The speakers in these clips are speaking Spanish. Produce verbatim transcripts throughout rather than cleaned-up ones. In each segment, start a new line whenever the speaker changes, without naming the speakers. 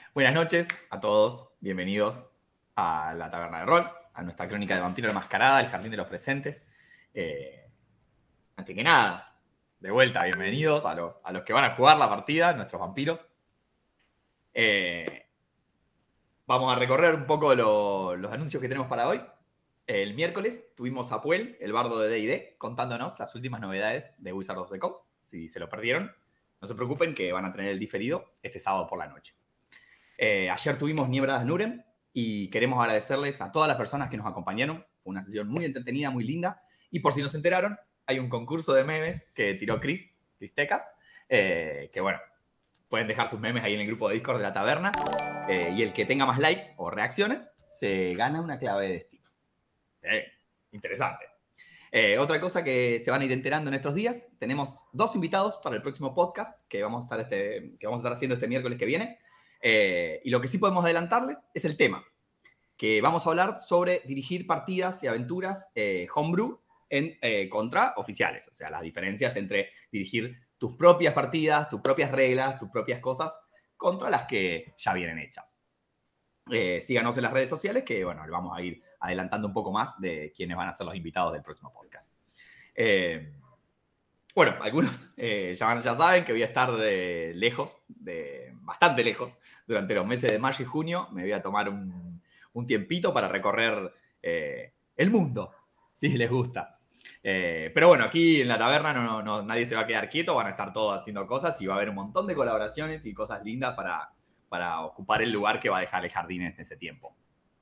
Buenas noches a todos, bienvenidos a la Taberna de Rol, a nuestra crónica de Vampiro la Mascarada, el Jardín de los Presentes. Eh, antes que nada, de vuelta, bienvenidos a, lo, a los que van a jugar la partida, nuestros vampiros. Eh, vamos a recorrer un poco lo, los anuncios que tenemos para hoy. El miércoles tuvimos a Puel, el bardo de D y D, contándonos las últimas novedades de Wizards of the Coast. Si se lo perdieron, no se preocupen que van a tener el diferido este sábado por la noche. Eh, ayer tuvimos Nieblas Nurem y queremos agradecerles a todas las personas que nos acompañaron. Fue una sesión muy entretenida, muy linda. Y por si no se enteraron, hay un concurso de memes que tiró Chris, Chris Tecas, eh, que bueno, pueden dejar sus memes ahí en el grupo de Discord de la taberna. Eh, y el que tenga más like o reacciones, se gana una clave de Steam. Eh, interesante. Eh, otra cosa que se van a ir enterando en estos días, tenemos dos invitados para el próximo podcast que vamos a estar, este, que vamos a estar haciendo este miércoles que viene. Eh, y lo que sí podemos adelantarles es el tema, que vamos a hablar sobre dirigir partidas y aventuras eh, homebrew en, eh, contra oficiales. O sea, las diferencias entre dirigir tus propias partidas, tus propias reglas, tus propias cosas, contra las que ya vienen hechas. Eh, síganos en las redes sociales, que bueno, le vamos a ir adelantando un poco más de quiénes van a ser los invitados del próximo podcast. Eh, Bueno, algunos eh, ya, ya saben que voy a estar de lejos, de bastante lejos, durante los meses de mayo y junio. Me voy a tomar un, un tiempito para recorrer eh, el mundo, si les gusta. Eh, pero bueno, aquí en la taberna no, no, nadie se va a quedar quieto, van a estar todos haciendo cosas y va a haber un montón de colaboraciones y cosas lindas para, para ocupar el lugar que va a dejar el jardín en ese tiempo.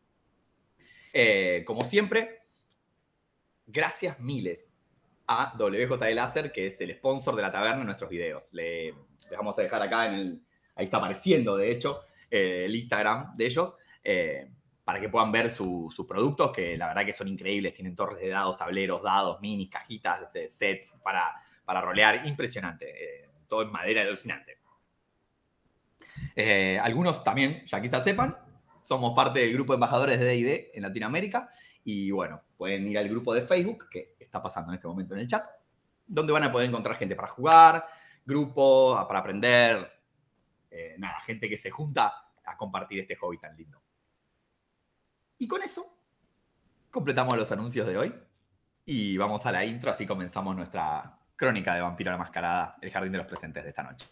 Eh, como siempre, gracias miles a W J D Láser, que es el sponsor de la taberna en nuestros videos. Le, les vamos a dejar acá, en el, ahí está apareciendo, de hecho, eh, el Instagram de ellos, eh, para que puedan ver su, sus productos, que la verdad que son increíbles. Tienen torres de dados, tableros, dados, minis, cajitas, sets para, para rolear. Impresionante. Eh, todo en madera, alucinante. Eh, algunos también, ya quizás sepan, somos parte del grupo de embajadores de D y D en Latinoamérica. Y bueno, pueden ir al grupo de Facebook, que está pasando en este momento en el chat, donde van a poder encontrar gente para jugar, grupo, para aprender, eh, nada, gente que se junta a compartir este hobby tan lindo. Y con eso, completamos los anuncios de hoy y vamos a la intro, así comenzamos nuestra crónica de Vampiro la Mascarada, el Jardín de los Presentes de esta noche.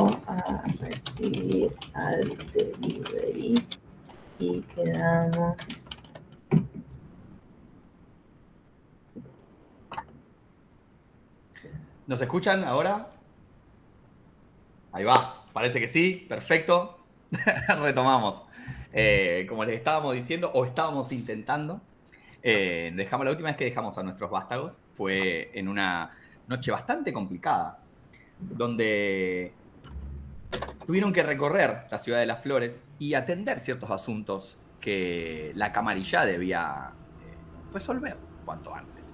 paso a recibir al delivery y quedamos.
¿Nos escuchan ahora? Ahí va, parece que sí, perfecto. Retomamos. Eh, como les estábamos diciendo, o estábamos intentando, eh, dejamos, la última vez que dejamos a nuestros vástagos fue en una noche bastante complicada, donde tuvieron que recorrer la ciudad de las flores y atender ciertos asuntos que la camarilla debía eh, resolver cuanto antes.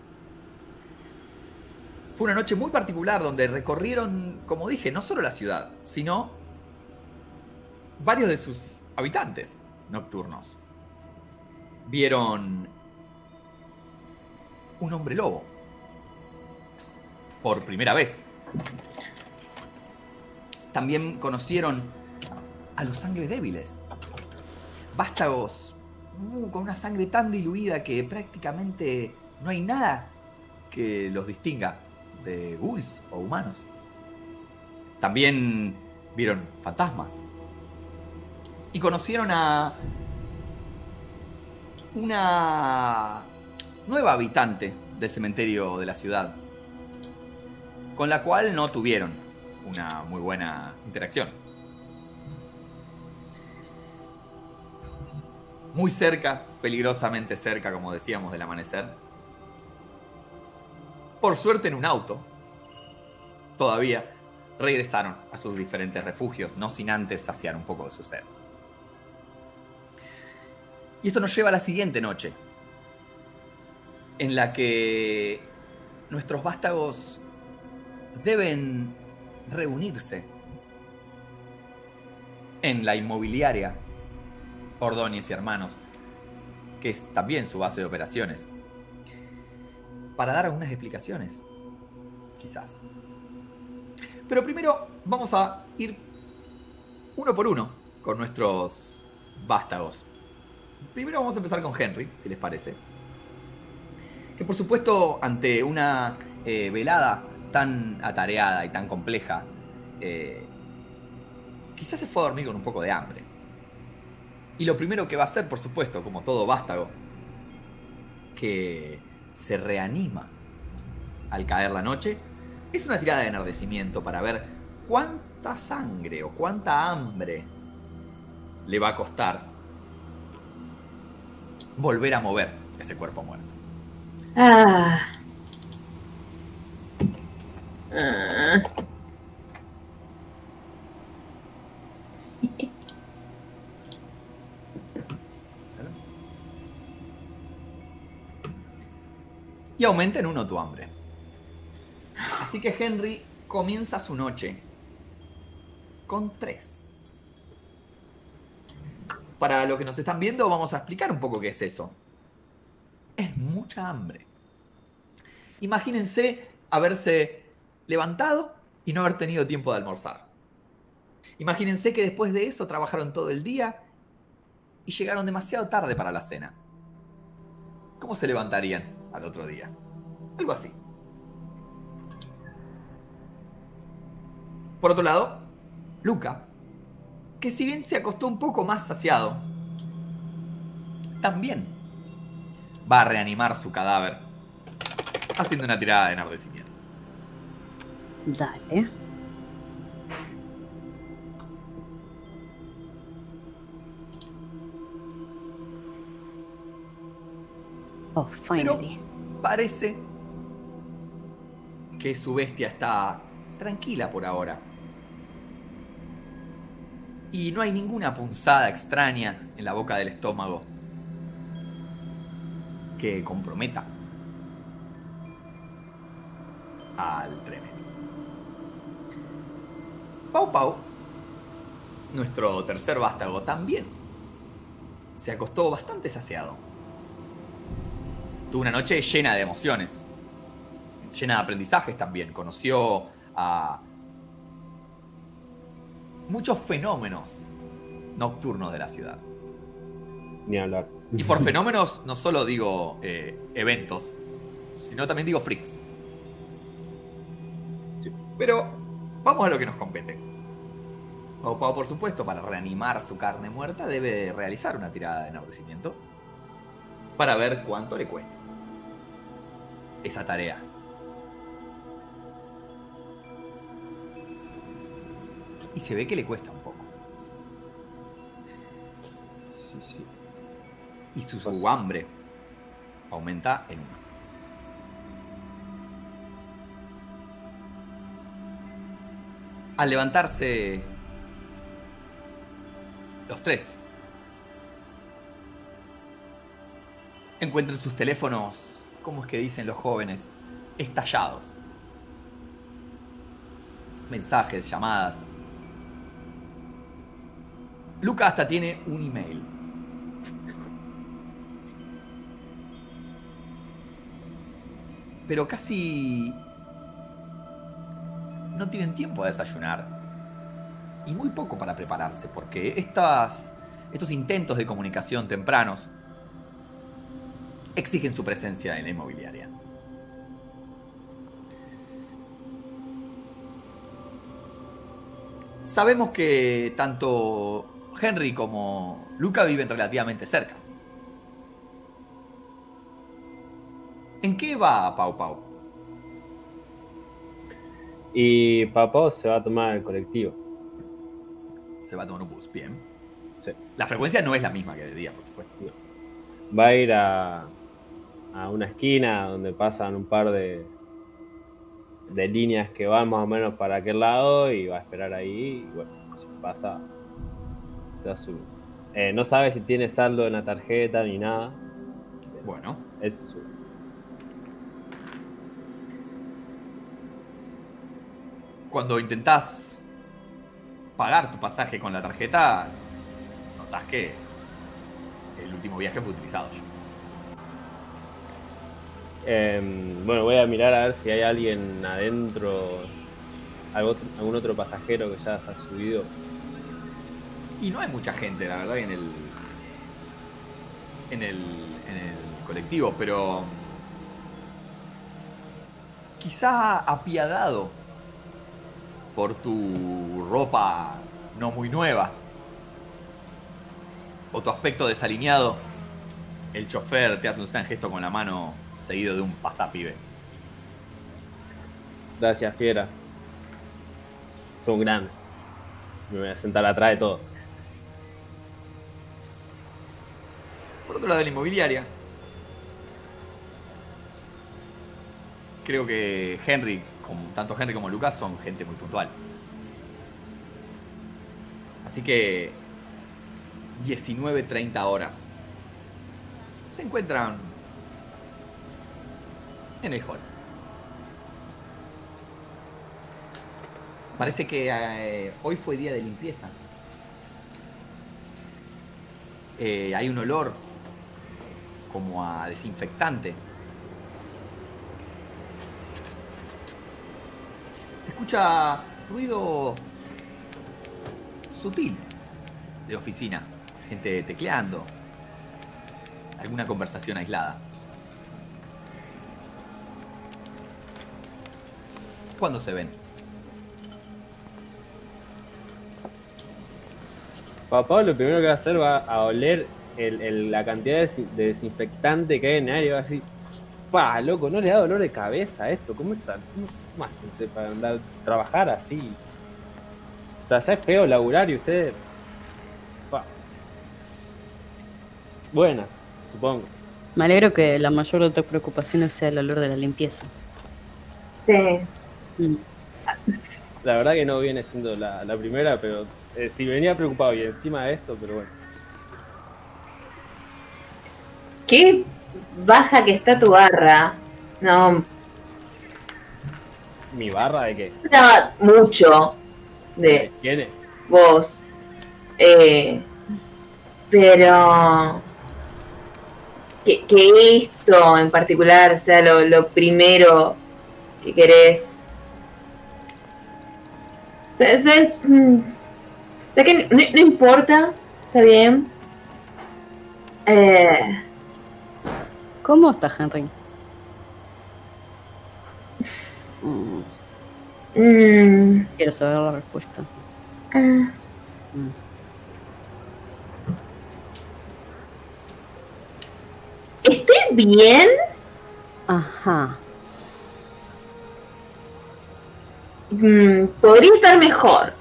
Fue una noche muy particular donde recorrieron, como dije, no solo la ciudad, sino varios de sus habitantes nocturnos. Vieron un hombre lobo por primera vez. También conocieron a los sangre débiles, vástagos uh, con una sangre tan diluida que prácticamente no hay nada que los distinga de ghouls o humanos. También vieron fantasmas y conocieron a una nueva habitante del cementerio de la ciudad, con la cual no tuvieron una muy buena interacción. Muy cerca, peligrosamente cerca, como decíamos, del amanecer. Por suerte en un auto, todavía regresaron a sus diferentes refugios, no sin antes saciar un poco de su sed. Y esto nos lleva a la siguiente noche, en la que nuestros vástagos deben reunirse en la inmobiliaria Ordóñez y Hermanos, que es también su base de operaciones, para dar algunas explicaciones, quizás. Pero primero vamos a ir uno por uno con nuestros vástagos. Primero vamos a empezar con Henry, si les parece. Que por supuesto, ante una eh, velada tan atareada y tan compleja, eh, quizás se fue a dormir con un poco de hambre. Y lo primero que va a hacer, por supuesto, como todo vástago, que se reanima al caer la noche, es una tirada de enardecimiento para ver cuánta sangre o cuánta hambre le va a costar volver a mover ese cuerpo muerto.
Ah. Ah.
Y aumenta en uno tu hambre. Así que Henry comienza su noche con tres. Para los que nos están viendo, vamos a explicar un poco qué es eso. Es mucha hambre. Imagínense haberse levantado y no haber tenido tiempo de almorzar. Imagínense que después de eso trabajaron todo el día y llegaron demasiado tarde para la cena. ¿Cómo se levantarían al otro día? Algo así. Por otro lado, Luca, que si bien se acostó un poco más saciado, también va a reanimar su cadáver haciendo una tirada de enardecimiento.
Dale. Oh, finally.
Pero parece que su bestia está tranquila por ahora. Y no hay ninguna punzada extraña en la boca del estómago que comprometa al tremendo. Pau Pau, nuestro tercer vástago, también se acostó bastante saciado. Tuvo una noche llena de emociones, llena de aprendizajes también. Conoció a muchos fenómenos nocturnos de la ciudad.
Ni hablar.
Y por fenómenos no solo digo eh, eventos, sino también digo freaks. Sí. Pero vamos a lo que nos compete. Pau Pau, por supuesto, para reanimar su carne muerta, debe realizar una tirada de enardecimiento para ver cuánto le cuesta esa tarea. Y se ve que le cuesta un poco.
Sí, sí.
Y su, su hambre aumenta en uno. Al levantarse los tres, encuentran sus teléfonos, ¿cómo es que dicen los jóvenes? Estallados. Mensajes, llamadas. Luca hasta tiene un email. Pero casi no tienen tiempo a desayunar. Y muy poco para prepararse, porque estas, estos intentos de comunicación tempranos exigen su presencia en la inmobiliaria. Sabemos que tanto Henry como Luca viven relativamente cerca. ¿En qué va Pau Pau?
Y Papá se va a tomar el colectivo.
Se va a tomar un bus, bien.
Sí.
La frecuencia no es la misma que de día, por supuesto.
Va a ir a, a una esquina donde pasan un par de, de líneas que van más o menos para aquel lado y va a esperar ahí. Y bueno, si pasa, se va a subir. Eh, no sabe si tiene saldo en la tarjeta ni nada.
Bueno.
Él se sube.
Cuando intentás pagar tu pasaje con la tarjeta, notás que el último viaje fue utilizado ya.
Eh, bueno, voy a mirar a ver si hay alguien adentro, algún, algún otro pasajero que ya se ha subido.
Y no hay mucha gente, la verdad, en el, en el, en el colectivo, pero quizá apiadado por tu ropa no muy nueva o tu aspecto desalineado, el chofer te hace un gesto con la mano seguido de un pasapibe.
Gracias, fiera. Son grandes. Me voy a sentar atrás de todo.
Por otro lado de la inmobiliaria, creo que Henry, como, tanto Henry como Lucas, son gente muy puntual. Así que diecinueve treinta horas se encuentran en el hall. Parece que eh, hoy fue día de limpieza. Eh, hay un olor como a desinfectante. Se escucha ruido sutil de oficina. Gente tecleando. Alguna conversación aislada. ¿Cuándo se ven?
Papá lo primero que va a hacer va a oler el, el, la cantidad de, de desinfectante que hay en el área y va a decir, pa, loco, no le da dolor de cabeza esto, ¿cómo están? ¿Cómo, cómo hacen ustedes para andar trabajar así? O sea, ya es feo laburar y ustedes... Pa. Buena, supongo.
Me alegro que la mayor de tus preocupaciones sea el olor de la limpieza.
Sí.
Mm.
La verdad que no viene siendo la, la primera, pero eh, sí venía preocupado y encima de esto, pero bueno.
Qué baja que está tu barra. No,
¿Mi barra de qué?
estaba mucho de
¿Quién es?
vos. Eh, pero que, que esto en particular sea lo, lo primero que querés. ¿Sabes? ¿Sabes? Mm, sé que no, no importa, está bien. Eh,
¿Cómo está Henry? Mm,
mm,
quiero saber la respuesta.
ah,
Mm.
¿Estoy bien?
Ajá.
Mm, podría estar mejor.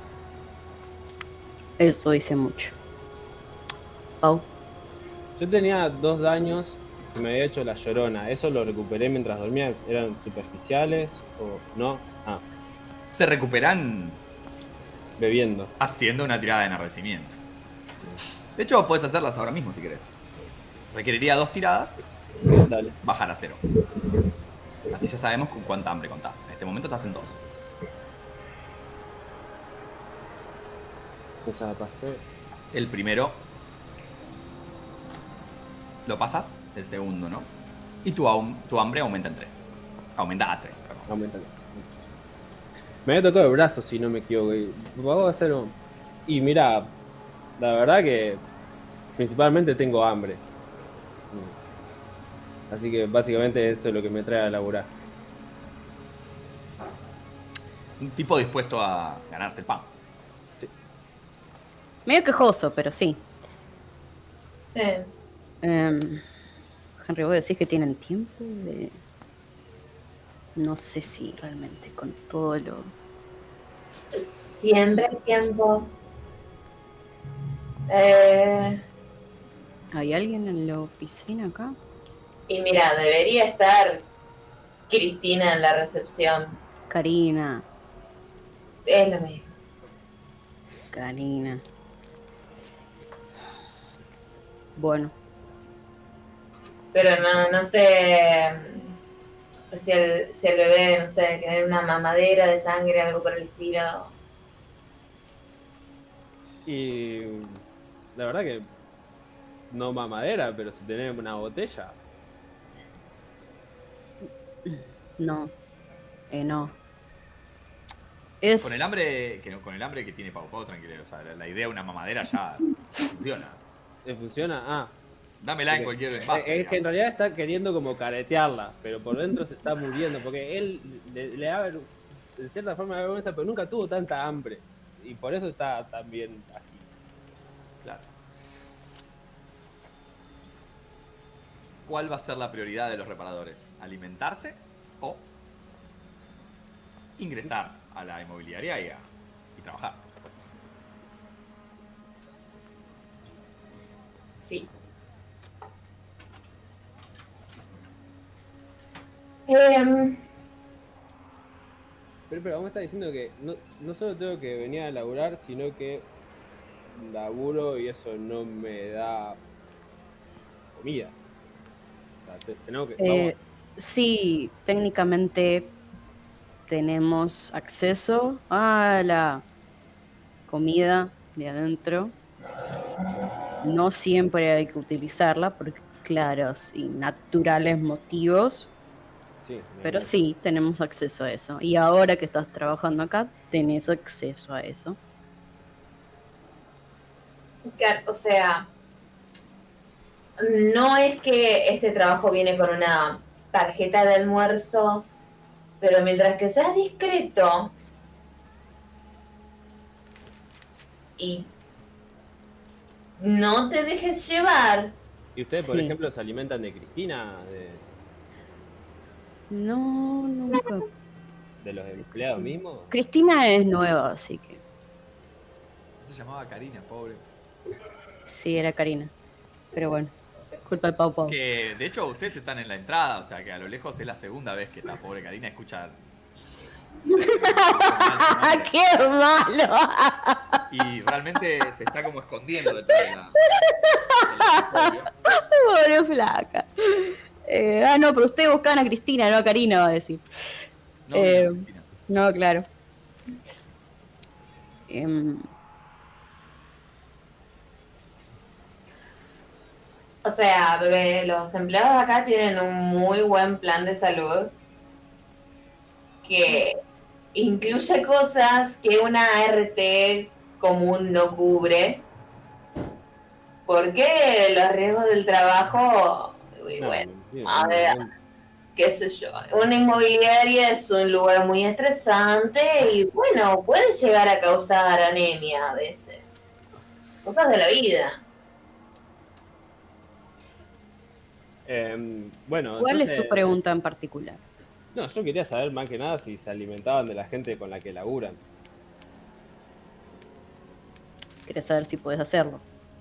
Eso dice mucho. Pau.
Yo tenía dos daños que me había hecho la llorona. ¿Eso lo recuperé mientras dormía? ¿Eran superficiales o no? Ah,
Se recuperan
bebiendo.
haciendo una tirada de enardecimiento. De hecho, puedes hacerlas ahora mismo si querés. Requeriría dos tiradas,
Dale.
bajar a cero. Así ya sabemos con cuánta hambre contás. En este momento estás en dos.
Esa la pasé.
El primero lo pasas, el segundo no. Y tu, aum- tu hambre aumenta en tres. Aumenta a tres, perdón.
Aumenta el- Me había tocado el brazo, si no me equivoco. y Vamos a hacer un... Y mira, la verdad que principalmente tengo hambre. Así que básicamente eso es lo que me trae a laburar.
Un tipo dispuesto a ganarse el pan.
Medio quejoso, pero sí.
Sí.
Em, Henry, ¿vos decís que tienen tiempo? De... No sé si realmente con todo lo...
Siempre hay tiempo. Eh,
¿Hay alguien en la oficina acá?
y mira, debería estar Cristina en la recepción.
Karina,
Es lo mismo.
Karina. Bueno,
Pero no, no sé si el, si el bebé, no sé, tener una mamadera de sangre, algo por el estilo.
Y la verdad que no mamadera, pero si tenés una botella.
no. Eh, no. Es...
Con el hambre que, con el hambre que tiene Pau Pau, tranquilo. O sea, la, la idea de una mamadera ya funciona.
¿eh, ¿Funciona? Ah.
Dámela en
Ok.
cualquier
Eh,
envase.
Es que en
digamos.
realidad está queriendo como caretearla, pero por dentro se está muriendo, porque él le, le da, ver- de cierta forma, da vergüenza, pero nunca tuvo tanta hambre. Y por eso está también así.
Claro. ¿Cuál va a ser la prioridad de los reparadores? ¿Alimentarse o ingresar a la inmobiliaria y, a- y trabajar? por supuesto?
Sí. Em,
Pero, pero vos me estás diciendo que no, no solo tengo que venir a laburar, sino que laburo y eso no me da comida. O sea, te- tenemos que, vamos,
Eh, sí, técnicamente tenemos acceso a la comida de adentro. No siempre hay que utilizarla por claros y naturales motivos,
sí, me
pero
imagino.
sí tenemos acceso a eso. Y ahora que estás trabajando acá, tenés acceso a eso.
que- o sea, no es que este trabajo viene con una tarjeta de almuerzo, pero mientras que seas discreto y no te dejes llevar,
¿Y ustedes, por
Sí.
ejemplo, se alimentan de Cristina, de,
No, nunca.
de los empleados mismos?
Cristina es nueva, así que
Se llamaba Karina, pobre.
sí, era Karina. Pero bueno, culpa de Pau Pau.
Que de hecho ustedes están en la entrada, o sea que a lo lejos es la segunda vez que esta pobre Karina escucha.
¡Qué malo!
Y realmente se está como escondiendo detrás de la. del escritorio.
Pobre flaca. Eh, ah, no, pero ustedes buscaban a Cristina, no a Karina, va a decir.
No,
Eh,
no, Cristina.
No, claro. Em,
o sea, bebé, los empleados acá tienen un muy buen plan de salud que incluye cosas que una R T común no cubre, porque los riesgos del trabajo, y
No,
bueno,
no,
a
no,
ver,
no.
qué sé yo, una inmobiliaria es un lugar muy estresante y bueno, puede llegar a causar anemia a veces. Cosas de la vida.
Eh, bueno,
¿Cuál
entonces,
es tu pregunta en particular?
No, yo quería saber más que nada si se alimentaban de la gente con la que laburan.
¿Querés saber si puedes hacerlo?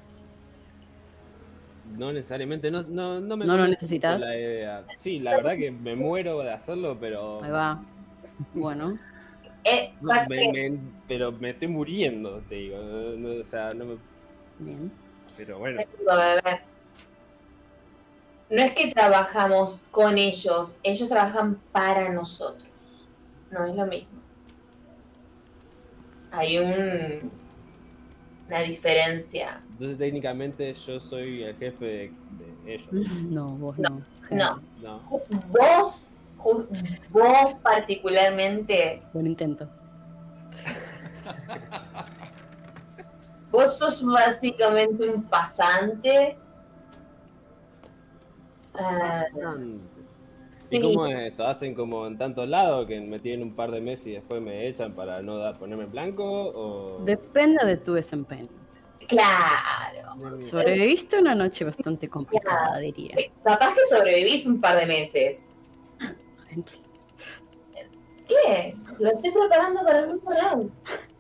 No necesariamente, no, no, no me
¿No lo
convence
necesitas?
la idea. Sí, la verdad que me muero de hacerlo, pero...
Ahí va. Bueno,
Eh,
No,
pasa
me-
que-
me- pero me estoy muriendo, te digo. No, no, o sea, no me...
bien.
Pero bueno,
digo, bebé, no es que trabajamos con ellos, ellos trabajan para nosotros. No es lo mismo. Hay un, una diferencia.
entonces técnicamente yo soy el jefe de, de ellos.
No, vos
No,
no.
no.
No.
Vos, ju- vos particularmente,
Buen intento.
vos sos básicamente un pasante. Ah,
¿Y
sí,
cómo es esto? ¿Hacen como en tantos lados que me tienen un par de meses y después me echan para no da- ponerme en blanco? ¿O...?
Depende de tu desempeño.
claro.
Sobreviviste una noche bastante complicada, diría.
Eh, Capaz que sobrevivís un par de meses.
Henry.
¿Qué? Lo estoy preparando para el mismo round.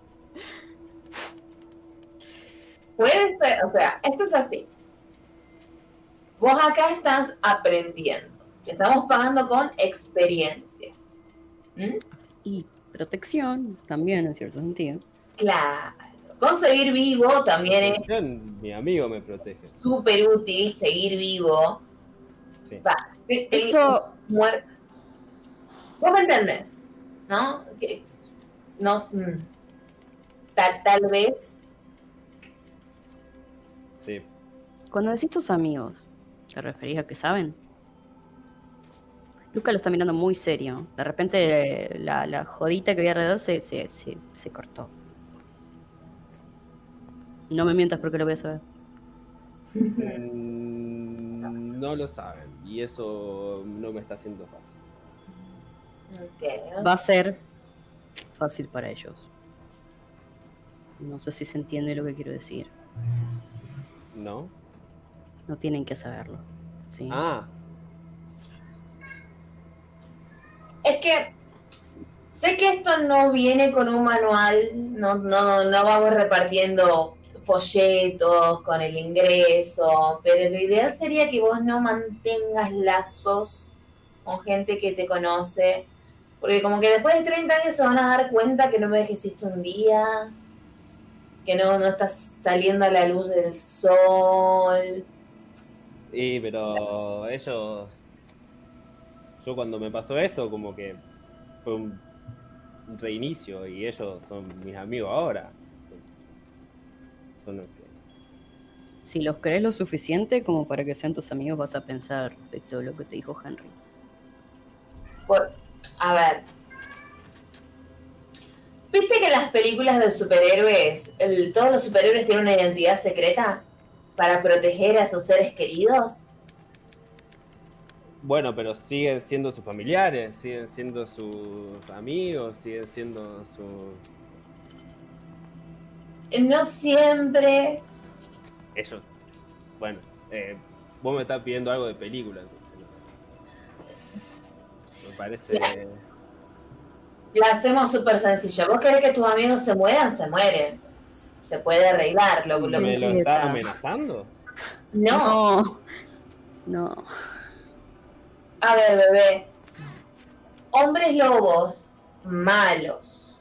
Puede ser, o sea, esto es así. Vos acá estás aprendiendo. Te estamos pagando con experiencia. ¿Mm?
Y protección, también en cierto sentido.
Claro. Conseguir vivo también es
Mi amigo me protege.
súper útil, seguir vivo.
Sí.
Va, te- te-
Eso,
muer- Vos me entendés, ¿no? Que no, mm, tal, tal vez.
Sí.
cuando decís tus amigos, ¿te referís a que saben? Luca lo está mirando muy serio. De repente eh, la, la jodita que había alrededor se, se, se, se cortó. No me mientas porque lo voy a saber.
Mm, no lo saben. Y eso no me está haciendo fácil.
Ok.
Va a ser fácil para ellos. No sé si se entiende lo que quiero decir.
¿No?
No tienen que saberlo. ¿sí?
Ah,
Es que sé que esto no viene con un manual, no, no, no vamos repartiendo folletos con el ingreso, pero lo ideal sería que vos no mantengas lazos con gente que te conoce, porque como que después de treinta años se van a dar cuenta que no me envejeciste un día, que no, no estás saliendo a la luz del sol.
sí, pero ellos... Yo cuando me pasó esto, como que fue un un reinicio y ellos son mis amigos ahora. Son los que...
Si los crees lo suficiente como para que sean tus amigos, vas a pensar respecto a lo que te dijo Henry.
Por, a ver. ¿Viste que en las películas de superhéroes, el- todos los superhéroes tienen una identidad secreta para proteger a sus seres queridos?
Bueno, pero siguen siendo sus familiares, siguen siendo sus amigos, siguen siendo sus...
No siempre.
Ellos... Bueno, eh, vos me estás pidiendo algo de película, entonces no. Me parece...
Claro. La hacemos súper sencillo. ¿Vos querés que tus amigos se mueran? Se mueren. Se puede arreglar. Lo, lo-
¿Me lo
Julieta.
estás amenazando?
No.
No. No.
A ver, bebé. Hombres lobos malos.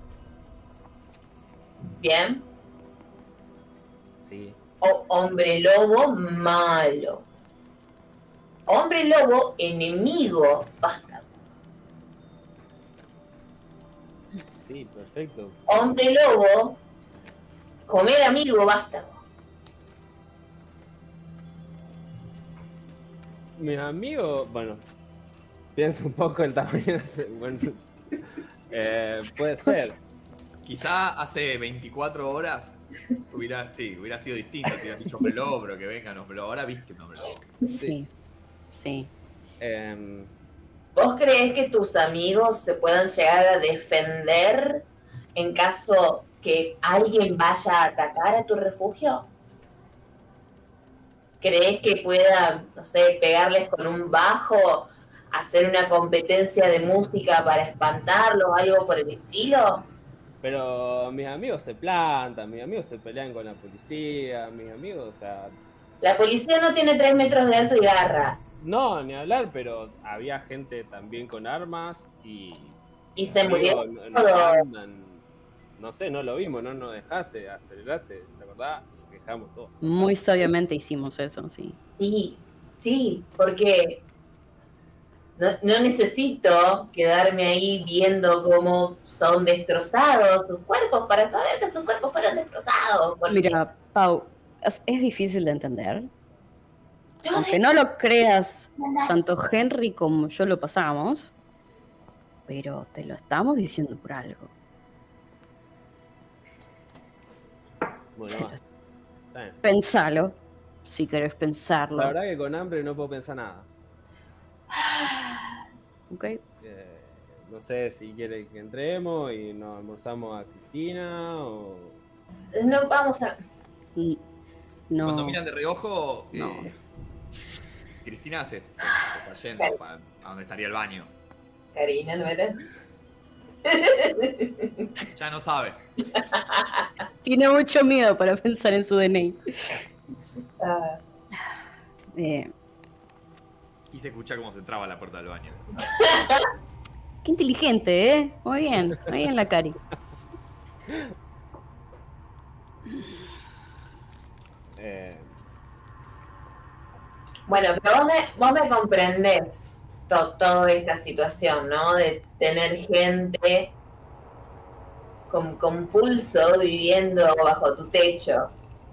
¿Bien?
Sí.
O hombre lobo malo. Hombre lobo enemigo. Basta.
Sí, perfecto.
Hombre lobo comer amigo. Basta.
Mis amigos, bueno, pienso un poco el tamaño de ese- bueno, eh, puede ser.
Quizá hace veinticuatro horas hubiera, sí, hubiera sido distinto. Te hubieran dicho hombre lobo, pero que vengan hombre lobo. Ahora viste un hombre lobo.
Sí. Sí.
Em,
¿Vos creés que tus amigos se puedan llegar a defender en caso que alguien vaya a atacar a tu refugio? ¿Crees que pueda, no sé, pegarles con un bajo, hacer una competencia de música para espantarlos, algo por el estilo?
Pero mis amigos se plantan, mis amigos se pelean con la policía, mis amigos, o sea,
La policía no tiene tres metros de alto y garras.
no, ni hablar, pero había gente también con armas y...
Y se
amigos,
murieron
no, no
todos.
andan, no sé, no lo vimos, no nos dejaste, aceleraste, ¿te acordás? Nos quejamos todos.
Muy sabiamente hicimos eso, sí.
Sí, sí, porque no, no necesito quedarme ahí viendo cómo son destrozados sus cuerpos para saber que sus cuerpos fueron destrozados. Porque
Mira, Pau, es, es difícil de entender.
yo
Aunque
de-
no lo creas, tanto Henry como yo lo pasamos, pero te lo estamos diciendo por algo.
Bueno,
Te
va,
lo-
está bien.
Pensalo, si querés
La
pensarlo.
verdad que con hambre no puedo pensar nada.
¿Ok?
Eh, no sé si quiere que entremos y nos almorzamos a Cristina o...
no vamos a...
Mm, No.
Cuando miran de reojo,
No.
eh, Cristina se, se- se está yendo para, a donde estaría el baño.
Karina, ¿no era?
Ya no sabe.
Tiene mucho miedo para pensar en su D N I.
Ah,
Eh,
Y se escucha cómo se traba la puerta del baño.
qué inteligente, ¿eh? Muy bien, muy bien la Cari.
Eh,
bueno, pero vos me, vos me comprendés to- toda esta situación, ¿no? De tener gente con, con pulso viviendo bajo tu techo.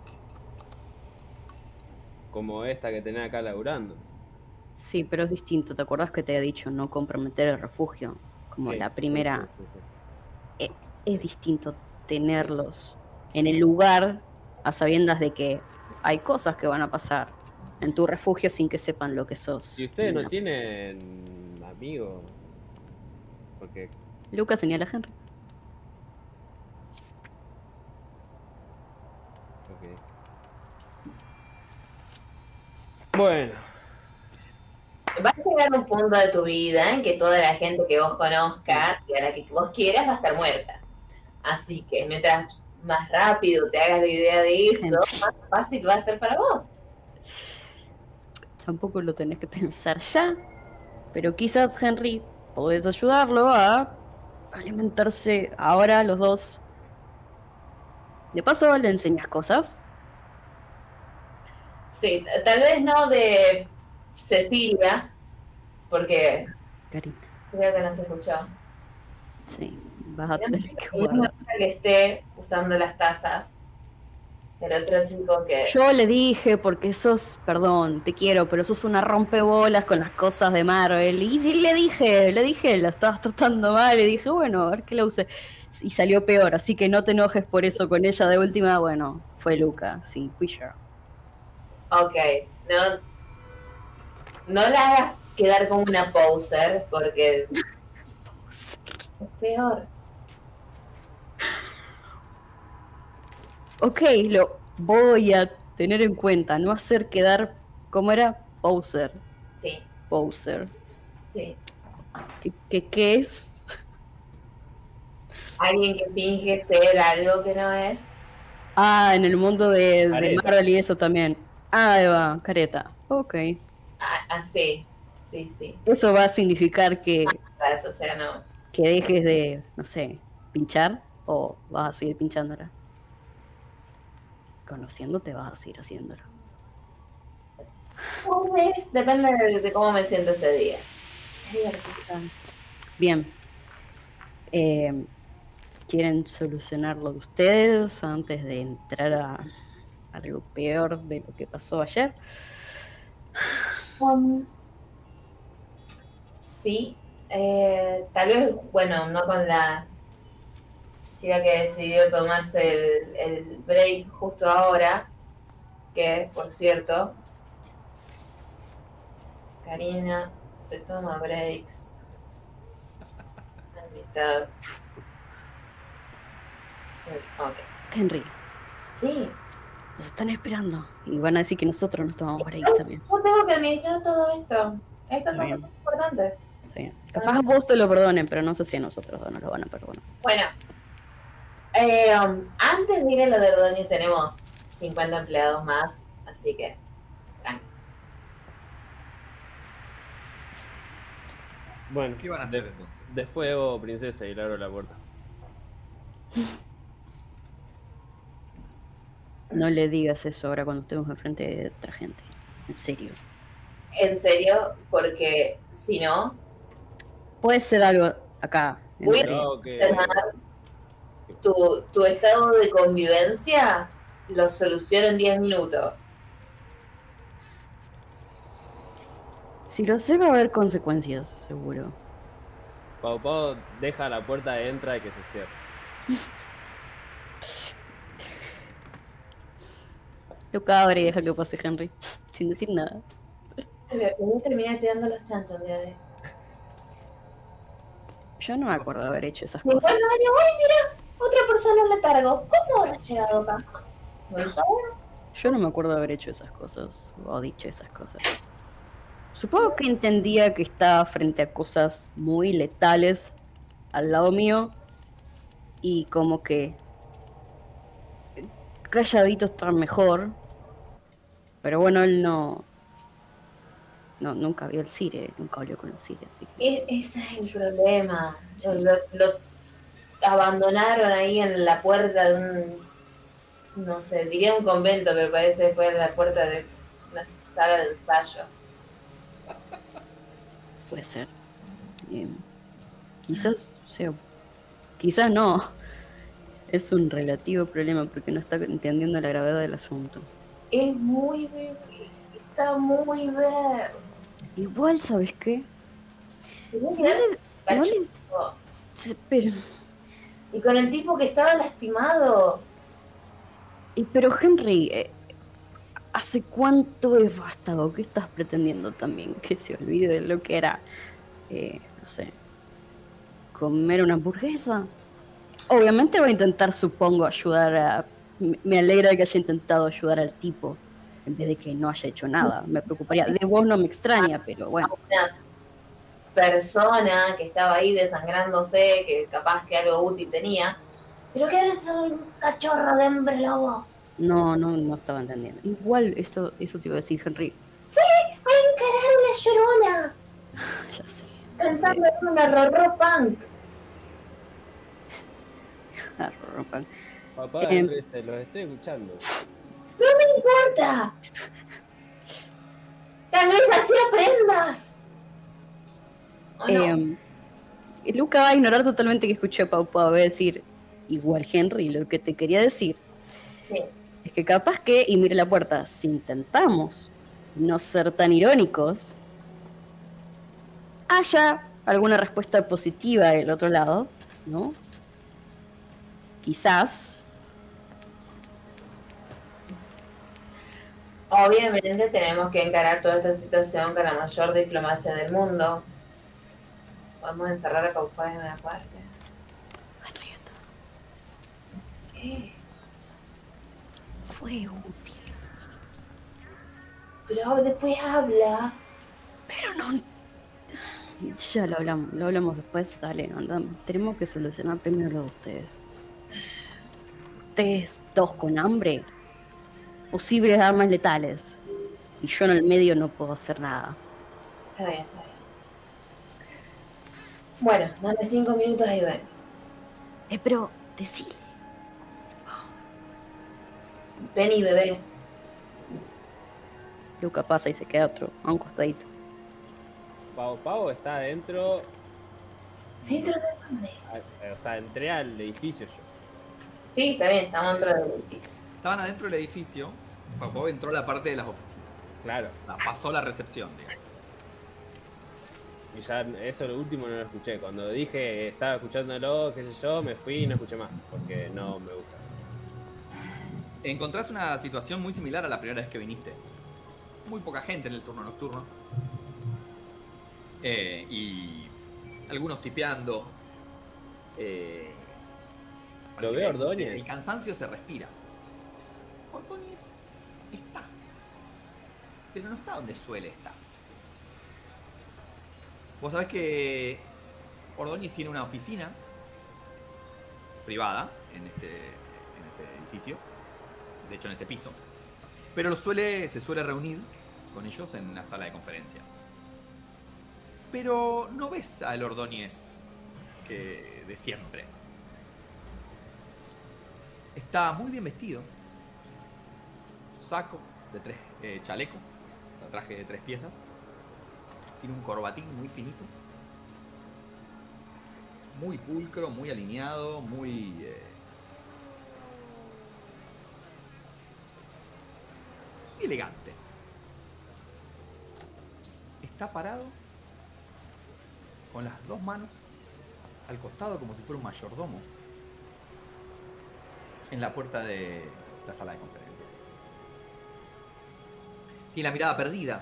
como esta que tenés acá laburando.
Sí, pero es distinto. ¿Te acuerdas que te he dicho no comprometer el refugio? Como
Sí,
la primera.
sí, sí, sí, sí.
Eh, es distinto tenerlos en el lugar a sabiendas de que hay cosas que van a pasar en tu refugio sin que sepan lo que sos.
Si ustedes no
Una-
tienen amigos, porque
Lucas señala a Henry.
ok. Bueno,
Va a llegar un punto de tu vida en que toda la gente que vos conozcas y a la que vos quieras va a estar muerta. Así que mientras más rápido te hagas la idea de eso, más fácil va a ser para vos.
Tampoco lo tenés que pensar ya, pero quizás Henry podés ayudarlo a alimentarse ahora los dos. De paso le enseñas cosas.
Sí, t- tal vez no de Cecilia, porque
Karina,
creo que no se escuchó.
sí, vas a
No
tener que
me
guardar.
gusta que esté usando las tazas del otro chico que...
Yo le dije, porque sos, perdón, te quiero, pero sos una rompebolas con las cosas de Marvel. Y le dije, le dije, la estabas tratando mal. Le dije, bueno, a ver qué la use. Y salió peor, así que no te enojes por eso con ella. De última, bueno, fue Luca, sí, fui yo.
Ok, no, no la hagas quedar como una poser, porque es peor.
Ok, lo voy a tener en cuenta, no hacer quedar, ¿cómo era? Poser,
Sí,
poser.
sí.
¿Qué, qué, qué es?
Alguien que finge ser algo que no es.
Ah, en el mundo de, de
Careta.
Marvel y eso también. Ah, ahí va, careta. Ok.
Ah, ah, sí, sí, sí.
Eso va a significar que,
¿Sabes? O sea, no.
que dejes de, no sé, pinchar o vas a seguir pinchándola. Conociéndote vas a seguir haciéndolo.
Tal vez, depende de, de cómo me siento ese día. Es divertido.
Bien. Eh, ¿quieren solucionarlo ustedes antes de entrar a algo peor de lo que pasó ayer?
Um, sí, eh, tal vez, bueno, no con la chica que decidió tomarse el, el break justo ahora, que por cierto, Karina se toma breaks a mitad Ok.
Henry,
Sí.
nos están esperando. Y van a decir que nosotros no estábamos por ahí también.
Yo tengo que administrar todo esto. Estas
Está
son
bien.
cosas importantes.
Está bien. Capaz a vos te lo perdonen, pero no sé si a nosotros no lo van a perdonar.
Bueno, eh, um, antes de ir a lo de Ordóñez tenemos cincuenta empleados más, así que tranqui.
Bueno,
¿Qué van a
de-
hacer entonces?
después hago princesa y le abro la puerta.
No le digas eso ahora cuando estemos enfrente de otra gente. En serio.
En serio, porque si no,
Puede ser algo acá.
Uy.
Entre...
No, que...
tu, tu estado de convivencia lo soluciono en diez minutos.
Si lo sé va a haber consecuencias, seguro.
Pau Pau deja la puerta de entrada y que se cierre.
Luca abre y deja que pase Henry. Sin decir nada.
No terminé tirando los chanchos de Ade.
Yo no me acuerdo de haber hecho esas
Me
cosas.
encuentro años, ¡ay, mira! Otra persona en letargo. ¿Cómo habrá llegado acá? ¿No lo sabe?
Yo no me acuerdo de haber hecho esas cosas. O dicho esas cosas. Supongo que entendía que estaba frente a cosas muy letales al lado mío. Y como que calladito está mejor. Pero bueno, él no... No, nunca vio el Cire, nunca habló con el Cire, así que...
E- ese es el problema. Lo, lo abandonaron ahí en la puerta de un... No sé, diría un convento, pero parece que fue en la puerta de una sala de ensayo.
Puede ser. Eh, quizás, o sea, quizás no. Es un relativo problema porque no está entendiendo la gravedad del asunto.
Es muy bebé, está muy verde.
Igual, ¿sabes qué?
Tenía que
No
darse
le- no le-
cachudo.
se- Pero,
Y con el tipo que estaba lastimado.
y- pero Henry, eh, ¿hace cuánto es vástago? ¿Qué estás pretendiendo también? Que se olvide de lo que era, eh, no sé, comer una hamburguesa. Obviamente va a intentar, supongo, ayudar a... Me me alegra que haya intentado ayudar al tipo, en vez de que no haya hecho nada. Me preocuparía. De vos no me extraña, pero bueno.
Una persona que estaba ahí desangrándose, que capaz que algo útil tenía. Pero que eres un cachorro de hombre lobo.
No, no, no estaba entendiendo. Igual, eso, eso te iba a decir, Henry.
¡A encarar la llorona!
Ya sé.
Pensando en una rorro punk.
Ah, rompan.
Papá,
Em.
se los estoy escuchando.
¡No me importa! ¡Tal vez así aprendas! ¿O no?
Em, Luca va a ignorar totalmente que escuché a Pau Pau. Va a decir, igual, Henry, lo que te quería decir
Sí.
es que capaz que, y mire la puerta, si intentamos no ser tan irónicos, haya alguna respuesta positiva del otro lado, ¿no? Quizás.
Obviamente tenemos que encarar toda esta situación con la mayor diplomacia del mundo. Podemos encerrar a Pau Pau en una parte.
Henrietta,
¿Qué?
fue útil,
Pero después habla.
pero no. Ya lo hablamos, lo hablamos después. Dale, andamos. Tenemos que solucionar primero lo de ustedes. Ustedes, dos con hambre, posibles armas letales. Y yo en el medio no puedo hacer nada.
Está bien, está bien. Bueno, dame cinco minutos y ven.
Eh, pero, decile.
Ven y bebé.
Luca pasa y se queda otro, a un costadito.
Pau Pau está adentro.
¿Dentro de dónde?
a- O sea, entré al edificio yo.
Sí, está bien, estamos dentro del edificio.
Estaban adentro del edificio. Pau Pau entró a la parte de las oficinas.
Claro.
La pasó la recepción, digamos.
Y ya eso lo último no lo escuché. Cuando dije estaba escuchándolo, qué sé yo, me fui y no escuché más. Porque no me gusta.
Encontrás una situación muy similar a la primera vez que viniste. Muy poca gente en el turno nocturno. Eh, y algunos tipeando. Eh, Parece
veo,
que
Ordóñez.
El cansancio se respira. Ordóñez está. Pero no está donde suele estar. Vos sabés que Ordóñez tiene una oficina privada en este, en este edificio. De hecho, en este piso. Pero lo suele, se suele reunir con ellos en una sala de conferencias. Pero no ves al Ordóñez que de siempre. Está muy bien vestido. Saco de tres, eh, chaleco, o sea, traje de tres piezas. Tiene un corbatín muy finito. Muy pulcro, muy alineado, muy... Eh, muy elegante. Está parado con las dos manos al costado como si fuera un mayordomo en la puerta de la sala de conferencias. Tiene la mirada perdida.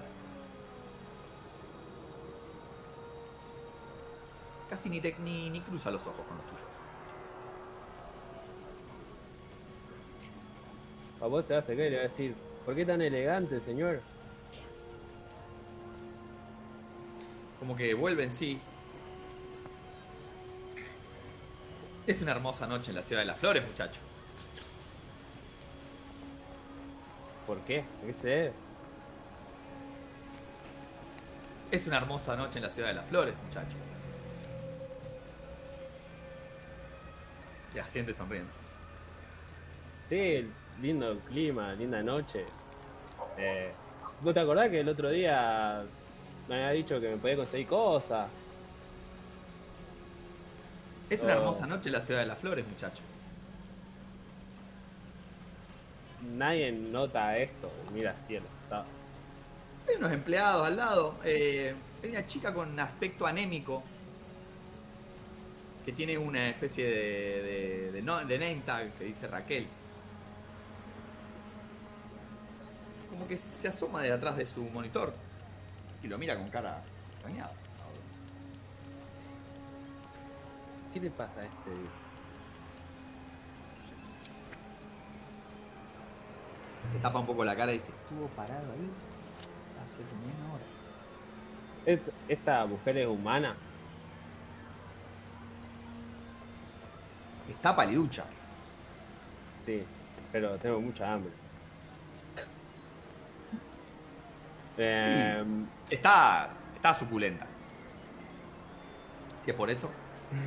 Casi ni, te, ni, ni cruza los ojos con los tuyos.
A vos se va a sacar y le va a decir, ¿por qué tan elegante, señor?
Como que vuelve en sí. Es una hermosa noche en la ciudad de las flores, muchacho.
¿Por qué? ¿Qué sé?
Es una hermosa noche en la ciudad de las flores, muchacho. Y asiente sonriendo.
Sí, lindo clima, linda noche. Eh, ¿Vos te acordás que el otro día me había dicho que me podía conseguir cosas?
Es una
Oh.
hermosa noche en la ciudad de las flores, muchacho.
Nadie nota esto. Mira cielo. Está...
Hay unos empleados al lado. Eh, hay una chica con aspecto anémico que tiene una especie de, de, de, no, de name tag que dice Raquel. Como que se asoma de atrás de su monitor y lo mira con cara extrañada.
¿Qué le pasa a este?
Se tapa un poco la cara y dice, estuvo parado ahí hace como una hora.
¿Es- ¿Esta mujer es humana?
Está paliducha.
Sí, pero tengo mucha hambre. Eh,
Está, está suculenta. Si es por eso.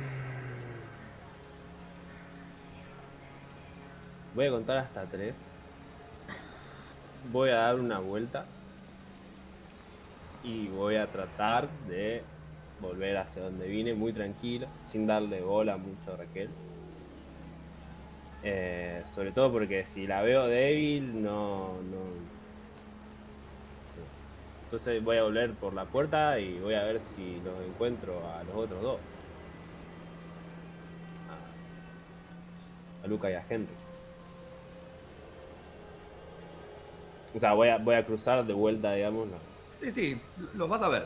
voy a contar hasta tres. Voy a dar una vuelta. Y voy a tratar de volver hacia donde vine muy tranquilo, sin darle bola mucho a Raquel. Eh, sobre todo porque si la veo débil, no, no. Sí. Entonces voy a volver por la puerta y voy a ver si los encuentro a los otros dos. A, a Luca y a Henry. O sea, voy a, voy a cruzar de vuelta, digamos. No.
Sí, sí, los vas a ver.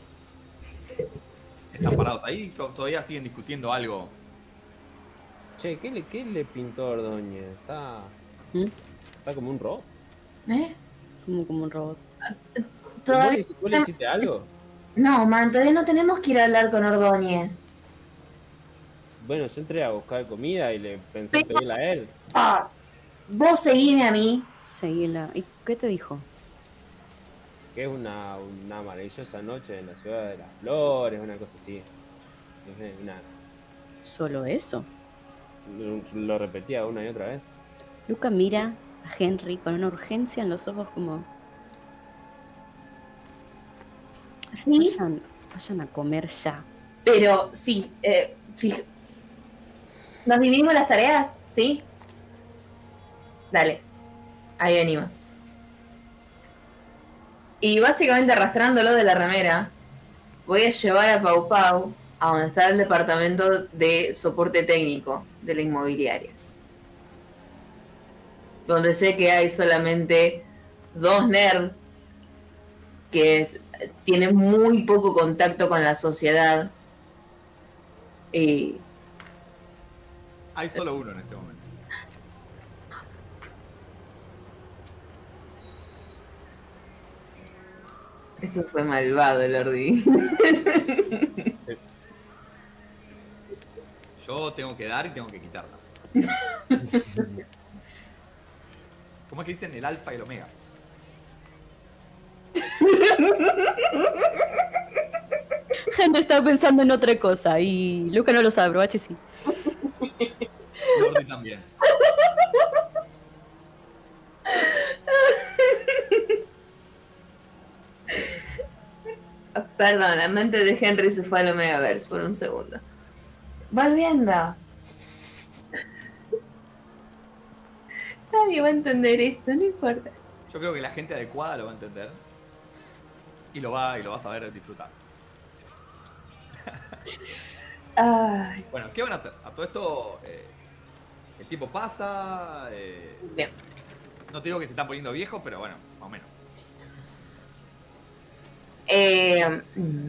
Están parados ahí, to- todavía siguen discutiendo algo.
Che, ¿qué le, qué le pintó Ordóñez? Está,
¿Mm?
está como un robot.
¿Eh?
Como, como un robot.
¿Vos
Todavía...
le, vos le hiciste algo?
No, man, todavía no tenemos que ir a hablar con Ordóñez.
Bueno, yo entré a buscar comida y le pensé en pedirla a él.
Ah, vos seguime a mí.
Seguila. ¿Y qué te dijo?
Que es una, una maravillosa noche en la ciudad de las flores, una cosa así. No sé, una-
¿Solo eso?
lo, lo repetía una y otra vez.
Luca mira a Henry con una urgencia en los ojos como...
Sí,
Vayan, vayan a comer ya.
pero sí. Eh, fij- ¿Nos dividimos las tareas? ¿Sí? Dale. Ahí venimos. Y básicamente arrastrándolo de la remera, voy a llevar a Pau Pau a donde está el departamento de soporte técnico de la inmobiliaria. Donde sé que hay solamente dos nerds que tienen muy poco contacto con la sociedad. Y
Hay solo uno en este momento.
Eso fue malvado, Lordi.
Yo tengo que dar y tengo que quitarla. ¿Cómo es que dicen el alfa y el omega?
Gente está pensando en otra cosa y Luca no lo sabe, pero H sí.
Lordi también.
Perdón, la mente de Henry se fue al Omegaverse por un segundo. Volviendo. Nadie va a entender esto, no importa.
Yo creo que la gente adecuada lo va a entender. Y lo va, y lo va a saber disfrutar.
Ay,
Bueno, ¿qué van a hacer? A todo esto, eh, el tiempo pasa. Eh,
bien.
no te digo que se están poniendo viejos, pero bueno, más o menos.
Eh, mm.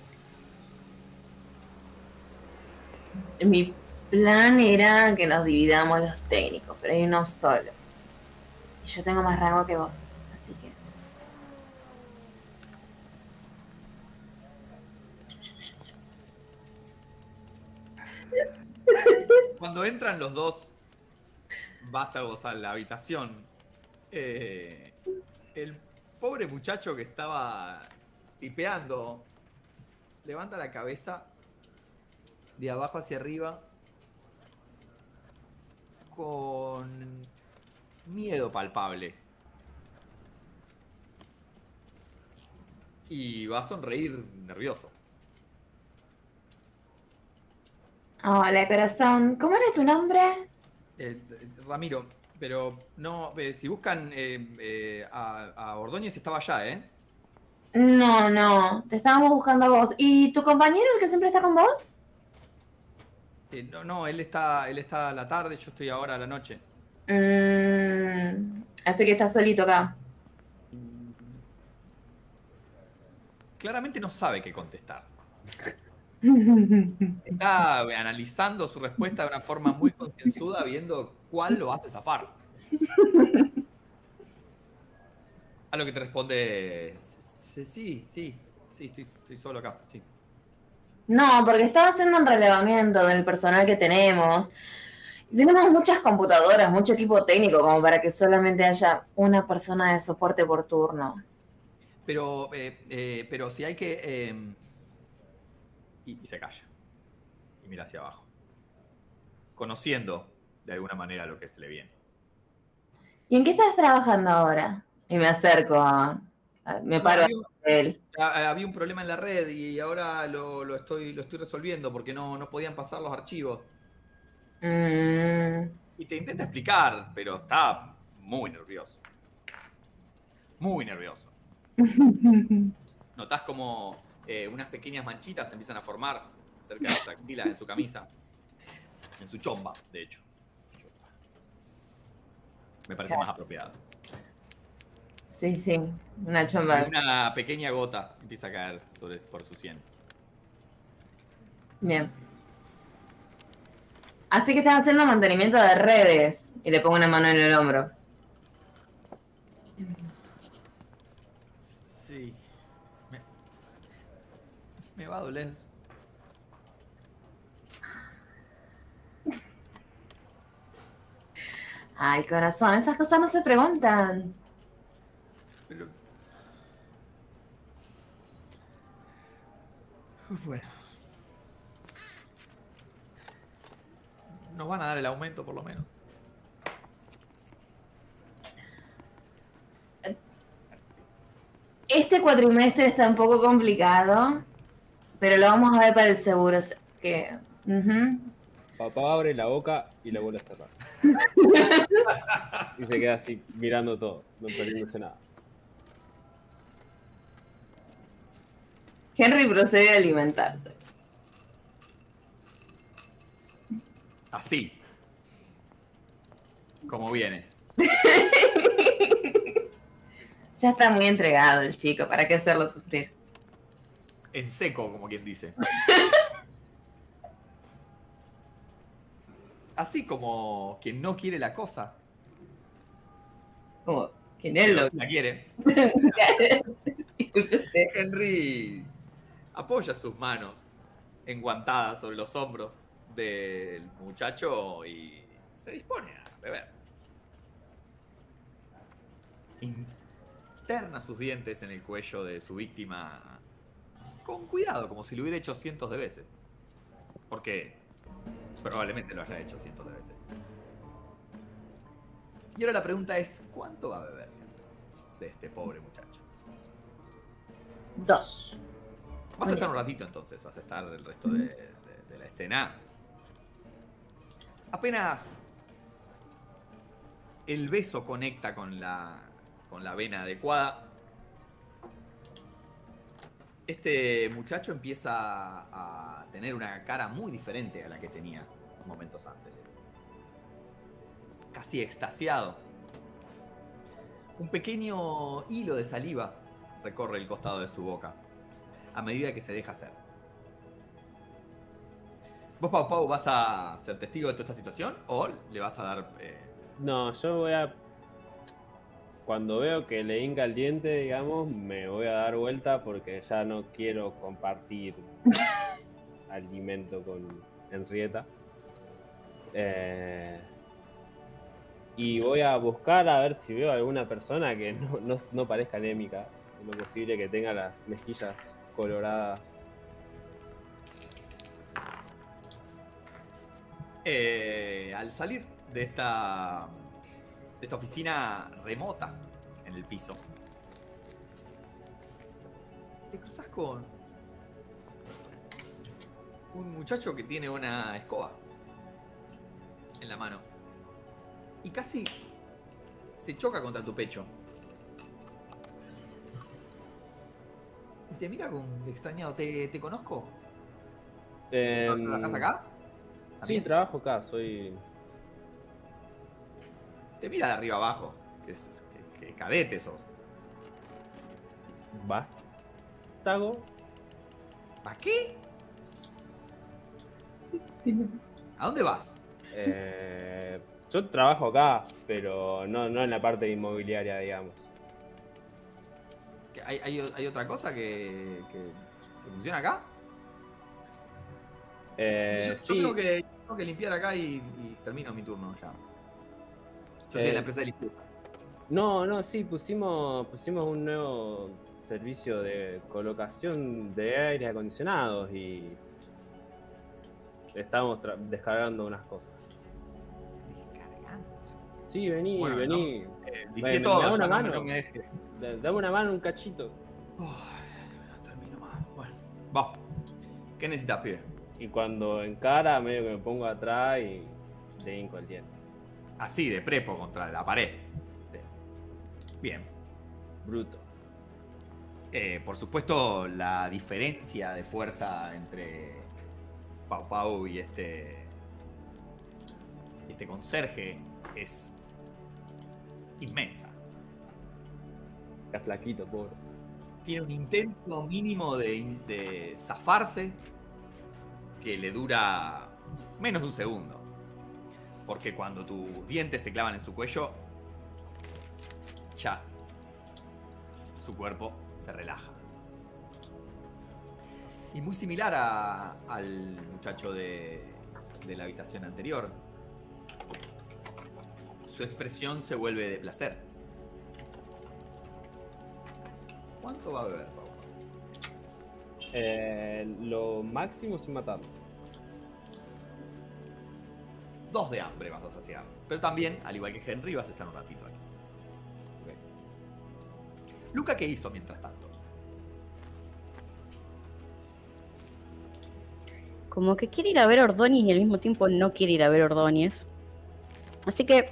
Mi plan era que nos dividamos los técnicos, pero hay uno solo. Y yo tengo más rango que vos, así que...
Cuando entran los dos vástagos a la habitación, eh, el pobre muchacho que estaba tipeando levanta la cabeza de abajo hacia arriba con miedo palpable. Y va a sonreír nervioso.
Hola, corazón. ¿Cómo era tu nombre?
Eh, Ramiro, pero no, eh, si buscan eh, eh, a, a Ordóñez estaba allá, ¿eh?
No, no. Te estábamos buscando a vos. ¿Y tu compañero, el que siempre está con vos?
Eh, no, no, él está, él está a la tarde, yo estoy ahora a la noche.
Mm, así que estás solito acá.
Claramente no sabe qué contestar. Está analizando su respuesta de una forma muy concienzuda, viendo cuál lo hace zafar. A lo que te responde, sí, sí, sí, sí, estoy, estoy solo acá, sí.
No, porque estaba haciendo un relevamiento del personal que tenemos. Tenemos muchas computadoras, mucho equipo técnico, como para que solamente haya una persona de soporte por turno.
Pero, eh, eh, pero si hay que... Eh, y, y se calla. Y mira hacia abajo. Conociendo, de alguna manera, lo que se le viene.
¿Y en qué estás trabajando ahora? Y me acerco a... a- me paro
No, había,
de él.
a- había un problema en la red y ahora lo, lo estoy, lo estoy resolviendo porque no, no podían pasar los archivos.
Mm,
Y te intenta explicar, pero está muy nervioso. Muy nervioso. Notás como eh, unas pequeñas manchitas se empiezan a formar cerca de sus axilas, en su camisa. En su chomba, de hecho. Me parece más apropiado.
sí, sí, una
Y
chomba.
una pequeña gota empieza a caer sobre, por su sien.
Bien. Así que estás haciendo mantenimiento de redes. Y le pongo una mano en el hombro.
Sí. Me, me va a doler.
Ay, corazón, esas cosas no se preguntan.
Pero... Bueno. Nos van a dar el aumento por lo menos.
Este cuatrimestre está un poco complicado, pero lo vamos a ver para el seguro. Que, ujú.
Papá abre la boca y la vuelve a cerrar. Y se queda así, mirando todo, no perdiéndose nada.
Henry procede a alimentarse.
Así. Como viene.
Ya está muy entregado el chico, ¿para qué hacerlo sufrir?
En seco, como quien dice. así como quien no quiere la cosa,
Como que él
pero
lo
sí la quiere,
Disculpe usted.
Henry apoya sus manos enguantadas sobre los hombros del muchacho y se dispone a beber. Interna sus dientes en el cuello de su víctima con cuidado, como si lo hubiera hecho cientos de veces. Porque probablemente lo haya hecho cientos de veces. Y ahora la pregunta es, ¿cuánto va a beber de este pobre muchacho?
Dos.
Vas a estar un ratito entonces, vas a estar el resto de, de, de la escena. Apenas el beso conecta con la, con la vena adecuada, este muchacho empieza a tener una cara muy diferente a la que tenía unos momentos antes. Casi extasiado. Un pequeño hilo de saliva recorre el costado de su boca a medida que se deja hacer. ¿Vos, Pau Pau, vas a ser testigo de toda esta situación o le vas a dar... Eh...
No, yo voy a... Cuando veo que le hinca el diente, digamos, me voy a dar vuelta porque ya no quiero compartir alimento con Henrietta. Eh... Y voy a buscar a ver si veo alguna persona que no, no, no parezca anémica. Es lo posible que tenga las mejillas coloradas.
Eh, al salir de esta, de esta oficina remota en el piso, te cruzas con un muchacho que tiene una escoba en la mano y casi se choca contra tu pecho. Y te mira con extrañado. ¿Te, te conozco?
Eh,
¿Trabajas acá?
Sí,
¿También?
trabajo acá, soy...
Te mira de arriba abajo. Que, es, que, que cadete sos.
vástago.
¿Para qué? ¿A dónde vas?
Eh, yo trabajo acá, pero no, no en la parte inmobiliaria, digamos.
¿Que ¿Hay, hay, hay otra cosa que, que, que funciona acá?
Eh,
yo yo
sí,
tengo, que, tengo que limpiar acá y, y termino mi turno ya. Yo soy
Eh,
de la empresa de limpieza.
no, no, sí, pusimos, pusimos un nuevo servicio de colocación de aires acondicionados y estamos tra- descargando unas cosas.
Descargando.
Sí, vení,
Bueno,
vení.
Eh,
Me-
limpié
me-
todo,
me da
ya
una
no, me-
mano.
no me deje.
Da- Dame una mano, un cachito.
Uy, no termino más. Bueno, va. ¿Qué necesitas, pibe?
Y cuando encara, medio que me pongo atrás y le hinco el diente.
Así, de prepo contra la pared. Bien.
Bruto.
Eh, por supuesto, la diferencia de fuerza entre Pau Pau y este, este conserje es inmensa.
Está flaquito, pobre.
Tiene un intento mínimo de, de zafarse que le dura menos de un segundo. Porque cuando tus dientes se clavan en su cuello, ya su cuerpo se relaja. Y muy similar a, al muchacho de, de la habitación anterior, su expresión se vuelve de placer. ¿Cuánto va a beber, Pau?
Eh, lo máximo sin matarlo.
Dos de hambre vas a saciar. Pero también, al igual que Henry, vas a estar un ratito aquí. Okay. Luca, ¿qué hizo mientras tanto?
Como que quiere ir a ver a Ordóñez y al mismo tiempo no quiere ir a ver a Ordóñez. Así que...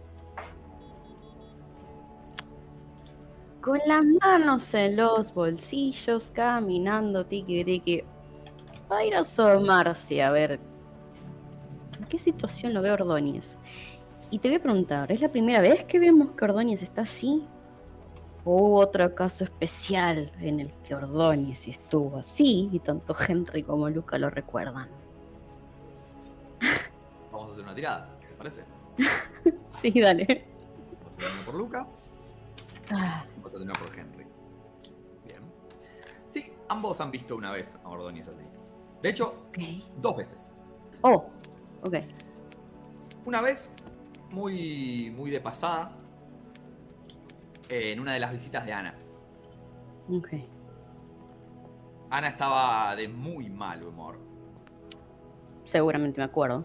con las manos en los bolsillos, caminando, tiki tiki, va a ir a asomarse a ver en qué situación lo ve Ordóñez. Y te voy a preguntar, ¿es la primera vez que vemos que Ordóñez está así? ¿O hubo otro caso especial en el que Ordóñez estuvo así y tanto Henry como Luca lo recuerdan?
vamos a hacer una tirada, ¿te parece?
Sí, dale.
Vamos a terminar por Luca.
Ah,
Vamos a terminar por Henry. Bien. Sí, ambos han visto una vez a Ordóñez así. De hecho,
ok.
dos veces.
Oh, ok.
Una vez, muy, muy de pasada, eh, en una de las visitas de Ana.
Ok.
Ana estaba de muy mal humor.
Seguramente me acuerdo.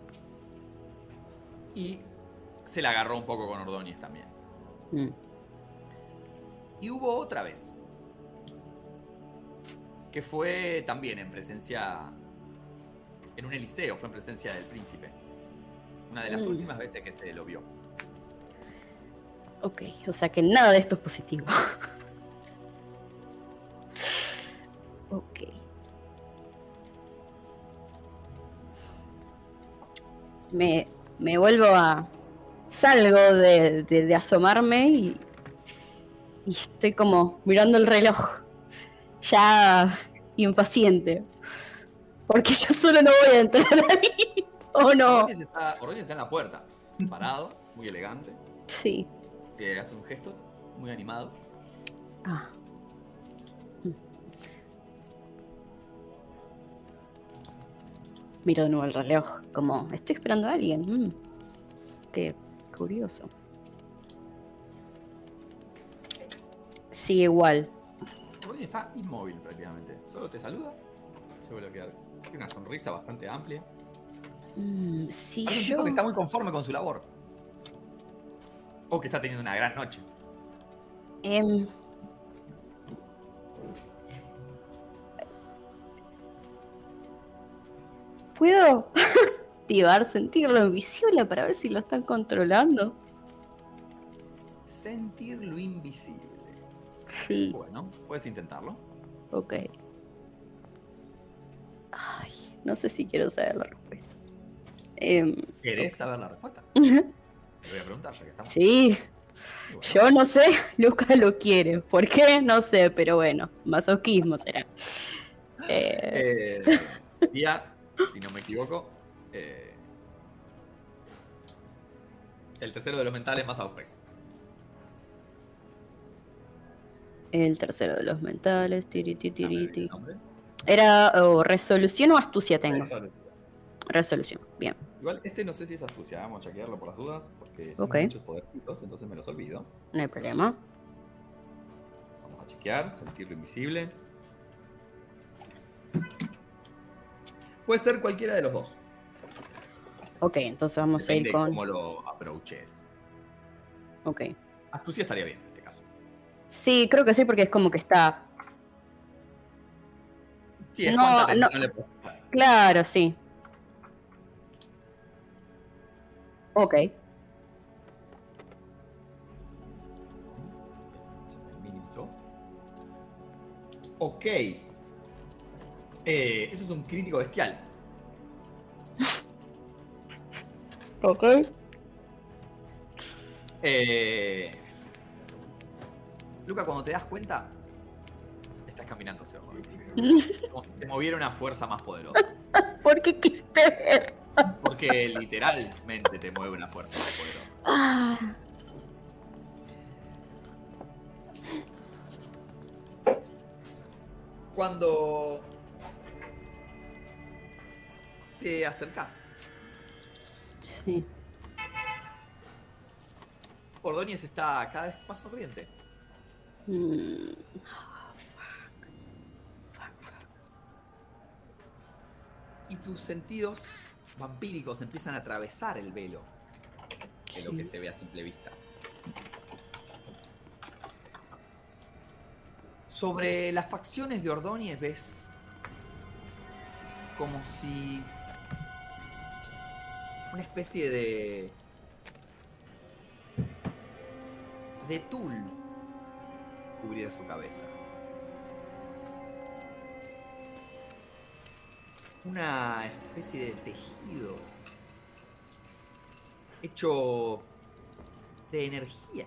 Y se la agarró un poco con Ordóñez también.
Mm.
Y hubo otra vez. Que fue también en presencia... En un eliseo, fue en presencia del príncipe. Una de las
Mm.
últimas veces que se lo vio.
Ok, o sea que nada de esto es positivo. Ok. Me, me vuelvo a... Salgo de, de- de asomarme y, y estoy como mirando el reloj. Ya impaciente. Porque yo solo no voy a entrar ahí. ¿O no?
Ordóñez está, Ordóñez está en la puerta, parado, muy elegante.
Sí.
Que hace un gesto muy animado.
Ah. Mm. Miro de nuevo el reloj, como estoy esperando a alguien. Mm. Qué curioso. Sí, igual.
Ordóñez está inmóvil prácticamente. Solo te saluda. Se vuelve a quedar. Tiene una sonrisa bastante amplia.
Mm, si
Parece un
yo...
tipo que está muy conforme con su labor. O que está teniendo una gran noche.
Em, ¿Puedo activar, sentirlo invisible para ver si lo están controlando?
Sentir lo invisible.
Sí,
Bueno, puedes intentarlo.
ok. Ay, no sé si quiero saber la respuesta. Em,
¿Querés saber la respuesta? Te voy a preguntar ya que estamos.
sí,
Y bueno,
yo no sé, Lucas lo quiere. ¿Por qué? No sé, pero bueno, masoquismo será. Eh,
eh, sería, si no me equivoco, eh, el tercero de los mentales más Outbreaks.
el tercero de los mentales, tiriti,
Dame bien
tiriti.
el nombre.
¿Era o resolución o astucia tengo?
Resolución.
Resolución, bien.
Igual este no sé si es astucia, vamos a chequearlo por las dudas, porque son
Ok.
muchos podercitos, entonces me los olvido.
No hay problema.
Vamos a chequear, sentir lo invisible. Puede ser cualquiera de los dos.
Ok, entonces vamos a
Depende
ir
de
con...
cómo lo aproaches.
Ok.
Astucia estaría bien en este caso.
Sí, creo que sí, porque es como que está...
Sí, es
No,
cuánta
no.
atención le puedes prestar.
Claro, sí. Ok.
Se me minimizó. Ok. Eh, eso es un crítico bestial.
Ok.
Eh, Luca, cuando te das cuenta, estás caminando hacia abajo. Como si te moviera una fuerza más poderosa.
¿Por qué quisiste ver?
Porque literalmente te mueve una fuerza más poderosa.
Ah,
Cuando te acercás,
sí.
Ordóñez está cada vez más sonriente.
Mm,
Y tus sentidos vampíricos empiezan a atravesar el velo de lo
sí.
que se ve a simple vista. Sobre las facciones de Ordóñez ves como si una especie de de tul cubriera su cabeza. Una especie de tejido hecho de energía.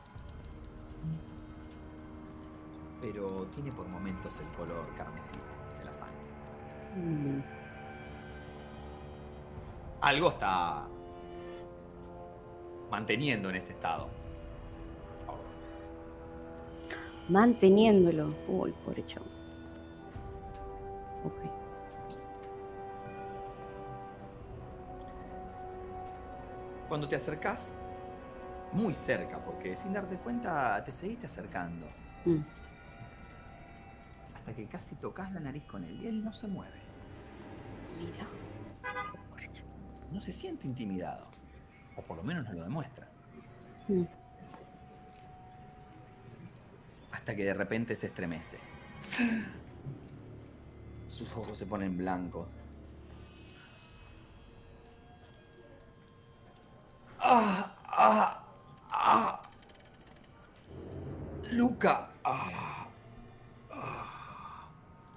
Pero tiene por momentos el color carmesí de la sangre.
Mm,
algo está manteniendo en ese estado.
Manteniéndolo. Uy, pobre chavo. Ok.
Cuando te acercás, muy cerca, porque sin darte cuenta te seguiste acercando,
Mm.
hasta que casi tocas la nariz con él y él no se mueve.
Mira.
No se siente intimidado, o por lo menos no lo demuestra.
Mm.
Hasta que de repente se estremece. Sus ojos se ponen blancos. ¡Ah! ¡Ah! ¡Ah! ¡Luca! ¡Ah! ¡Ah!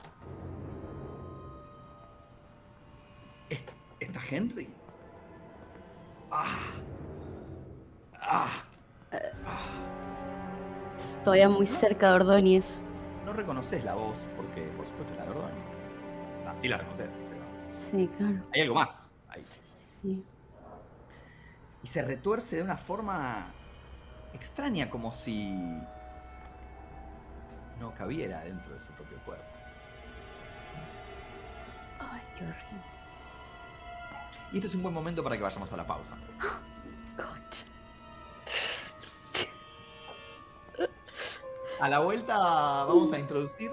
¿Est- ¿Está Henry? ¡Ah! ¡Ah!
Estoy muy cerca de Ordóñez.
No reconoces la voz porque, por supuesto, es la de Ordóñez. O sea, sí la reconoces, pero
Sí, claro.
hay algo más ahí.
Sí.
Y se retuerce de una forma extraña, como si no cabiera dentro de su propio cuerpo.
Ay, qué horrible.
Y este es un buen momento para que vayamos a la pausa.
Concha.
A la vuelta vamos a introducir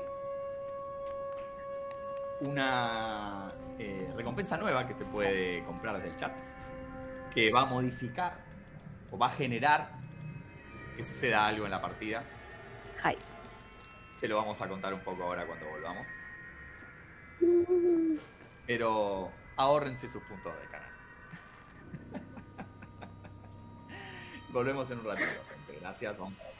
una eh, recompensa nueva que se puede comprar desde el chat, que va a modificar o va a generar que suceda algo en la partida.
Hi.
Se lo vamos a contar un poco ahora cuando volvamos. Pero ahórrense sus puntos de canal. Volvemos en un ratito, gente. Gracias. Vamos a ver.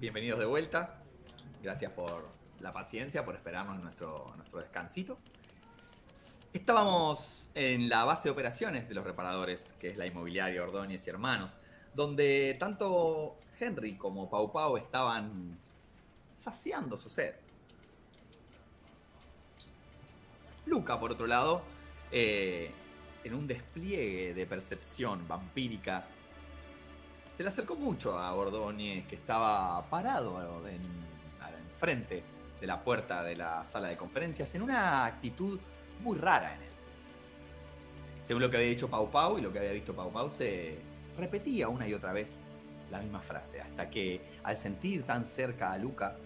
bienvenidos de vuelta. Gracias por la paciencia, por esperarnos nuestro, nuestro descansito. Estábamos en la base de operaciones de los reparadores, que es la inmobiliaria Ordóñez y Hermanos, donde tanto Henry como Pau Pau estaban saciando su sed. Luca, por otro lado, eh, en un despliegue de percepción vampírica, se le acercó mucho a Ordóñez, que estaba parado en, enfrente de la puerta de la sala de conferencias, en una actitud muy rara en él. Según lo que había dicho Pau Pau y lo que había visto Pau Pau, se repetía una y otra vez la misma frase, hasta que al sentir tan cerca a Luca,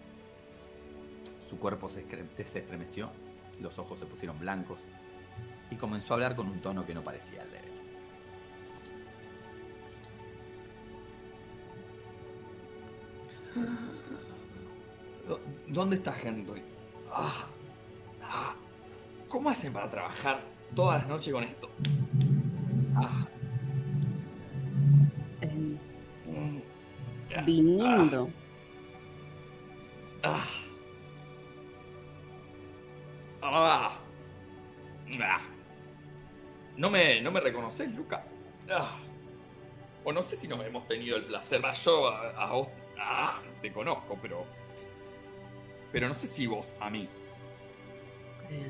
su cuerpo se, se estremeció, los ojos se pusieron blancos y comenzó a hablar con un tono que no parecía el de él. ¿Dónde está Henry? Ah, ah, ¿Cómo hacen para trabajar todas las noches con esto? Ah.
Eh,
Mm.
viniendo.
Ah. Ah. Ah. ¿No me, no me reconoces, Luca? Ah. O no sé si nos hemos tenido el placer. Va, yo a, a vos ah, te conozco, pero... Pero no sé si vos a mí.
Creo,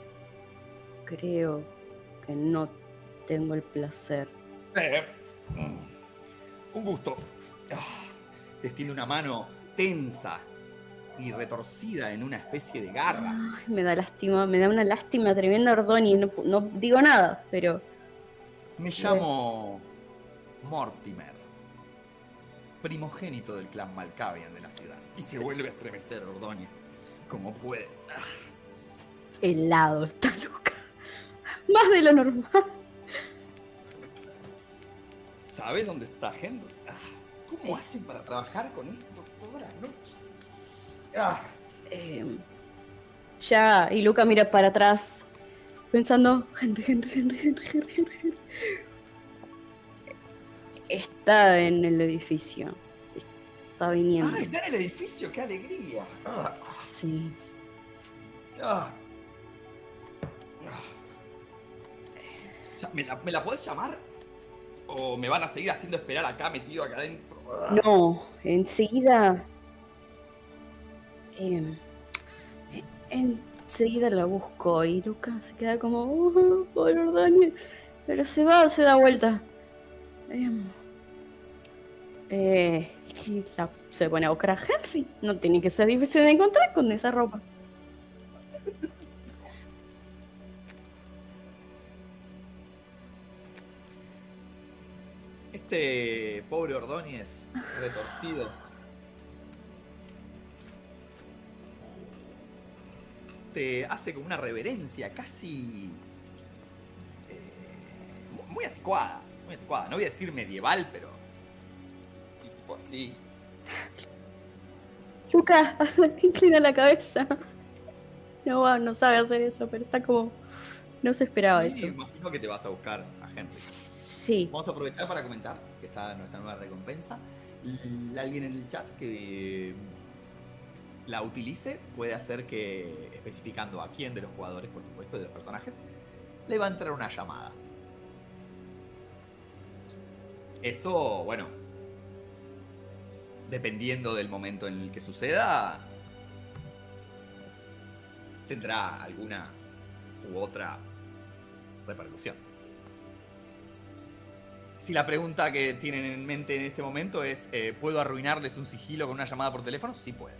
creo que no tengo el placer.
Eh, mm, un gusto. Ah. Te extiende una mano tensa y retorcida en una especie de garra.
Ay, me da lástima, me da una lástima tremenda Ordóñez. No, no digo nada, pero
Me llamo Mortimer, primogénito del clan Malkavian de la ciudad. Y se vuelve a estremecer Ordóñez, como puede. Ah.
helado está loca. Más de lo normal.
¿Sabes dónde está Henry? Ah, ¿Cómo hacen para trabajar con esto toda la noche? Ah.
Eh, ya, y Luca mira para atrás, pensando, Henry, Henry, Henry, Henry, Henry, Henry. Está en el edificio. Está viniendo.
¡Ah, está en el edificio! ¡Qué alegría! Ah.
Sí.
Ah. Ah. Ya, ¿Me la, ¿Me la podés llamar? ¿O me van a seguir haciendo esperar acá, metido acá adentro? Ah.
No, enseguida. Eh, enseguida la busco y Luca se queda como, oh, por Ordóñez. Pero se va, se da vuelta. Eh, eh, y la- se pone a buscar a Henry. No tiene que ser difícil de encontrar con esa ropa.
Este pobre Ordóñez, retorcido, te hace como una reverencia casi eh, mu- muy anticuada, muy anticuada. No voy a decir medieval, pero sí, tipo así.
Luca inclina la cabeza. No va, no sabe hacer eso, pero está como. No se esperaba
Y
eso.
imagino que te vas a buscar a Henry.
Sí.
Vamos a aprovechar para comentar que está nuestra nueva recompensa. Y alguien en el chat que la utilice puede hacer que, especificando a quién de los jugadores, por supuesto, de los personajes, le va a entrar una llamada. Eso, bueno, dependiendo del momento en el que suceda, tendrá alguna u otra repercusión. Si la pregunta que tienen en mente en este momento es eh, ¿puedo arruinarles un sigilo con una llamada por teléfono? Sí puede.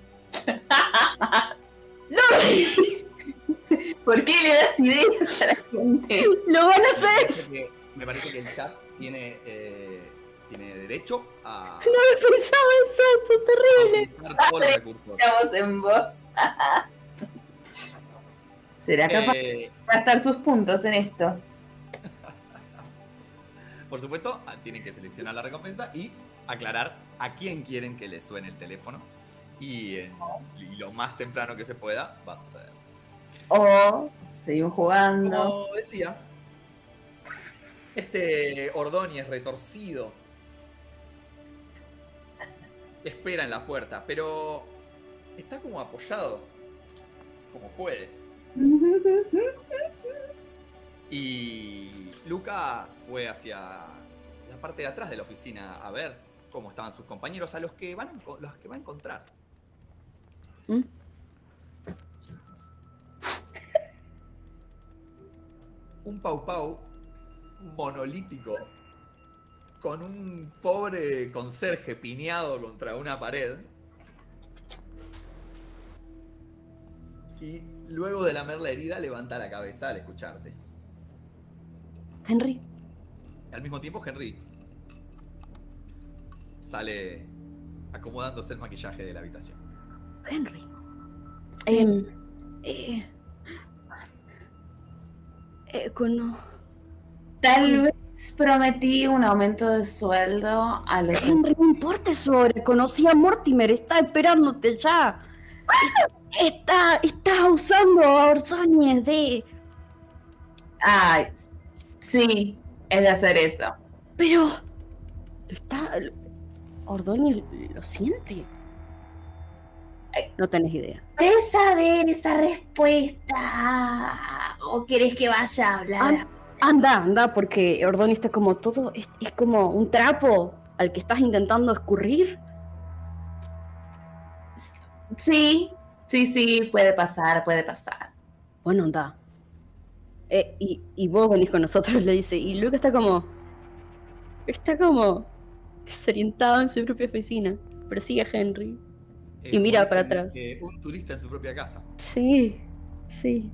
¿Por qué le das ideas a la gente?
¡Lo van a
Me
hacer!
parece que, me parece que el chat tiene, eh, tiene derecho a
No he pensado eso, esto es terrible.
utilizar todos los recursos.
Estamos en voz. ¿Será capaz de
Eh,
gastar sus puntos en esto?
por supuesto, ah, tienen que seleccionar la recompensa y aclarar a quién quieren que les suene el teléfono. Y, en- y lo más temprano que se pueda va a suceder.
O seguimos jugando.
Como decía, este Ordóñez retorcido espera en la puerta, pero está como apoyado, como puede. Y Luca fue hacia la parte de atrás de la oficina a ver cómo estaban sus compañeros, a los que van a, los que va a encontrar.
¿Mm?
Un Pau Pau monolítico con un pobre conserje piñado contra una pared. Y luego de lamer la herida levanta la cabeza al escucharte.
Henry.
Al mismo tiempo Henry sale acomodándose el maquillaje de la habitación.
Henry. Eh, eh, eh, con...
Tal vez prometí un aumento de sueldo a los...
Henry, no importa eso ahora. Conocí a Mortimer, está esperándote ya. Está, está usando a Ordóñez de...
Ay, sí, es de hacer eso.
Pero... Está... Ordóñez lo siente. No tenés idea.
¿Querés saber esa respuesta? ¿O querés que vaya a hablar?
An- anda, anda, porque Ordóñez está como todo... Es, es como un trapo al que estás intentando escurrir.
Sí, sí, sí, puede pasar, puede pasar.
Bueno, anda. Eh, y, y vos venís con nosotros, le dice. Y Luke está como... Está como... desorientado en su propia oficina. Pero sigue a Henry.
Eh,
Y mira
como
para
dicen,
atrás.
eh, un turista en su propia casa.
Sí, sí.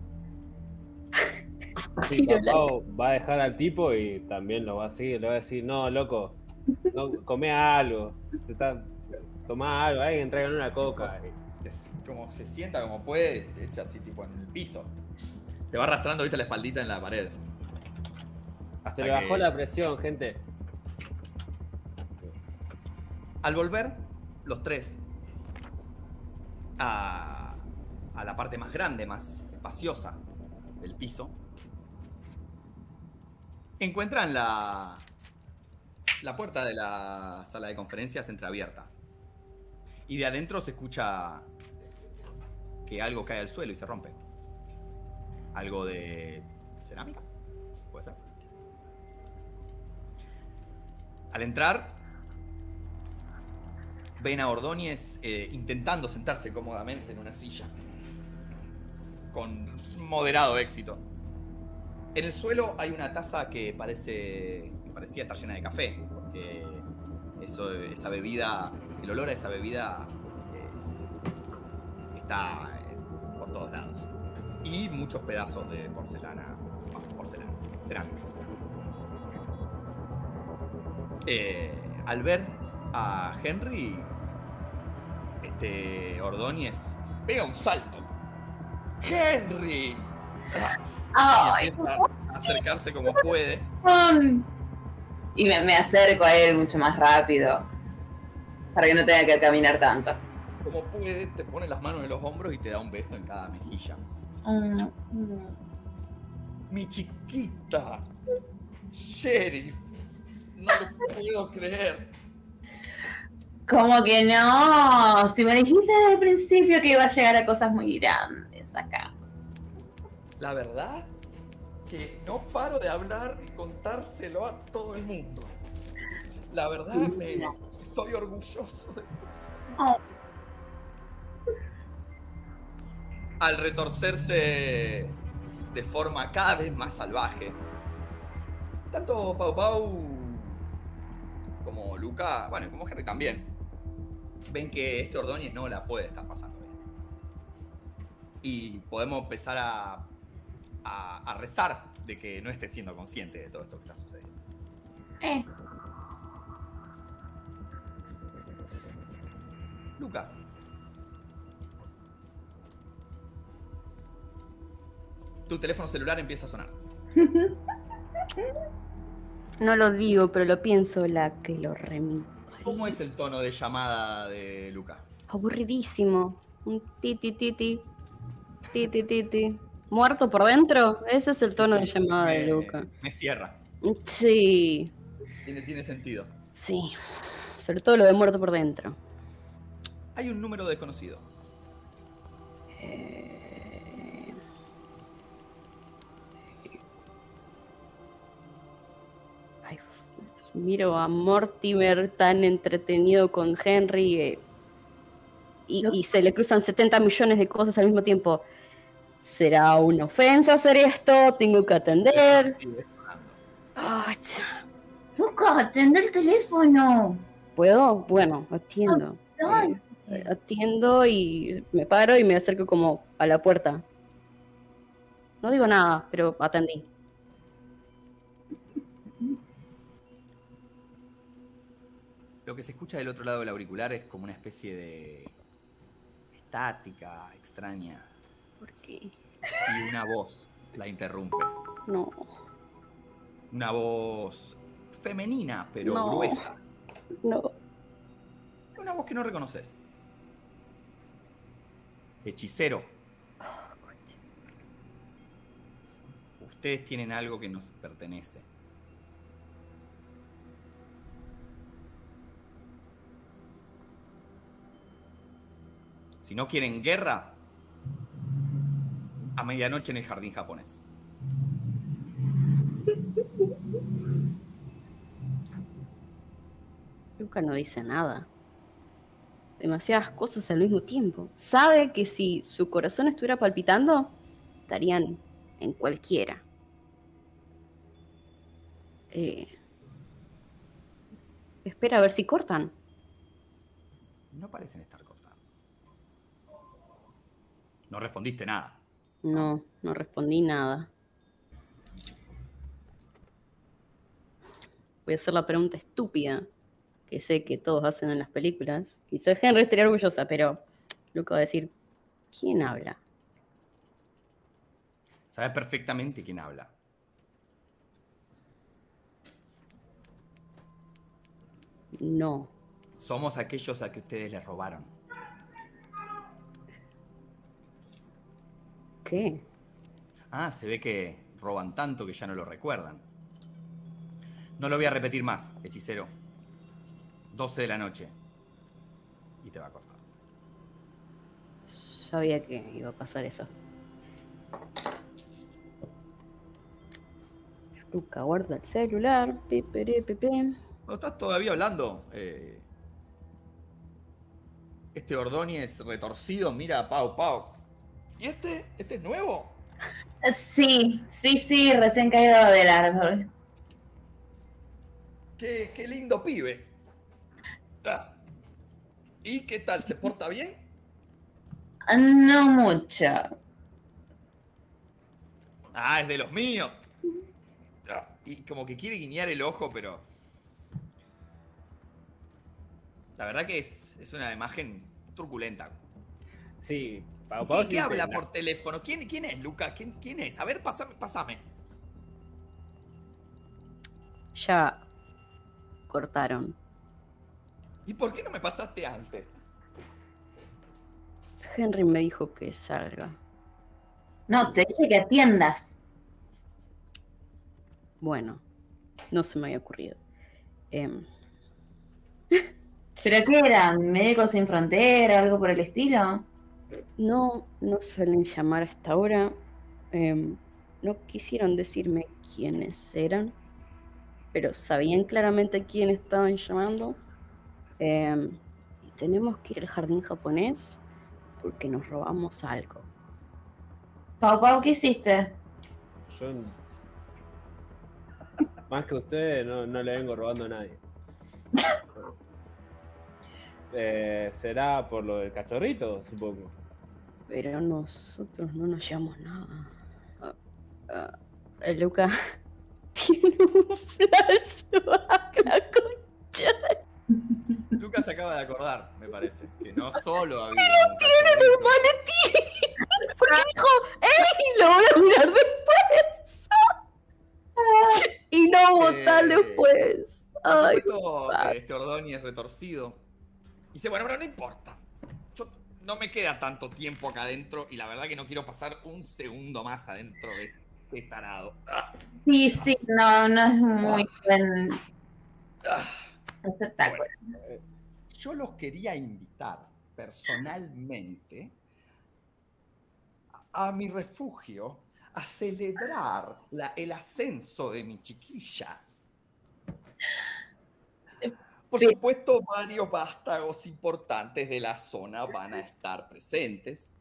Sí,
Pero la-
Pau va a dejar al tipo y también lo va a seguir. Le va a decir, no, loco, no, come algo. Te está, tomá algo, alguien traigan una coca.
Es como se sienta como puede, se echa así tipo en el piso. Se va arrastrando, viste, la espaldita en la pared. Hasta
Se le bajó
que,
la presión, gente.
al volver, los tres a, a la parte más grande, más espaciosa del piso, encuentran la, la puerta de la sala de conferencias entreabierta. Y de adentro se escucha que algo cae al suelo y se rompe. Algo de cerámica, puede ser. Al entrar, ven a Ordóñez eh, intentando sentarse cómodamente en una silla, con moderado éxito. En el suelo hay una taza que parece que parecía estar llena de café, porque eso, esa bebida, el olor a esa bebida eh, está eh, por todos lados. Y muchos pedazos de porcelana, vamos, porcelana, cerámica. Eh, al ver a Henry, este Ordóñez pega un salto. ¡Henry!
Ay,
Y empieza a acercarse como puede.
um, y me, me acerco a él mucho más rápido para que no tenga que caminar tanto.
Como puede, te pone las manos en los hombros y te da un beso en cada mejilla.
Mm, mm.
¡Mi chiquita! ¡Sheriff! No lo puedo creer.
¿Cómo que no? Si me dijiste desde el principio que iba a llegar a cosas muy grandes acá.
La verdad que no paro de hablar y contárselo a todo el mundo. La verdad me estoy orgulloso de...
Oh.
Al retorcerse de forma cada vez más salvaje, tanto Pau Pau como Luca, bueno, como Henry también, ven que este Ordóñez no la puede estar pasando bien. Y podemos empezar a, a, a rezar de que no esté siendo consciente de todo esto que está sucediendo.
Eh,
Luca. Tu teléfono celular empieza a sonar.
No lo digo, pero lo pienso, la que lo remito.
¿Cómo es el tono de llamada de Luca?
Aburridísimo. Un titi titi. Titi titi. ¿Muerto por dentro? Ese es el tono de llamada de
Me-
Luca.
Me cierra.
Sí,
Tiene, tiene sentido.
sí. Sobre todo lo de muerto por dentro.
Hay un número desconocido.
Eh... Ay, miro a Mortimer tan entretenido con Henry eh, y, y se le cruzan setenta millones de cosas al mismo tiempo. ¿Será una ofensa hacer esto? ¿Tengo que atender?
Sigue sonando.
Ay, ch-
Lucas, atende el teléfono.
¿Puedo? Bueno, atiendo.
Ay,
Eh, atiendo y me paro y me acerco como a la puerta. No digo nada, pero atendí.
Lo que se escucha del otro lado del auricular es como una especie de estática extraña.
¿Por qué?
Y una voz la interrumpe.
No.
Una voz femenina, pero
No.
gruesa.
No.
Una voz que no reconoces. Hechicero. Ustedes tienen algo que nos pertenece. Si no quieren guerra, a medianoche en el jardín japonés.
Luca no dice nada. Demasiadas cosas al mismo tiempo. Sabe que si su corazón estuviera palpitando, estarían en cualquiera. Eh, espera a ver si cortan.
No parecen estar cortando. No respondiste nada.
No, no respondí nada. Voy a hacer la pregunta estúpida que sé que todos hacen en las películas. Quizás Henry estaría orgullosa, pero Luca va a decir, ¿quién habla?
Sabes perfectamente quién habla.
No.
Somos aquellos a que ustedes les robaron.
¿Qué?
Ah, se ve que roban tanto que ya no lo recuerdan. No lo voy a repetir más, hechicero. doce de la noche. Y te va a cortar.
Sabía que iba a pasar eso. Luca guarda el celular. Pipere, pepe.
¿No estás todavía hablando? Eh, este Ordóñez retorcido mira a Pau Pau. ¿Y este? ¿Este es nuevo?
sí, sí, sí, recién caído del árbol.
Qué, qué lindo pibe. Ah. ¿Y qué tal? ¿Se porta bien?
No mucho.
Ah, es de los míos. Ah, y como que quiere guiñar el ojo, pero... La verdad que es, es una imagen truculenta.
Sí, Pau
¿Qué,
Pau
qué
sí
habla
se-
por teléfono? ¿Quién, quién es, Luca? ¿Quién, quién es? A ver, pasame, pasame.
Ya cortaron.
¿Y por qué no me pasaste antes?
Henry me dijo que salga.
No, te dije que atiendas.
Bueno, no se me había ocurrido. Em,
¿Pero qué era? ¿Médicos sin frontera? ¿Algo por el estilo?
no, no suelen llamar a esta hora. Em, no quisieron decirme quiénes eran, pero sabían claramente quién estaban llamando. Em, y tenemos que ir al jardín japonés porque nos robamos algo.
Pau Pau, ¿qué hiciste?
Yo, más que ustedes, no, no le vengo robando a nadie. Eh, será por lo del cachorrito, supongo.
Pero nosotros no nos llevamos nada. Ah, ah, eh, Luca tiene un flashback, la concha.
Lucas se acaba de acordar, me parece. Que no solo había. un
Tiene
cachorrito.
un maletín. Porque dijo, ¡ey! Lo voy a mirar después. Y no hubo
Eh,
tal después.
Por
Ay,
supuesto,
fuck.
que este Ordóñez retorcido. Y dice, bueno, pero no importa. Yo no me queda tanto tiempo acá adentro y la verdad que no quiero pasar un segundo más adentro de este tarado. Ah,
Sí, sí, no, no es muy buen
ah.
espectáculo.
Yo los quería invitar
personalmente a, a mi refugio a celebrar la, el ascenso de mi chiquilla. Por
Sí.
supuesto, varios vástagos importantes de la zona van a estar presentes.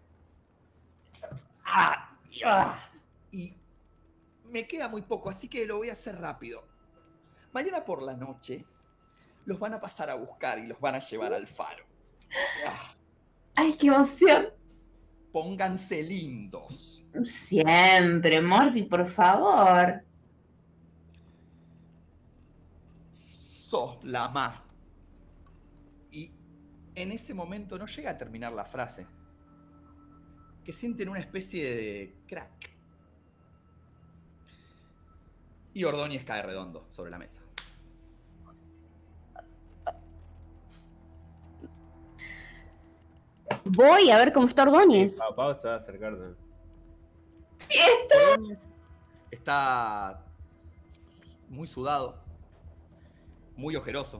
Ah, y, ah, y me queda muy poco, así que lo voy a hacer rápido. Mañana por la noche los van a pasar a buscar y los van a llevar al faro. Ah,
¡Ay, qué emoción!
pónganse lindos.
Siempre, Morty, por favor.
Sos la más. Y en ese momento no llega a terminar la frase. Que sienten una especie de crack. Y Ordóñez cae redondo sobre la mesa.
Voy a ver cómo está Ordóñez.
Pau Pau se va a acercar. ¿No?
Ordóñez está muy sudado, muy ojeroso.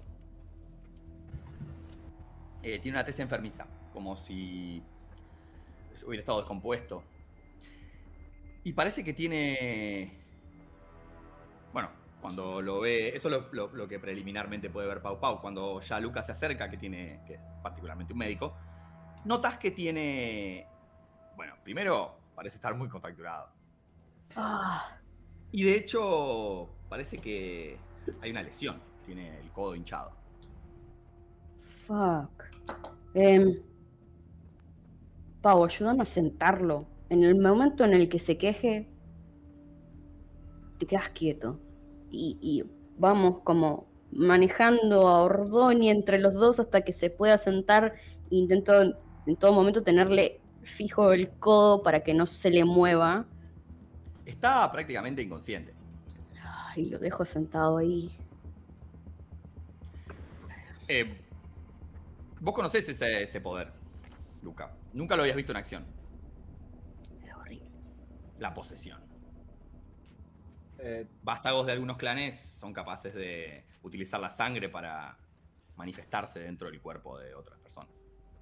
Eh, tiene una tez enfermiza, como si hubiera estado descompuesto. Y parece que tiene... Bueno, cuando lo ve... Eso es lo, lo, lo que preliminarmente puede ver Pau Pau. Cuando ya Lucas se acerca, que tiene, que es particularmente un médico, notas que tiene... Bueno, primero parece estar muy contracturado.
Ah,
Y de hecho, parece que hay una lesión. Tiene el codo hinchado.
fuck. Em, Pau, ayúdame a sentarlo. En el momento en el que se queje, te quedas quieto. Y, y vamos como manejando a Ordóñez entre los dos hasta que se pueda sentar. Intento en todo momento tenerle fijo el codo para que no se le mueva.
Está prácticamente inconsciente.
Ay, lo dejo sentado ahí.
Eh, vos conocés ese, ese poder, Luca. Nunca lo habías visto en acción.
Es horrible.
La posesión.
Eh,
Vástagos de algunos clanes son capaces de utilizar la sangre para manifestarse dentro del cuerpo de otras personas.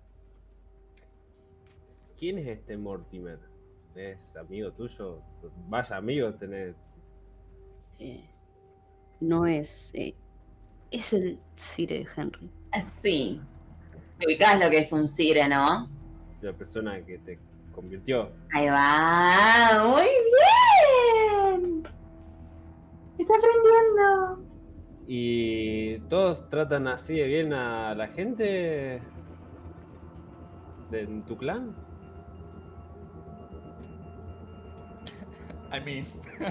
¿Quién es este Mortimer? ¿Es amigo tuyo? Vaya amigo tenés.
Eh, no es... eh, es el Sire de Henry.
Sí. Te ubicás lo que es un Sire, ¿no?
La persona que te convirtió.
Ahí va. Muy bien. Está aprendiendo.
¿Y todos tratan así de bien a la gente de en tu clan?
I mean...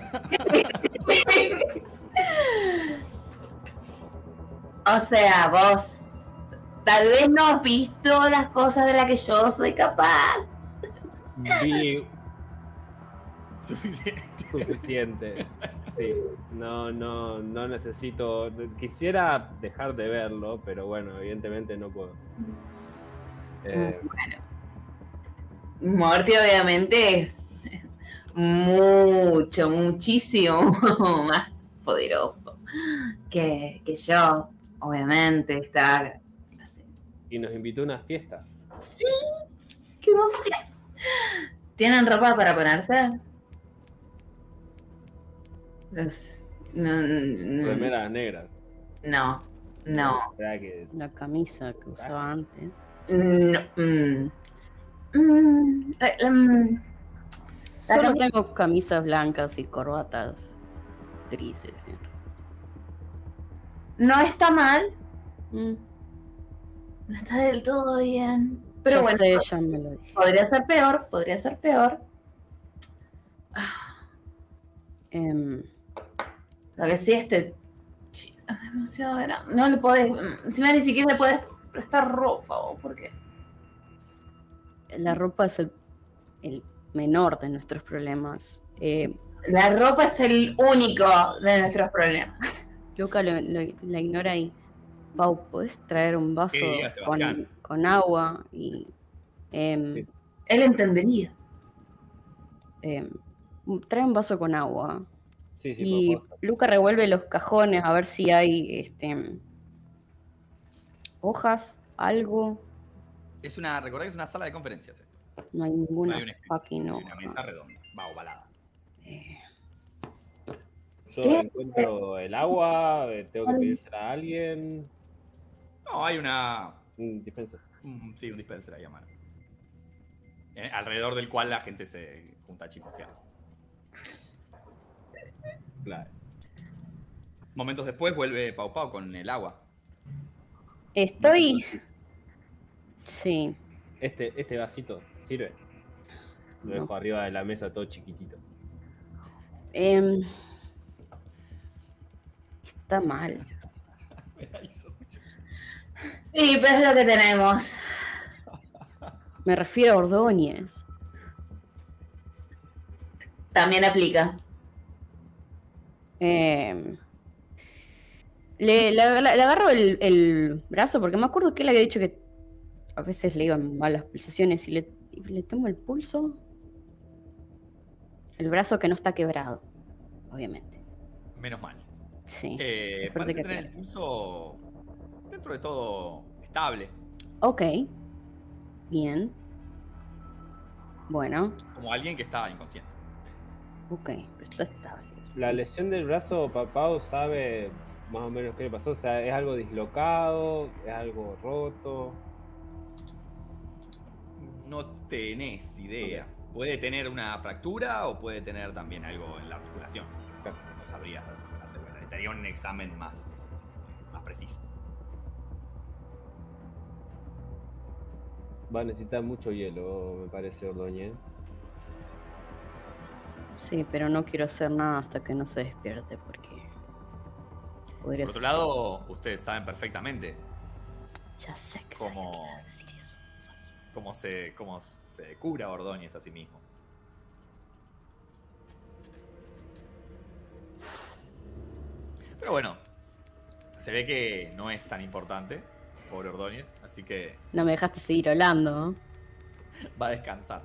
O sea, vos tal vez no has visto las cosas de las que yo soy capaz.
Vi
Suficiente.
suficiente. Sí, no, no, no necesito. Quisiera dejar de verlo, pero bueno, evidentemente no puedo. Eh,
Bueno. Morty obviamente es mucho, muchísimo más poderoso que, que yo. Obviamente está... no sé.
y nos invitó a una fiesta.
¿Qué emoción? ¿Tienen ropa para ponerse? Los- No, no,
Remeras negras.
no, no,
¿Será que
La camisa que usaba antes.
no. mm. Mm, la- mm, La
Solo
cami-
tengo camisas blancas y corbatas grises.
no está mal,
Mm,
no está del todo bien. Pero
ya
bueno,
sé, ya me lo dije.
podría ser peor, podría ser peor.
Em,
Lo que sí, este chico es demasiado grande. No le podés, encima ni siquiera le podés prestar ropa, o porque
la ropa es el, el menor de nuestros problemas. Eh,
la ropa es el único de nuestros problemas.
Luca lo- lo- la ignora y... Pau, ¿podés traer un vaso
¿Qué diga,
con,
Sebastián?
con agua? Y em,
Sí.
Él entendería.
em, trae un vaso con agua.
sí, sí,
Y
por favor.
Luca revuelve los cajones a ver si hay este, hojas, algo.
Es una, recordá que es una sala de conferencias esto.
No hay ninguna
No hay un escritorio,
fucking
hay una
hoja.
mesa redonda, va ovalada.
Eh,
Yo
¿Qué?
encuentro el agua, eh, tengo que pedírsela a alguien.
No, hay una.
Un dispenser.
un- sí, un dispenser ahí a mano. Eh, alrededor del cual la gente se junta a chismosear.
Claro.
Momentos después vuelve Pau Pau con el agua.
Estoy. Sí.
Este, este vasito sirve. Lo dejo
No.
arriba de la mesa todo chiquitito.
Em, está mal.
Sí, pero es lo que tenemos.
Me refiero a Ordóñez.
También aplica.
Em, le, le- le- le agarro el, el brazo porque me acuerdo que él había dicho que a veces le iban mal las pulsaciones y le, y le tomo el pulso. El brazo que no está quebrado, obviamente.
Menos mal.
Sí.
Eh,
Qué fuerte
parece
que
tener el
tiene.
pulso dentro de todo estable.
Ok. Bien. Bueno,
Como alguien que está inconsciente.
ok. Está estable.
La lesión del brazo, Papao sabe más o menos qué le pasó. O sea, ¿es algo dislocado? ¿Es algo roto?
No tenés idea. Puede tener una fractura o puede tener también algo en la articulación.
Claro.
No sabrías darte cuenta. Necesitaría un examen más, más preciso.
Va a necesitar mucho hielo, me parece, Ordóñez.
Sí, pero no quiero hacer nada hasta que no se despierte porque podría
Por otro
ser-
lado, ustedes saben perfectamente
Ya sé que
cómo-
sabía que ibas a decir eso.
cómo se, cómo se cura Ordóñez a sí mismo. Pero bueno, se ve que no es tan importante, pobre Ordóñez, así que
No me dejaste seguir hablando, ¿no?
va a descansar.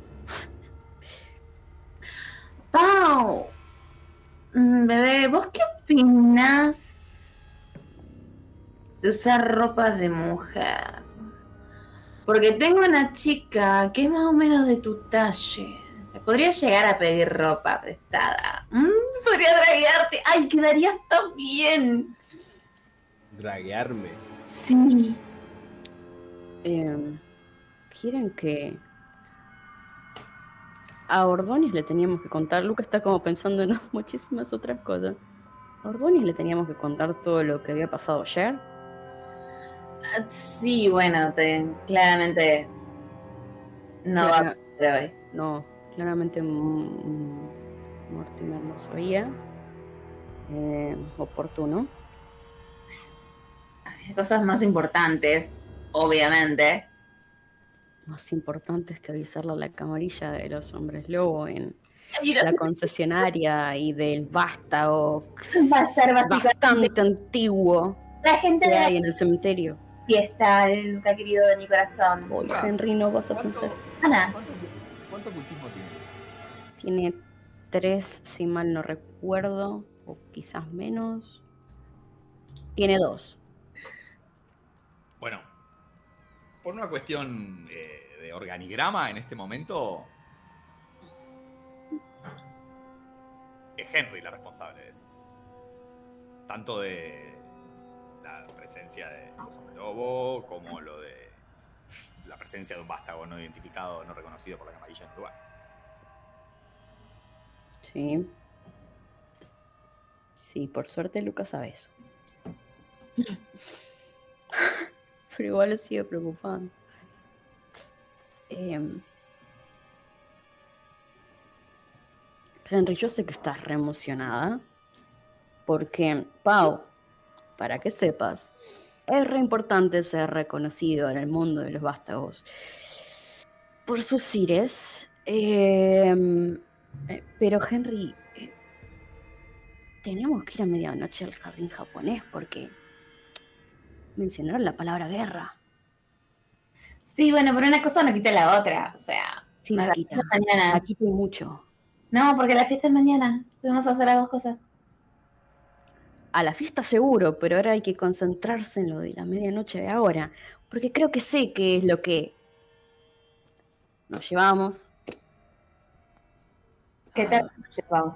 Pau, mm, bebé, ¿vos qué opinás de usar ropas de mujer? Porque tengo una chica que es más o menos de tu talle. Me podría llegar a pedir ropa prestada. Mm, podría draguearte. Ay, quedarías tan bien.
Draguearme.
Sí.
Eh, ¿Quieren que a Ordóñez le teníamos que contar? Luca está como pensando en muchísimas otras cosas. A Ordóñez le teníamos que contar todo lo que había pasado ayer.
Ah, sí, bueno, te, claramente no
Clara-
va a poder hoy.
No, claramente mm, Mortimer no sabía. Eh, oportuno.
Hay cosas más importantes, obviamente.
Más importante es que avisarle a la camarilla de los hombres lobo en
Ay, no,
la concesionaria y del vástago
va a ser básicamente
bastante antiguo
la gente
que
de
hay
la
en el cementerio.
fiesta, el Luca querido de mi corazón.
Hoy,
Ah,
Henry, no vas a
¿Cuánto,
pensar.
Ana,
cuánto, cuánto ocultismo tiene?
Tiene tres, si mal no recuerdo, o quizás menos. Tiene dos.
Bueno, por una cuestión eh, de organigrama en este momento, es Henry la responsable de eso. Tanto de la presencia de los hombres lobo como lo de la presencia de un vástago no identificado, no reconocido por la camarilla en el lugar.
Sí. Sí, por suerte Lucas sabe eso. Pero igual le sigue preocupando. Eh, Henry, yo sé que estás re emocionada. Porque, Pau, para que sepas, es re importante ser reconocido en el mundo de los vástagos por sus sires. Eh, eh, pero, Henry, eh, tenemos que ir a medianoche al jardín japonés porque mencionaron la palabra guerra.
sí, bueno, pero una cosa no quita la otra. O sea,
Sí,
nos
la
la
quita.
fiesta es mañana.
La quita y mucho.
No, porque la fiesta es mañana. Podemos hacer las dos cosas.
a la fiesta seguro, pero ahora hay que concentrarse en lo de la medianoche de ahora, porque creo que sé qué es lo que nos llevamos.
¿Qué tal, Pau?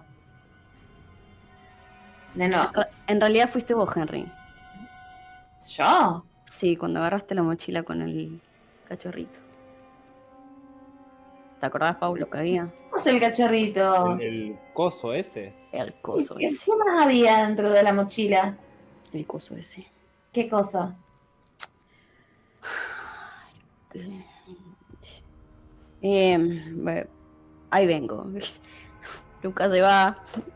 De
En,
nuevo,
re- en realidad fuiste vos, Henry.
¿yo?
Sí, cuando agarraste la mochila con el cachorrito. ¿Te acordás, Pau, lo que había?
¿Cómo es el cachorrito?
El, el coso ese.
El coso
¿Qué,
ese.
qué más había dentro de la mochila?
El coso ese.
¿Qué cosa?
Eh, bueno, ahí vengo. Lucas se va.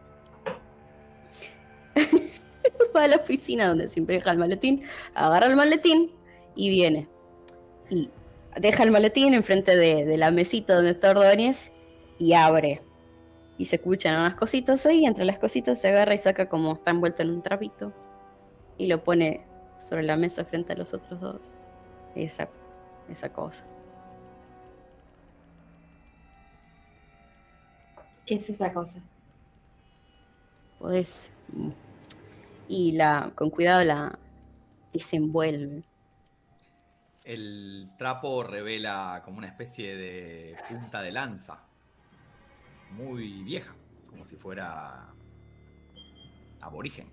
Va a la oficina donde siempre deja el maletín, agarra el maletín y viene. Y deja el maletín enfrente de, de la mesita donde está Ordóñez y abre. Y se escuchan unas cositas ahí, entre las cositas se agarra y saca como está envuelto en un trapito. Y lo pone sobre la mesa frente a los otros dos. Esa, esa cosa.
¿Qué es esa cosa?
Podés. Y la, con cuidado la desenvuelve.
El trapo revela como una especie de punta de lanza. Muy vieja, como si fuera aborigen.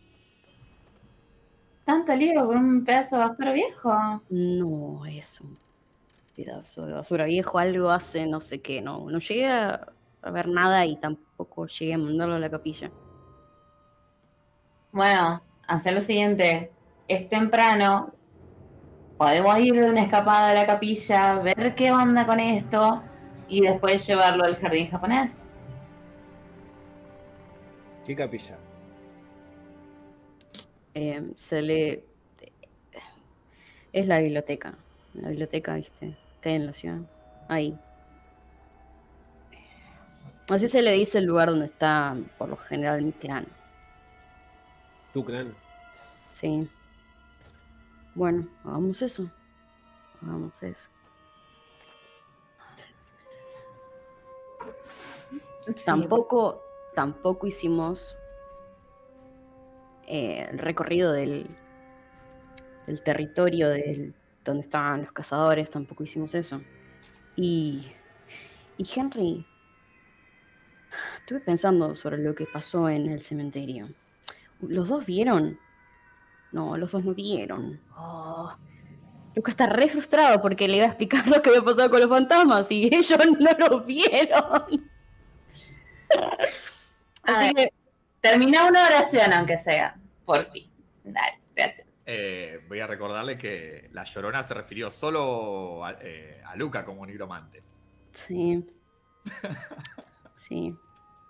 ¿Tanto lío por un pedazo de basura viejo?
No es un pedazo de basura viejo, algo hace no sé qué, no, no llegué a, a ver nada y tampoco llegué a mandarlo a la capilla.
Bueno, hacer lo siguiente. Es temprano. Podemos ir de una escapada a la capilla, ver qué onda con esto y después llevarlo al jardín japonés.
¿Qué capilla?
Eh, se le... Es la biblioteca, la biblioteca, viste, que hay en la ciudad, ahí. Así se le dice el lugar donde está, por lo general, mi clan.
¿Tu clan?
Sí. Bueno, hagamos eso. Hagamos eso.
Sí.
Tampoco, tampoco hicimos eh, el recorrido del, del territorio del, donde estaban los cazadores, tampoco hicimos eso. Y, y Henry, estuve pensando sobre lo que pasó en el cementerio. ¿Los dos vieron? No, los dos no vieron. Oh. Lucas está re frustrado porque le iba a explicar lo que había pasado con los fantasmas y ellos no los vieron. Así
Ay.
que
Termina una oración, aunque sea. Por fin. Dale, gracias.
Eh, voy a recordarle que la Llorona se refirió solo a, eh, a Luca como nigromante.
sí. Sí.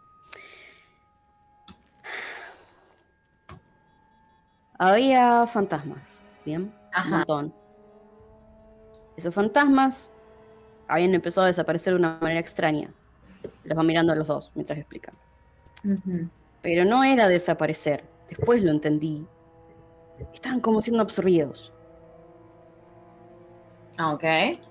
Había fantasmas, ¿bien?
Ajá.
Un montón. Esos fantasmas habían empezado a desaparecer de una manera extraña. Los va mirando a los dos mientras explican.
Ujú.
Pero no era desaparecer. Después lo entendí. Estaban como siendo absorbidos.
Ok.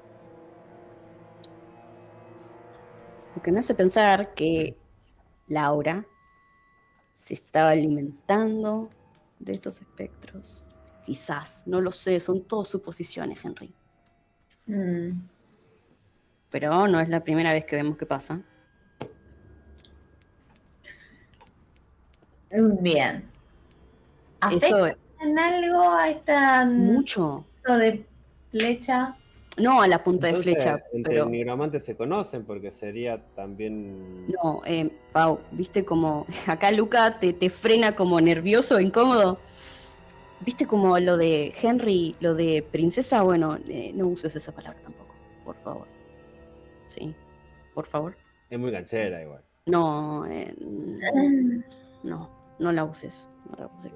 Lo que me hace pensar que Laura se estaba alimentando de estos espectros. Quizás, no lo sé, son todas suposiciones, Henry.
Mm.
Pero no es la primera vez que vemos que pasa.
Bien.
Eso
¿Afecta en algo a esta
mucho.
eso de flecha?
No a la punta
Entonces,
de flecha,
entre
pero...
nigromantes se conocen porque sería también...
No, eh, Pau, viste como... Acá Luca te, te frena como nervioso, incómodo. ¿Viste como lo de Henry, lo de princesa? Bueno, eh, no uses esa palabra tampoco, por favor. Sí, por favor.
Es muy canchera igual.
No, eh, no, no la uses. No la uses.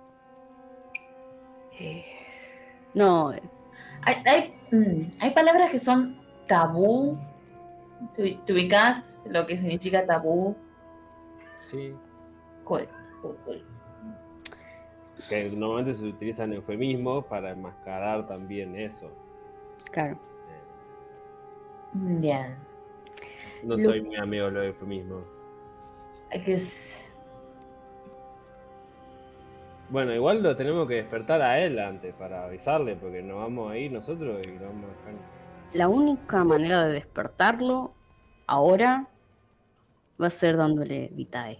Eh, no, eh,
Hay, hay, mm, hay palabras que son tabú. ¿Te, te ubicás lo que significa tabú?
Sí.
Cool, cool, cool.
Que normalmente se utilizan eufemismos para enmascarar también eso.
claro.
Eh,
Bien.
no
Lu-
soy muy amigo de los eufemismos.
Hay que s-
Bueno, igual lo tenemos que despertar a él antes para avisarle, porque nos vamos a ir nosotros y lo vamos a dejar.
La única manera de despertarlo ahora va a ser dándole Vitae.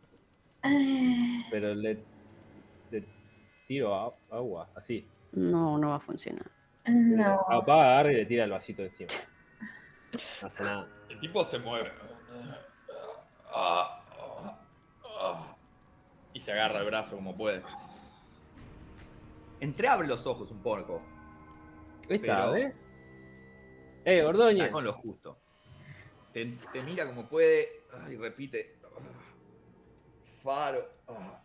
Pero le, le tiro a- agua, así.
No, no va a funcionar.
No.
Papá agarra y le tira el vasito encima. No hace nada.
El tipo se mueve. Ah, ah, ah. Y se agarra el brazo como puede. Entreabre los ojos un poco.
Esta,
Pero-
¿ves? Eh, Ordóñez.
Está con lo justo. Te, te mira como puede ah, y repite. ah, Faro. ah.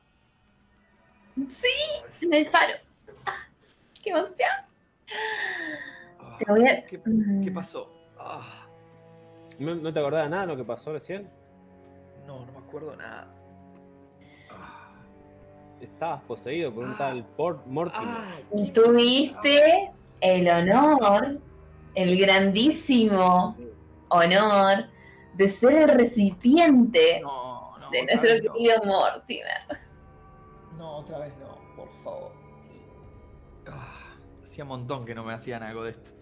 En el faro. Ah, ¡Qué emoción!
Ah,
Te voy a-
¿Qué, qué pasó? Ah,
¿No, no te acordás de nada de lo que pasó recién?
no, no me acuerdo nada. Ah,
Estabas poseído por un tal Port Mortimer.
ay,
Y tuviste el honor, el grandísimo honor de ser el recipiente
No, no,
de
otra
nuestro
vez no.
querido Mortimer.
No, otra vez no, por favor. Ah, hacía un montón que no me hacían algo de esto.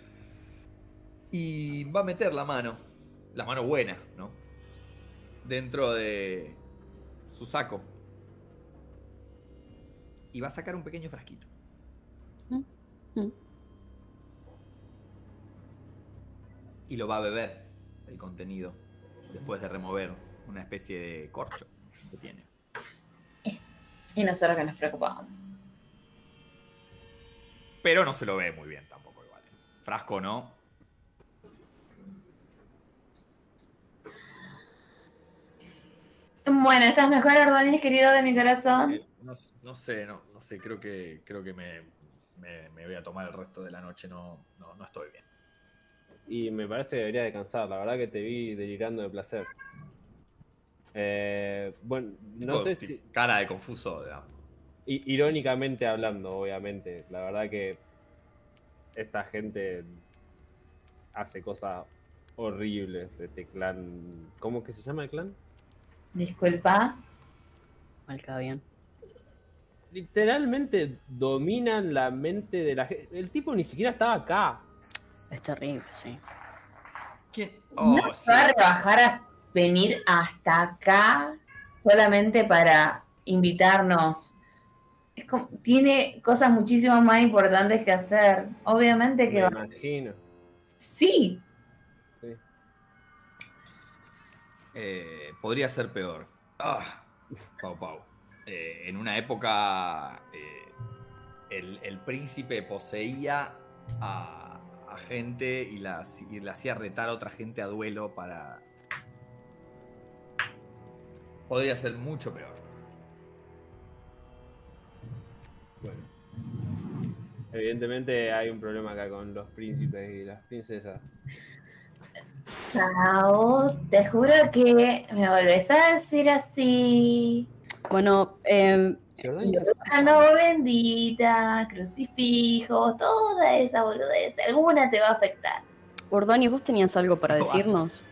Y va a meter la mano, la mano buena, ¿no? Dentro de su saco. Y va a sacar un pequeño frasquito.
Mm.
Y lo va a beber, el contenido, después de remover una especie de corcho que tiene.
Y nosotros que nos preocupábamos.
Pero no se lo ve muy bien tampoco igual. Frasco no.
Bueno, ¿estás mejor, Ordóñez, querido de mi corazón?
Eh, no, no sé, no, no sé, creo que creo que me, me, me voy a tomar el resto de la noche, no, no, no estoy bien.
Y me parece que debería descansar. La verdad que te vi delirando de placer. Eh, bueno, no
Tipo,
sé
ti-
si...
Cara de confuso, digamos.
i- Irónicamente hablando, obviamente. La verdad que esta gente hace cosas horribles. Este clan... ¿Cómo es que se llama el clan?
Disculpa.
Malca bien.
Literalmente dominan la mente de la gente. El tipo ni siquiera estaba acá.
Es terrible, sí.
¿Quién?
¿No
Oh, sí.
va a rebajar a venir hasta acá solamente para invitarnos? Es como- tiene cosas muchísimo más importantes que hacer. Obviamente que
Me
va.
imagino.
Sí.
Sí.
Eh, podría ser peor. Ah, Pau Pau. Eh, en una época eh, el, el príncipe poseía a, a gente y la, y le hacía retar a otra gente a duelo para... Podría ser mucho peor.
Bueno. Evidentemente hay un problema acá con los príncipes y las princesas.
Sao, te juro que me volvés a decir así.
Bueno, eh,
Si Ordóñez es-
No bendita, crucifijos, toda esa boludez. Alguna te va a afectar.
Ordóñez, vos tenías algo para
No,
decirnos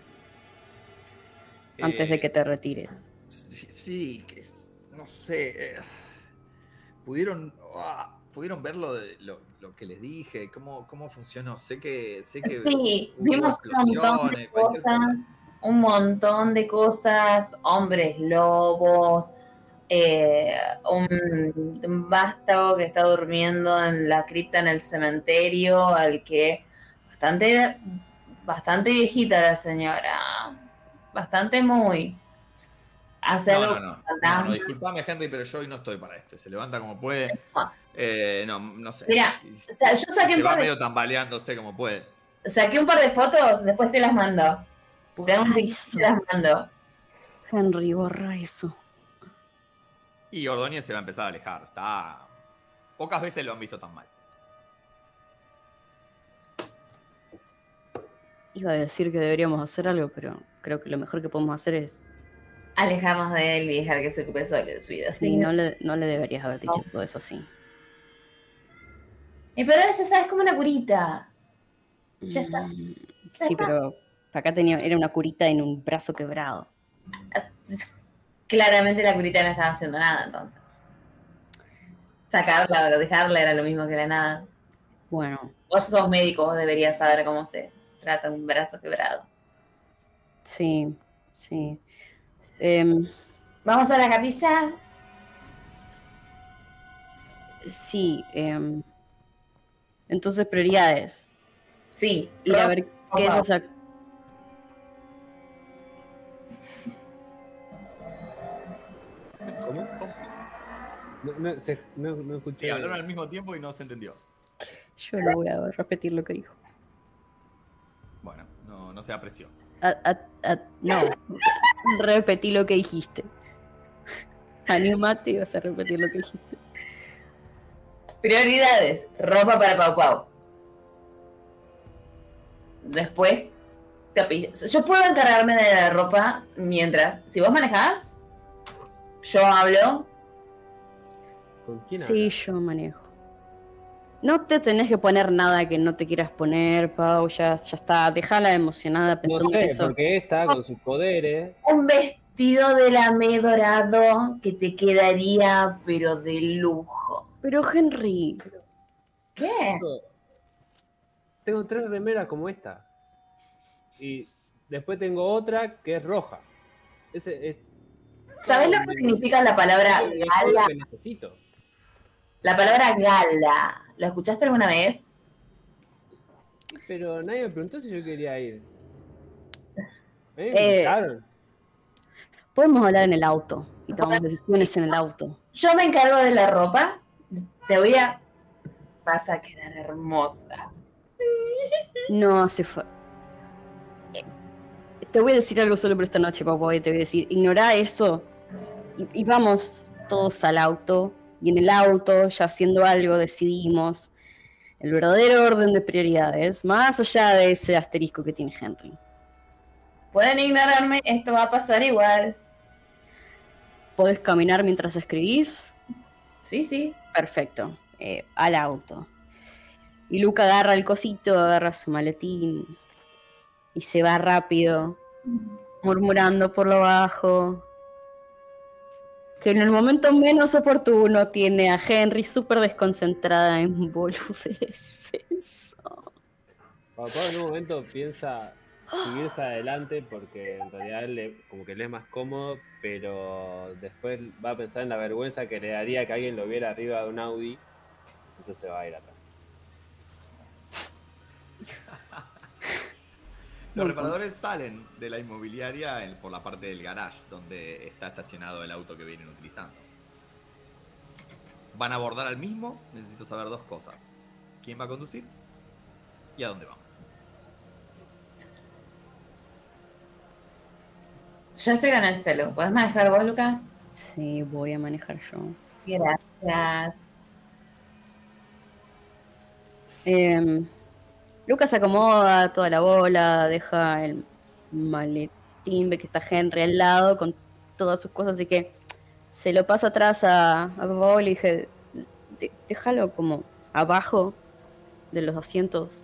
antes de
Eh,
que te retires.
Sí, sí, que es- no sé. eh, pudieron, ah, pudieron ver lo, de, lo, lo que les dije, cómo, cómo funcionó. Sé que, sé que
Sí,
hubo
vimos un montón de
explosiones, cualquier
cosas,
cosa.
un montón de cosas, hombres lobos, eh, un, un vástago que está durmiendo en la cripta en el cementerio, al que bastante, bastante viejita la señora, bastante muy. Hace
No,
algo
no, no, no,
fantasma.
no, disculpame, Henry, pero yo hoy no estoy para esto. Se levanta como puede. Eh, no, no sé.
Mira,
Y
O sea, yo saqué
se
un,
va
par de,
medio tambaleándose como puede.
saqué un par de fotos, después te las mando. Tengo un pic-
eso.
te las mando.
Henry, borra eso.
Y Ordóñez se va a empezar a alejar. Está... Pocas veces lo han visto tan mal.
Iba a decir que deberíamos hacer algo, pero creo que lo mejor que podemos hacer es...
Alejarnos de él y dejar que se ocupe solo de su vida.
Sí,
¿Sí?
no le, no le deberías haber dicho todo eso así.
Y pero ahora ya sabes como una curita. Ya está.
Mm,
Ya
Sí,
está.
pero acá tenía, era una curita en un brazo quebrado.
Claramente la curita no estaba haciendo nada entonces. sacarla o dejarla era lo mismo que la nada.
Bueno,
Vos sos médico, vos deberías saber cómo se trata un brazo quebrado.
sí, sí. Em,
Vamos a la capilla.
sí, em, entonces prioridades.
Sí.
Ir a
Ropa,
ver qué es
ropa.
esa...
¿Cómo? No, no, se- no, no escuché.
Sí, hablaron al mismo tiempo y no se entendió.
Yo no voy a repetir lo que dijo.
Bueno, no, no se apreció.
A- a- a- no, repetí lo que dijiste. Animate y vas a repetir lo que dijiste.
Prioridades. Ropa para Pau Pau. Después, capilla. Yo puedo encargarme de la ropa mientras. Si vos manejás, yo hablo.
¿Con quién
Sí,
hablas?
yo manejo. No te tenés que poner nada que no te quieras poner, Pau, ya, ya está. Dejala emocionada
No
pensando
sé,
en eso.
porque esta con sus poderes.
Un vestido de lamé dorado que te quedaría, pero de lujo.
Pero Henry,
¿Qué?
Tengo tres remeras como esta. Y después tengo otra que es roja. Ese es
¿Sabés lo que significa la palabra
todo lo
gala?
que necesito.
La palabra gala. ¿Lo escuchaste alguna vez?
Pero nadie me preguntó si yo quería ir. ¿Me
Eh,
invitaron?
podemos hablar en el auto y tomamos decisiones en el auto.
Yo me encargo de la ropa. Te voy a... Vas a quedar hermosa.
No hace falta. Te voy a decir algo solo por esta noche, papá, y te voy a decir, ignora eso y, y vamos todos al auto, y en el auto, ya haciendo algo, decidimos el verdadero orden de prioridades, más allá de ese asterisco que tiene Henry.
Pueden ignorarme, esto va a pasar igual.
¿Podés caminar mientras escribís?
Sí, sí.
Perfecto. Eh, al auto. Y Luca agarra el cosito, agarra su maletín y se va rápido, murmurando por lo bajo, que en el momento menos oportuno tiene a Henry súper desconcentrada en boludeces.
Papá en un momento piensa seguirse adelante porque en realidad le, como que le es más cómodo, pero después va a pensar en la vergüenza que le daría que alguien lo viera arriba de un Audi, entonces va a ir atrás.
Los reparadores salen de la inmobiliaria en- por la parte del garage, donde está estacionado el auto que vienen utilizando. ¿Van a abordar al mismo? Necesito saber dos cosas. ¿Quién va a conducir? ¿Y a dónde vamos?
Yo estoy con el celu. ¿Podés manejar vos, Lucas?
Sí, voy a manejar yo.
Gracias.
Eh, Lucas acomoda toda la bola, deja el maletín, ve que está Henry al lado con todas sus cosas, así que se lo pasa atrás a, a Pau y le dije, "De- déjalo como abajo de los asientos.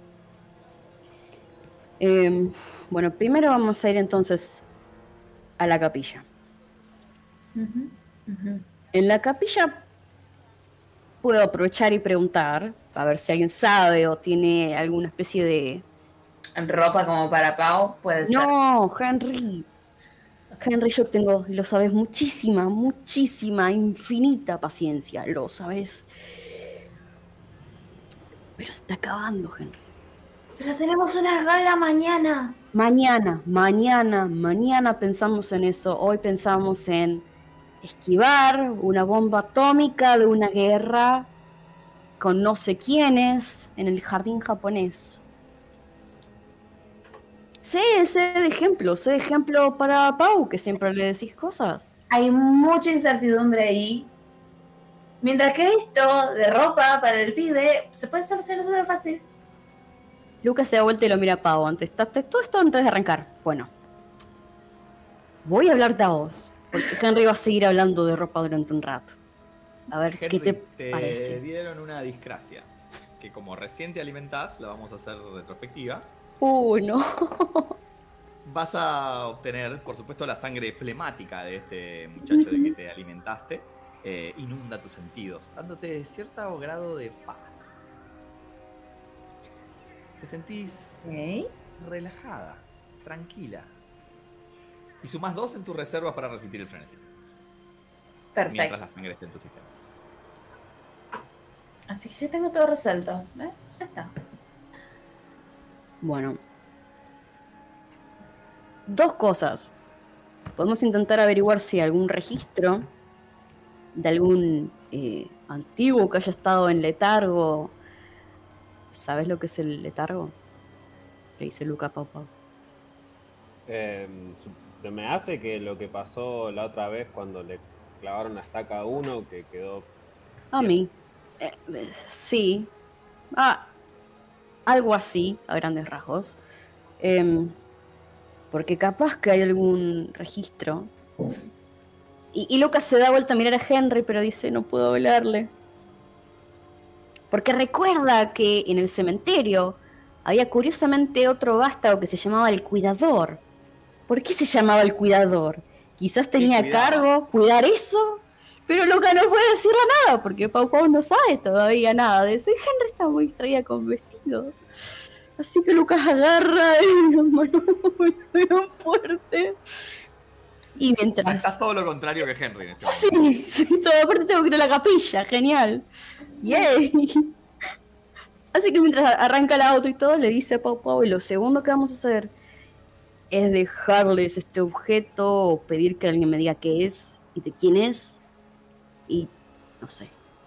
Eh, bueno, primero vamos a ir entonces a la capilla.
Ujú, ujú.
En la capilla puedo aprovechar y preguntar, a ver si alguien sabe o tiene alguna especie de...
Ropa como para Pau, puede ser.
No, Henry. Henry, yo tengo, lo sabes, muchísima, muchísima, infinita paciencia, lo sabes. Pero se está acabando, Henry.
Pero tenemos una gala mañana.
Mañana, mañana, mañana pensamos en eso. Hoy pensamos en esquivar una bomba atómica de una guerra con no sé quiénes en el jardín japonés. Sé, sé de ejemplo, sé de ejemplo para Pau, que siempre le decís cosas.
Hay mucha incertidumbre ahí. Mientras que esto de ropa para el pibe se puede solucionar súper fácil.
Lucas se da vuelta y lo mira a Pau antes. ta- Todo esto antes de arrancar. Bueno. Voy a hablarte a vos. Porque Henry va a seguir hablando de ropa durante un rato. A ver,
Henry,
¿qué te,
te
parece?
dieron una discracia. Que como recién te alimentás, la vamos a hacer retrospectiva.
Uh, no.
Vas a obtener, por supuesto, la sangre flemática de este muchacho de que te alimentaste. eh, inunda tus sentidos, dándote cierto grado de paz. Te sentís
Ok.
relajada, tranquila. Y sumás dos en tus reservas para resistir el frenesí. Mientras
Perfecto.
la sangre esté en tu sistema.
Así que ya tengo todo resuelto. ¿Eh? Ya está.
Bueno. Dos cosas. Podemos intentar averiguar si hay algún registro de algún eh, antiguo que haya estado en letargo. ¿Sabes lo que es el letargo? Le dice Luca a Pau Pau.
Eh, su- se me hace que lo que pasó la otra vez cuando le clavaron la estaca a uno, que quedó...
A mí. Eh, eh, sí. Ah, algo así, a grandes rasgos. Em, porque capaz que hay algún registro. Y, y Lucas se da vuelta a mirar a Henry, pero dice, no puedo hablarle. Porque recuerda que en el cementerio había curiosamente otro vástago que se llamaba el Cuidador. ¿Por qué se llamaba el Cuidador? Quizás tenía a
cuidaba?
cargo cuidar eso, pero Lucas no puede decirle nada, porque Pau Pau no sabe todavía nada de eso. Y Henry está muy distraída con vestidos. Así que Lucas agarra y lo mano muy fuerte. Y
O sea,
mientras...
estás todo lo contrario que Henry en este momento.
Sí, sí, todo. Aparte tengo que ir a la capilla, genial. Yay. Así que mientras arranca el auto y todo, le dice a Pau Pau, y lo segundo que vamos a hacer es dejarles este objeto o pedir que alguien me diga qué es y de quién es. Y no sé.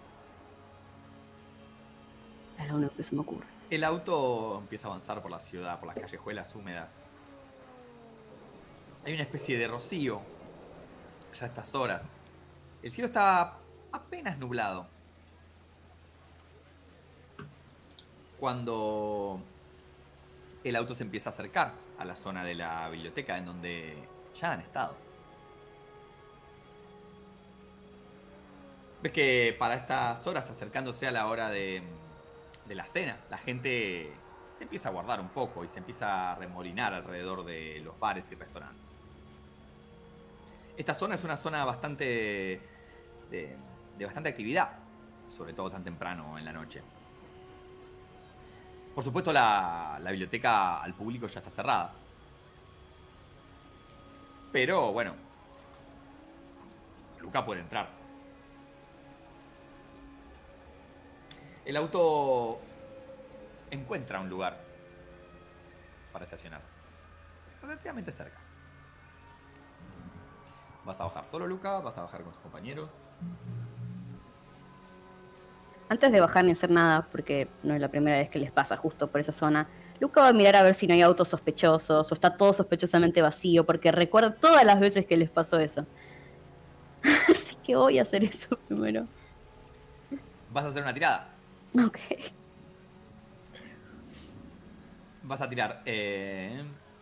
Es lo único que se me ocurre.
El auto empieza a avanzar por la ciudad, por las callejuelas húmedas. Hay una especie de rocío ya a estas horas. El cielo está apenas nublado. Cuando el auto se empieza a acercar a la zona de la biblioteca en donde ya han estado. Ves que para estas horas, acercándose a la hora de, de la cena, la gente se empieza a guardar un poco y se empieza a remolinar alrededor de los bares y restaurantes. Esta zona es una zona bastante de, de bastante actividad, sobre todo tan temprano en la noche. Por supuesto, la, la biblioteca al público ya está cerrada. Pero bueno, Luca puede entrar. El auto encuentra un lugar para estacionar, relativamente cerca. ¿Vas a bajar solo, Luca? ¿Vas a bajar con tus compañeros?
Antes de bajar ni hacer nada, porque no es la primera vez que les pasa justo por esa zona, Luca va a mirar a ver si no hay autos sospechosos o está todo sospechosamente vacío, porque recuerda todas las veces que les pasó eso. Así que voy a hacer eso primero.
¿Vas a hacer una tirada?
Ok.
Vas a tirar... Eh...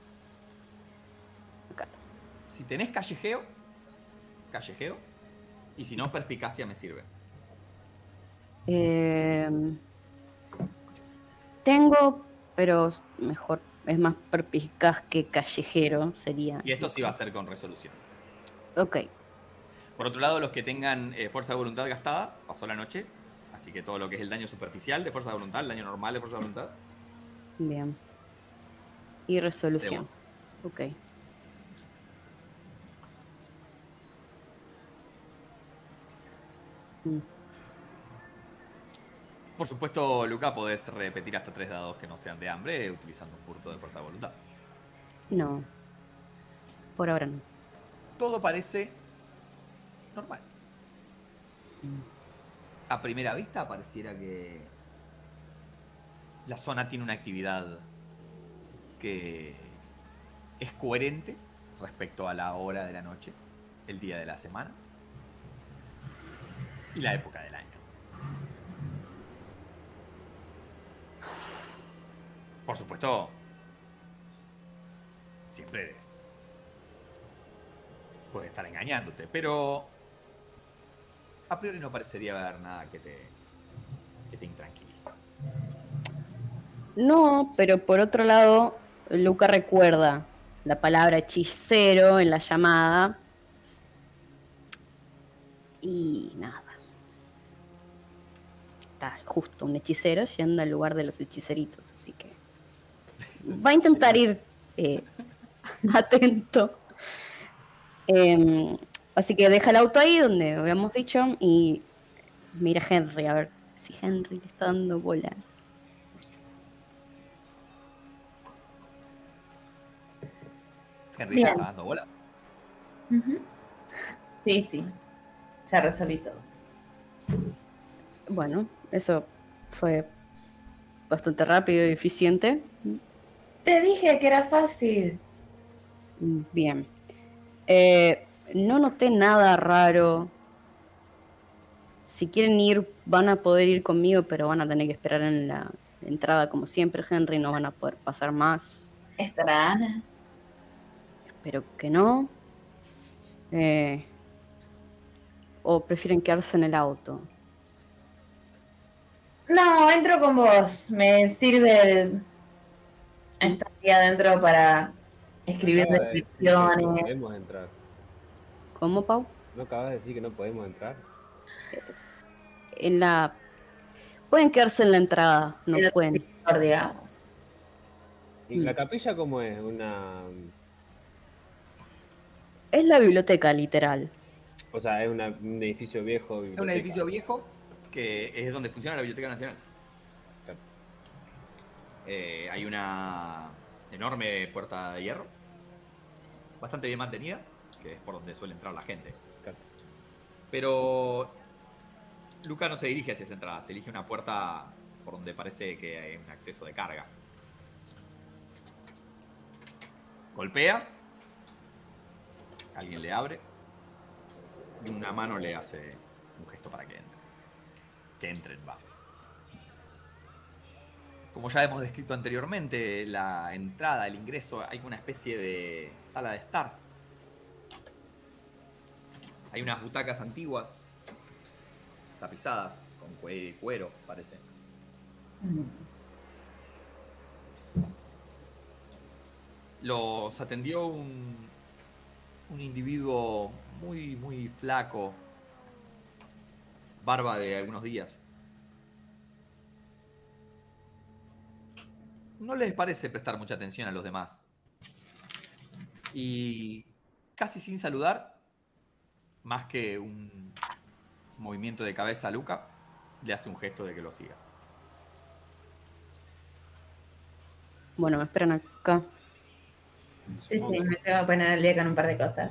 Acá.
Si tenés callejeo, callejeo. Y si no, perspicacia me sirve.
Eh, tengo, pero mejor, es más perspicaz que callejero, sería.
Y esto sí va a ser con resolución.
Ok.
Por otro lado, los que tengan eh, fuerza de voluntad gastada, pasó la noche. Así que todo lo que es el daño superficial de fuerza de voluntad, el daño normal de fuerza de voluntad.
Bien. Y resolución. Ok. Mm.
Por supuesto, Luca, podés repetir hasta tres dados que no sean de hambre utilizando un punto de fuerza de voluntad.
No. Por ahora no.
Todo parece normal. A primera vista pareciera que la zona tiene una actividad que es coherente respecto a la hora de la noche, el día de la semana y la época del año. Por supuesto, siempre puede estar engañándote, pero a priori no parecería haber nada que te, que te intranquilice.
No, pero por otro lado, Luca recuerda la palabra hechicero en la llamada. Y nada. Está justo un hechicero yendo al lugar de los hechiceritos, así que va a intentar ir eh, atento. Eh, así que deja el auto ahí donde habíamos dicho y mira a Henry a ver si Henry le está dando bola.
Henry
Bien.
está dando bola.
Ujú. Sí, sí. Se resolvió todo.
Bueno, eso fue bastante rápido y eficiente.
Te dije que era fácil.
Bien. Eh, no noté nada raro. Si quieren ir, van a poder ir conmigo, pero van a tener que esperar en la entrada como siempre, Henry. No van a poder pasar más.
¿Estará Ana?
Espero que no. Eh, o prefieren quedarse en el auto.
No, entro con vos. Me sirve el... estar ahí adentro para escribir
Acaba de decir que no
descripciones.
podemos entrar.
¿Cómo, Pau?
¿No acabas de decir que no podemos entrar?
En la... Pueden quedarse en la entrada, no
En el
pueden.
sector, digamos.
¿Y
Mm.
la capilla cómo es? Una...
Es la biblioteca, literal.
O sea, es una- un edificio viejo.
Es un
biblioteca.
edificio viejo que es donde funciona la Biblioteca Nacional.
Claro.
Eh, hay una enorme puerta de hierro, bastante bien mantenida, que es por donde suele entrar la gente.
Claro.
Pero Luca no se dirige hacia esa entrada, se elige una puerta por donde parece que hay un acceso de carga. Golpea, alguien le abre y una mano le hace un gesto para que entre. Que entren, va. Como ya hemos descrito anteriormente, la entrada, el ingreso, hay una especie de sala de estar. Hay unas butacas antiguas, tapizadas, con cue- cuero, parece. Los atendió un, un individuo muy, muy flaco, barba de algunos días. No les parece prestar mucha atención a los demás. Y casi sin saludar, más que un movimiento de cabeza a Luca, le hace un gesto de que lo siga.
Bueno, me esperan acá.
Sí, sí, me tengo que poner al día con un par de cosas.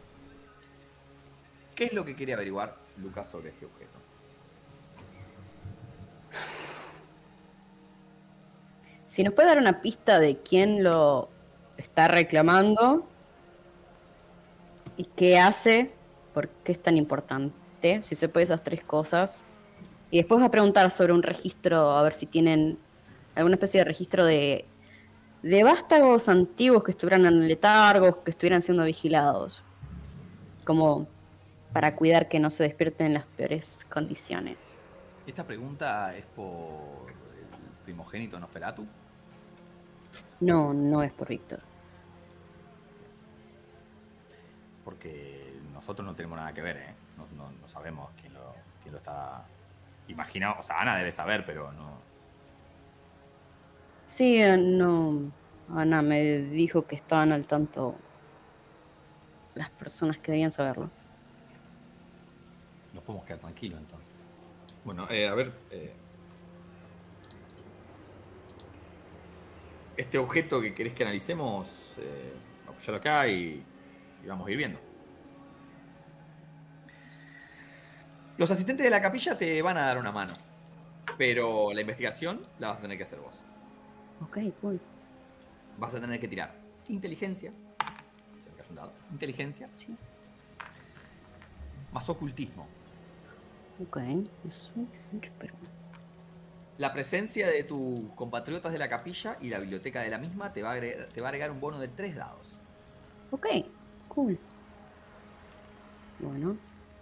¿Qué es lo que quiere averiguar Luca sobre este objeto?
Si nos puede dar una pista de quién lo está reclamando y qué hace, por qué es tan importante, si se puede esas tres cosas. Y después va a preguntar sobre un registro, a ver si tienen alguna especie de registro de, de vástagos antiguos que estuvieran en letargos, que estuvieran siendo vigilados. Como para cuidar que no se despierten en las peores condiciones.
Esta pregunta es por el primogénito Noferatu.
No, no es por Víctor.
Porque nosotros no tenemos nada que ver, ¿eh? No, no- no sabemos quién lo, quién lo está imaginando. O sea, Ana debe saber, pero no.
Sí, eh, no. Ana me dijo que estaban al tanto las personas que debían saberlo.
Nos podemos quedar tranquilos entonces. Bueno, eh, a ver. eh, Este objeto que querés que analicemos, eh, apoyalo acá y, y vamos a ir viendo. Los asistentes de la capilla te van a dar una mano, pero la investigación la vas a tener que hacer vos.
Ok, cool.
Vas a tener que tirar inteligencia, se me cayó un dado, inteligencia,
Sí.
más ocultismo.
Ok, eso, pero...
La presencia de tus compatriotas de la capilla y la biblioteca de la misma te va a agregar, te va a agregar un bono de tres dados.
Ok, cool. Bueno,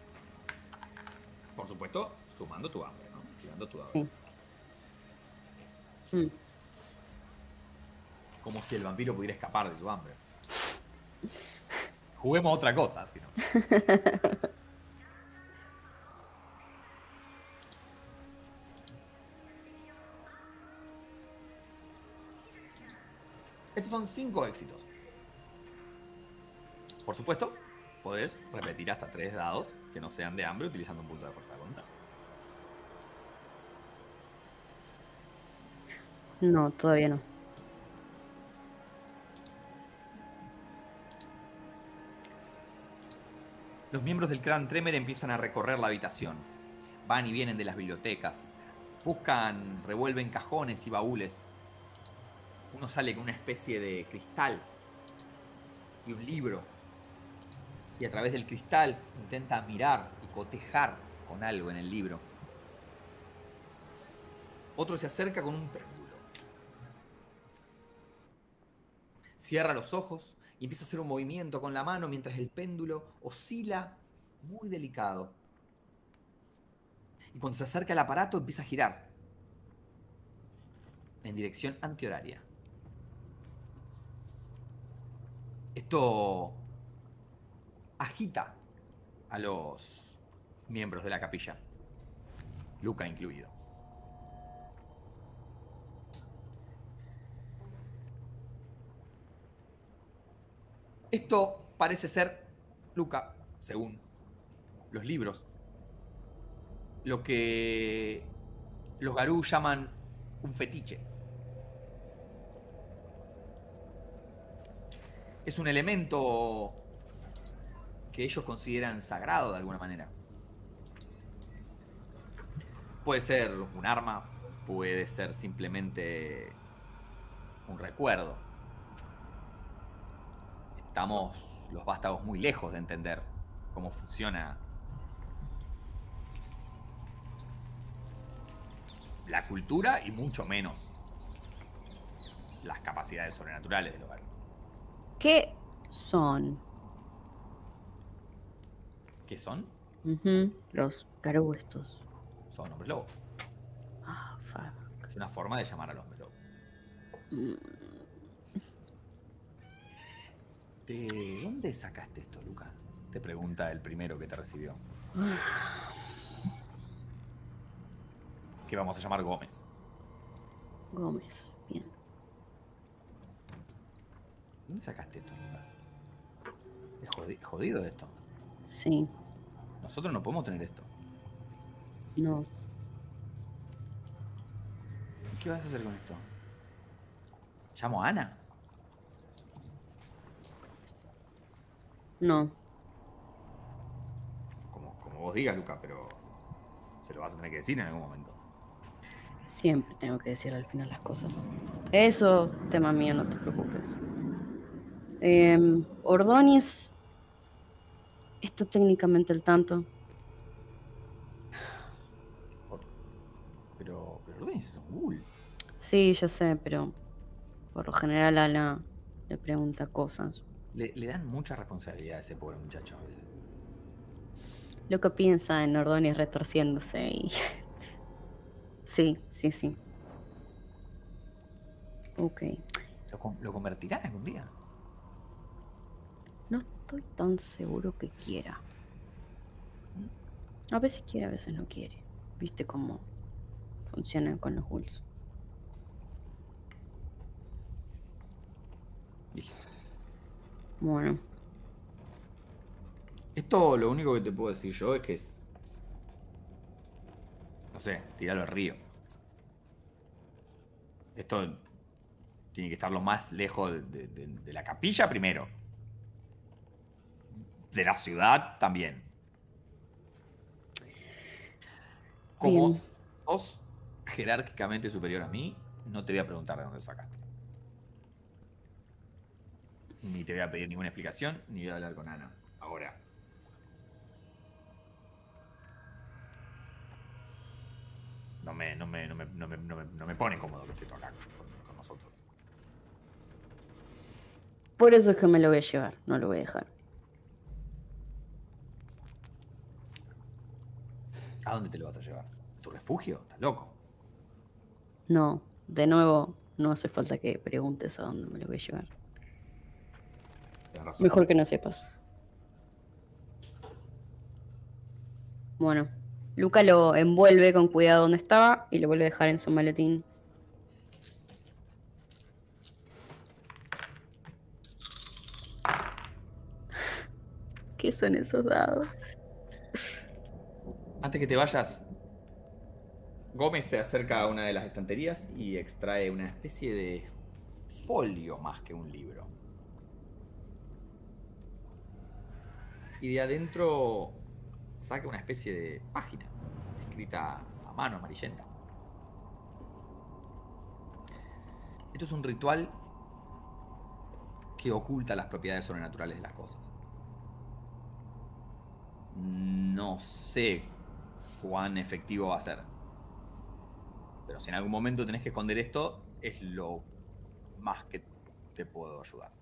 Por supuesto, sumando tu hambre, ¿no? Tirando tu dado.
sí. Mm.
Como si el vampiro pudiera escapar de su hambre. Juguemos otra cosa, si no.
Estos son cinco éxitos. Por supuesto, podés repetir hasta tres dados que no sean de hambre utilizando un punto de fuerza de voluntad.
No, todavía no.
Los miembros del clan Tremer empiezan a recorrer la habitación. Van y vienen de las bibliotecas. Buscan, revuelven cajones y baúles. Uno sale con una especie de cristal y un libro. Y a través del cristal intenta mirar y cotejar con algo en el libro. Otro se acerca con un péndulo. Cierra los ojos y empieza a hacer un movimiento con la mano mientras el péndulo oscila muy delicado. Y cuando se acerca al aparato empieza a girar en dirección antihoraria. Esto agita a los miembros de la capilla, Luca incluido. Esto parece ser, Luca, según los libros, lo que los Garú llaman un fetiche. Es un elemento que ellos consideran sagrado de alguna manera. Puede ser un arma, puede ser simplemente un recuerdo. Estamos los vástagos muy lejos de entender cómo funciona la cultura y mucho menos las capacidades sobrenaturales del hogar.
¿Qué son?
¿Qué son?
Ujú, los Garú estos.
Son hombres lobo.
Ah, fuck.
Es una forma de llamar al hombre lobo.
Mm,
¿De dónde sacaste esto, Luca? Te pregunta el primero que te recibió. Que vamos a llamar Gómez.
Gómez, bien.
¿Dónde sacaste esto, Luca? Es jodi- jodido esto.
Sí,
Nosotros no podemos tener esto.
no.
¿Qué vas a hacer con esto? ¿Llamo a Ana?
No.
Como, como vos digas, Luca, pero se lo vas a tener que decir en algún momento.
Siempre tengo que decir al final las cosas. Eso, tema mío, no te preocupes. Eh, Ordóñez está técnicamente al tanto.
Pero, pero Ordóñez es un ghoul.
Sí, ya sé, pero por lo general Ala le pregunta cosas.
Le, le dan mucha responsabilidad a ese pobre muchacho a veces.
Lo que piensa en Ordóñez retorciéndose y... Sí, sí, sí. Ok.
¿Lo, con- lo convertirá algún día?
No estoy tan seguro que quiera. A veces quiere, a veces no quiere. ¿Viste cómo funciona con los ghouls?
Dije.
Bueno,
Esto lo único que te puedo decir yo es que es... No sé, tirarlo al río. Esto tiene que estar lo más lejos de, de- de- de la capilla primero. De la ciudad también. Como
Bien.
sos jerárquicamente superior a mí, no te voy a preguntar de dónde lo sacaste. Ni te voy a pedir ninguna explicación, ni voy a hablar con Ana. Ahora. No me, no me, no me, no me, no me, no me pone cómodo que esté todo acá con, con nosotros.
Por eso es que me lo voy a llevar, no lo voy a dejar.
¿A dónde te lo vas a llevar? ¿A tu refugio? ¿Estás loco?
No, de nuevo, no hace falta que preguntes a dónde me lo voy a llevar.
Tienes razón.
Mejor que no sepas. Bueno, Luca lo envuelve con cuidado donde estaba y lo vuelve a dejar en su maletín. ¿Qué son esos dados?
Antes que te vayas, Gómez se acerca a una de las estanterías y extrae una especie de folio más que un libro. Y de adentro saca una especie de página escrita a mano amarillenta. Esto es un ritual que oculta las propiedades sobrenaturales de las cosas. No sé cuán efectivo va a ser. Pero si en algún momento tenés que esconder esto, es lo más que te puedo ayudar.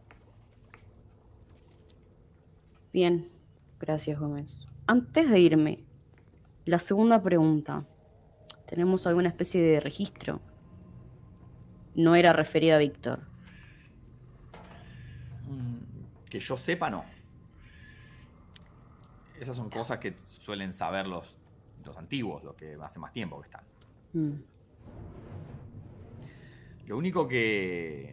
Bien, gracias Gómez. Antes de irme, la segunda pregunta. ¿Tenemos alguna especie de registro? No era referida a Víctor.
Que yo sepa, no. Esas son cosas que suelen saber los, los antiguos, los que hace más tiempo que están.
Mm.
Lo único que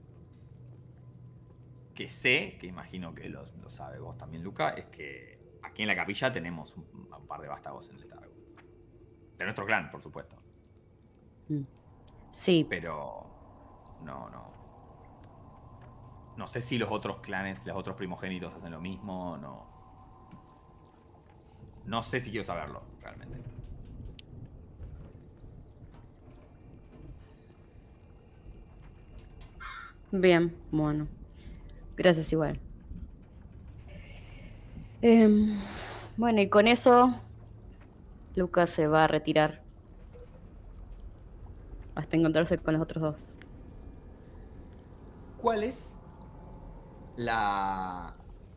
que sé, que imagino que lo, lo sabe vos también, Luca, es que aquí en la capilla tenemos un, un par de vástagos en letargo. De nuestro clan, por supuesto.
Mm. Sí.
Pero no, no. No sé si los otros clanes, los otros primogénitos hacen lo mismo, no. No sé si quiero saberlo, realmente.
Bien, bueno. Gracias igual. Eh, bueno, y con eso, Lucas se va a retirar. Hasta encontrarse con los otros dos.
¿Cuál es la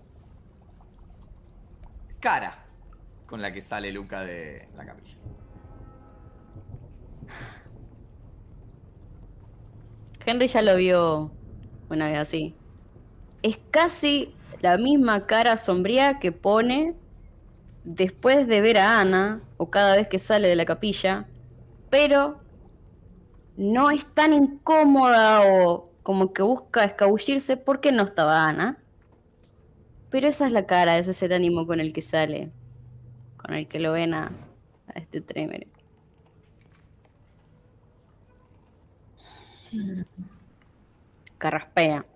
cara con la que sale Luca de la capilla?
Henry ya lo vio una vez así. Es casi la misma cara sombría que pone después de ver a Ana, o cada vez que sale de la capilla, pero no es tan incómoda o como que busca escabullirse porque no estaba Ana. Pero esa es la cara, ese es el ánimo con el que sale, con el que lo ven a, a este Tremere. Carraspea.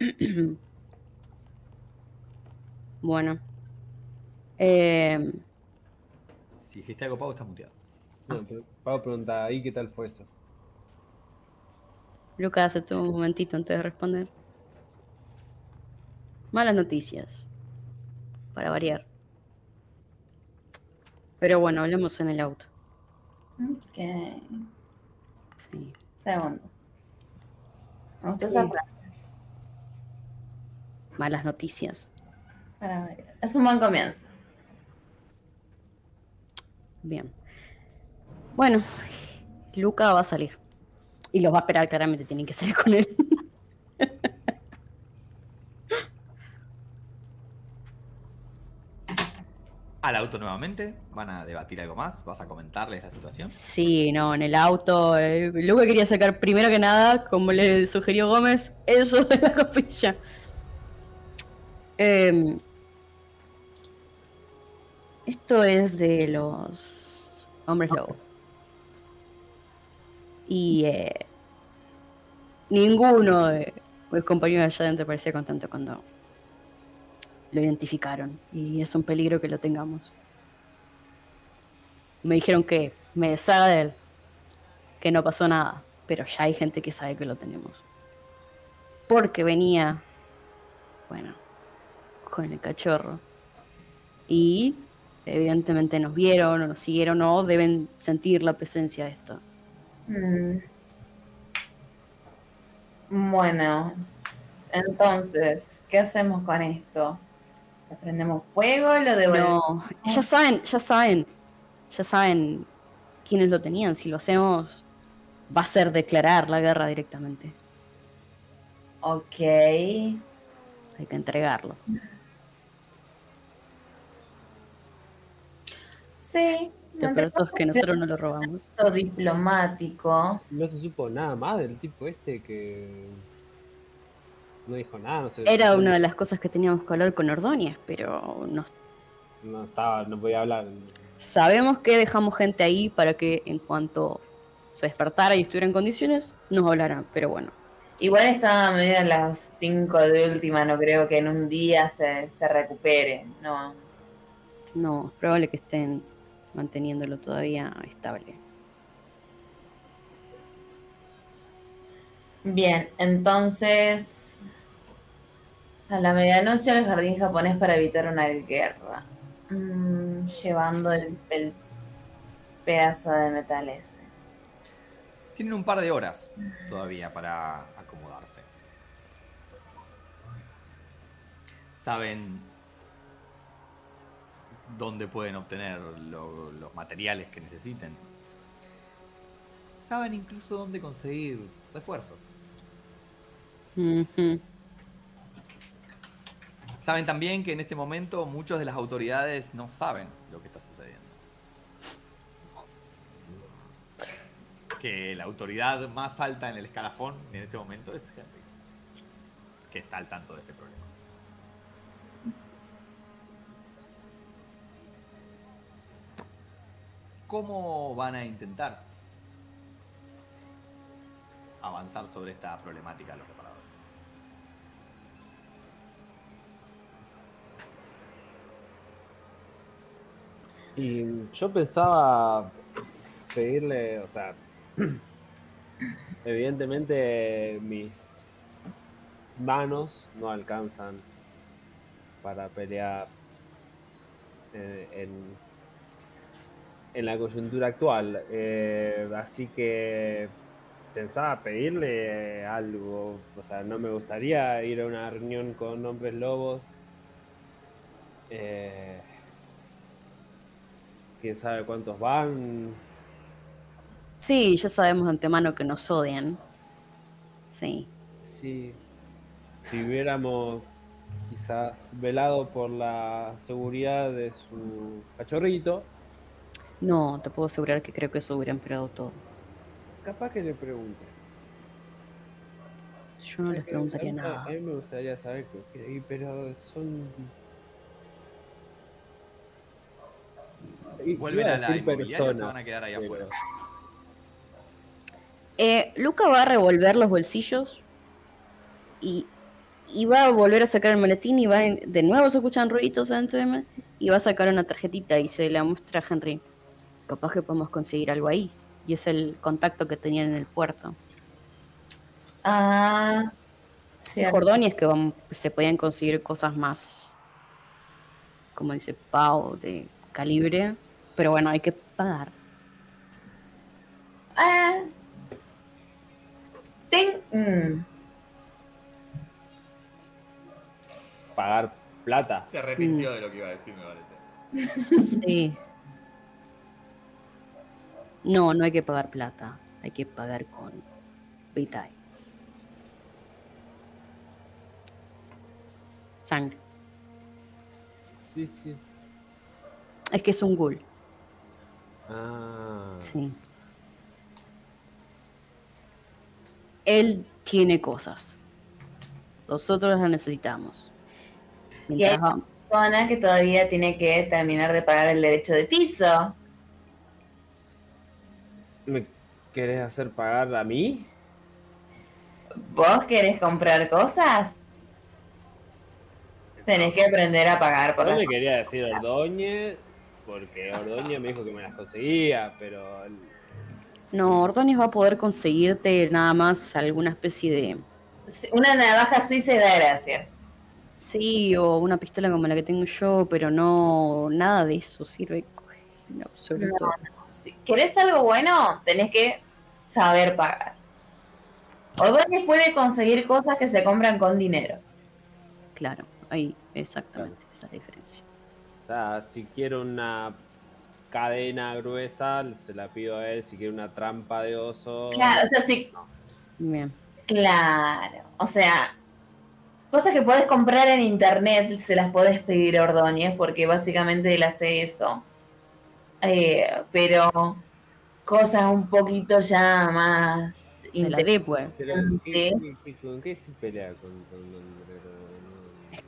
Bueno. Eh,
Si dijiste algo, Pau, estás muteado.
No, pero Pablo pregunta, ¿ahí qué tal fue eso?
Lucas, hace todo un momentito antes de responder. Malas noticias. Para variar. Pero bueno, hablemos en el auto.
Ok.
Sí.
Segundo. Me gustó
Sí.
esa frase.
Malas noticias.
Para variar. Es un buen comienzo.
Bien. Bueno, Luca va a salir. Y los va a esperar, claramente tienen que salir con él.
Al auto nuevamente, van a debatir algo más, vas a comentarles la situación.
Sí, no, en el auto. Eh, Luca quería sacar primero que nada, como le sugirió Gómez, eso de la capilla. Eh, esto es de los hombres lobo. Y eh, ninguno de mis compañeros allá adentro parecía contento cuando lo identificaron. Y es un peligro que lo tengamos. Me dijeron que me deshaga de él, que no pasó nada, pero ya hay gente que sabe que lo tenemos. Porque venía, bueno, con el cachorro. Y evidentemente nos vieron o nos siguieron o deben sentir la presencia de esto.
Mm. Bueno, entonces, ¿qué hacemos con esto? ¿Le prendemos fuego? ¿Lo devolvemos?
No, ya saben, ya saben, ya saben quiénes lo tenían. Si lo hacemos, va a ser declarar la guerra directamente.
Ok.
Hay que entregarlo.
Sí.
Lo peor de todo es que nosotros no lo robamos.
Esto diplomático.
No se supo nada más del tipo este que no dijo nada, no sé.
Era una de las cosas que teníamos que hablar con Ordóñez, pero nos
no estaba, no podía hablar.
Sabemos que dejamos gente ahí para que en cuanto se despertara y estuviera en condiciones, nos hablaran, pero bueno.
Igual estaba medio a las cinco de última, no creo que en un día se, se recupere, no.
No, es probable que estén manteniéndolo todavía estable.
Bien, entonces a la medianoche al jardín japonés para evitar una guerra. Mm, llevando el, el pedazo de metal ese.
Tienen un par de horas todavía para acomodarse. Saben dónde pueden obtener lo- los materiales que necesiten. Saben incluso dónde conseguir refuerzos.
Ujú.
Saben también que en este momento muchas de las autoridades no saben lo que está sucediendo. Que la autoridad más alta en el escalafón en este momento es Henry, que está al tanto de este problema. ¿Cómo van a intentar avanzar sobre esta problemática de los reparadores?
Y yo pensaba pedirle, o sea, evidentemente mis manos no alcanzan para pelear en, en, en la coyuntura actual, eh, así que pensaba pedirle algo, o sea, no me gustaría ir a una reunión con hombres lobos. Eh, quién sabe cuántos van.
Sí, ya sabemos de antemano que nos odian. Sí.
Sí, si hubiéramos quizás velado por la seguridad de su cachorrito,
No, te puedo asegurar que creo que eso hubiera empeorado todo.
capaz que le pregunte.
Yo no les preguntaría
a,
nada.
a mí me gustaría saber qué, qué- pero son... I-
Vuelven
iba
a la
decir
inmobiliaria o se
personas,
van a quedar ahí
pero-
afuera.
Eh, Luca va a revolver los bolsillos y, y va a volver a sacar el maletín y va en- de nuevo se escuchan ruiditos adentro de él y va a sacar una tarjetita y se la muestra a Henry. Capaz que podemos conseguir algo ahí. Y es el contacto que tenían en el puerto.
Ah, sí.
Dijo Ordóñez que vam- se podían conseguir cosas más, como dice Pau, de calibre. Pero bueno, hay que pagar.
Ah, ten, mm,
pagar plata.
Se arrepintió de lo que iba a decir, me parece.
Sí. No, no hay que pagar plata. Hay que pagar con Vitae. Sangre.
Sí, sí.
Es que es un ghoul.
Ah,
Sí. Él tiene cosas. Nosotros las necesitamos. Mientras
hay-
va-
persona que todavía tiene que terminar de pagar el derecho de piso.
¿me querés hacer pagar a mí?
¿Vos querés comprar cosas? Tenés que aprender a pagar por
Yo
las
le quería decir Ordóñez, porque Ordóñez me dijo que me las conseguía, pero
No, Ordóñez va a poder conseguirte nada más alguna especie de...
Una navaja suiza da gracias.
Sí, o una pistola como la que tengo yo, pero no... Nada de eso sirve en absoluto.
Si querés algo bueno, tenés que saber pagar. Ordóñez puede conseguir cosas que se compran con dinero.
Claro, ahí exactamente esa es la diferencia.
o sea, si quiero una cadena gruesa, se la pido a él. Si quiere una trampa de oso,
Claro, o sea, sí,
Bien.
claro. O sea, cosas que podés comprar en internet se las podés pedir a Ordóñez porque básicamente él hace eso. Eh, pero cosas un poquito ya más
De la Deep Web.
pero ¿qué, qué- qué- ¿con qué se pelea con, con, con-
Es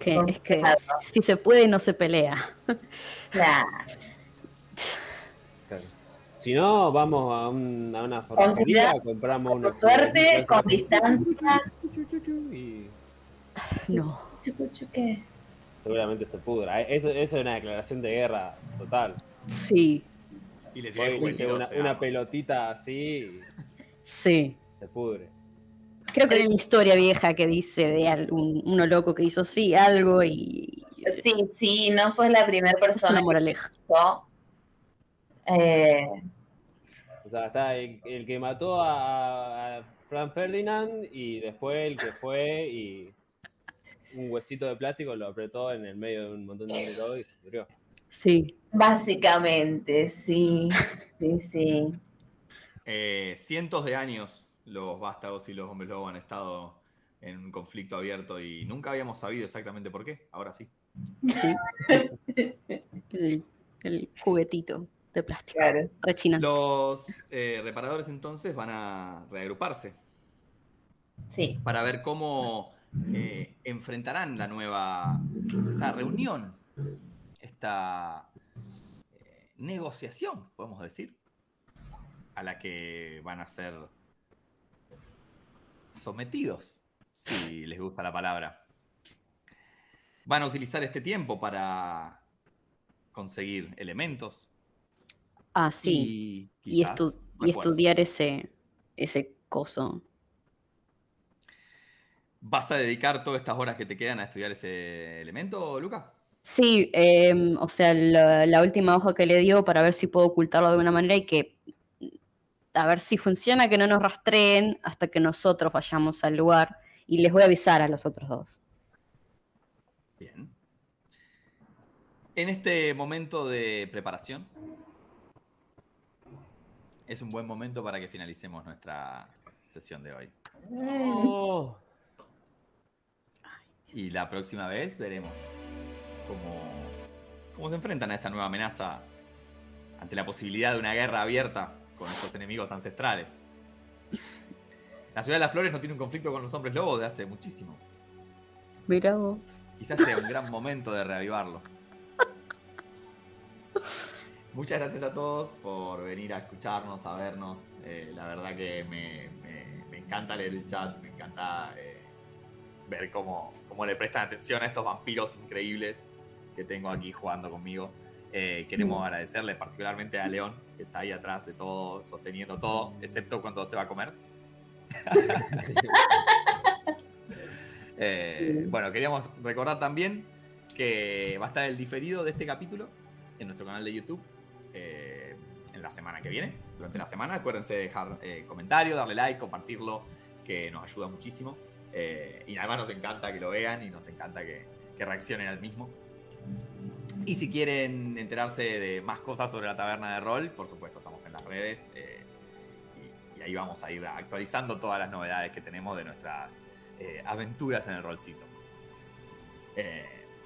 Que,
Con
es que
cuidado.
si se puede, no se pelea.
Claro.
Claro. Si no, vamos a, un- a una
Con
formatería,
cuidado,
compramos
con
unos
suerte,
juguetitos,
con
así,
distancia.
chu, chu, chu, y
No.
Chucu, chuque.
seguramente se pudra. Eso, eso es una declaración de guerra total.
Sí,
Y le
Voy
tiré
y le
juguetitos,
llevo una,
se
una
arma.
pelotita así y
sí.
se pudre.
Creo que hay una historia vieja que dice de algún, uno loco que hizo sí algo y
Sí, sí, no sos la primera
es una
persona que
moraleja.
hizo. Eh,
O sea, está el, el que mató a, a Franz Ferdinand y después el que fue y un huesito de plástico lo apretó en el medio de un montón de lodo y se pudrió.
Sí,
básicamente, sí. Sí, sí.
Eh, cientos de años los vástagos y los hombres lobo han estado en un conflicto abierto y nunca habíamos sabido exactamente por qué. Ahora sí.
sí. El, el juguetito de plástico.
Claro.
Rechinante.
Los eh, reparadores entonces van a reagruparse
Sí.
para ver cómo eh, enfrentarán la nueva esta reunión, esta eh, negociación, podemos decir, a la que van a ser sometidos, si les gusta la palabra. Van a utilizar este tiempo para conseguir elementos
Ah, sí.
y
Y,
quizás
estu- y
refuerzos.
estudiar ese, ese coso.
¿Vas a dedicar todas estas horas que te quedan a estudiar ese elemento, Luca?
Sí, eh, o sea, la, la última hoja que le dio para ver si puedo ocultarlo de alguna manera y que a ver si funciona, que no nos rastreen hasta que nosotros vayamos al lugar y les voy a avisar a los otros dos.
Bien. En este momento de preparación, es un buen momento para que finalicemos nuestra sesión de hoy.
Oh,
Y la próxima vez veremos cómo, cómo se enfrentan a esta nueva amenaza ante la posibilidad de una guerra abierta con estos enemigos ancestrales. La ciudad de las flores no tiene un conflicto con los hombres lobos de hace muchísimo.
Mira vos.
Quizás sea un gran momento de reavivarlo. Muchas gracias a todos por venir a escucharnos, a vernos. Eh, la verdad que me, me- me encanta leer el chat, me encanta eh, ver cómo, cómo le prestan atención a estos vampiros increíbles que tengo aquí jugando conmigo. Eh, queremos agradecerle particularmente a León, que está ahí atrás de todo, sosteniendo todo, excepto cuando se va a comer. Eh, bueno, queríamos recordar también que va a estar el diferido de este capítulo en nuestro canal de YouTube eh, en la semana que viene, durante la semana. Acuérdense de dejar eh, comentarios, darle like, compartirlo, que nos ayuda muchísimo. Eh, y además nos encanta que lo vean y nos encanta que, que reaccionen al mismo. Y si quieren enterarse de más cosas sobre la taberna de rol, por supuesto, estamos en las redes. Eh, y, y ahí vamos a ir actualizando todas las novedades que tenemos de nuestras eh, aventuras en el rolcito. Eh,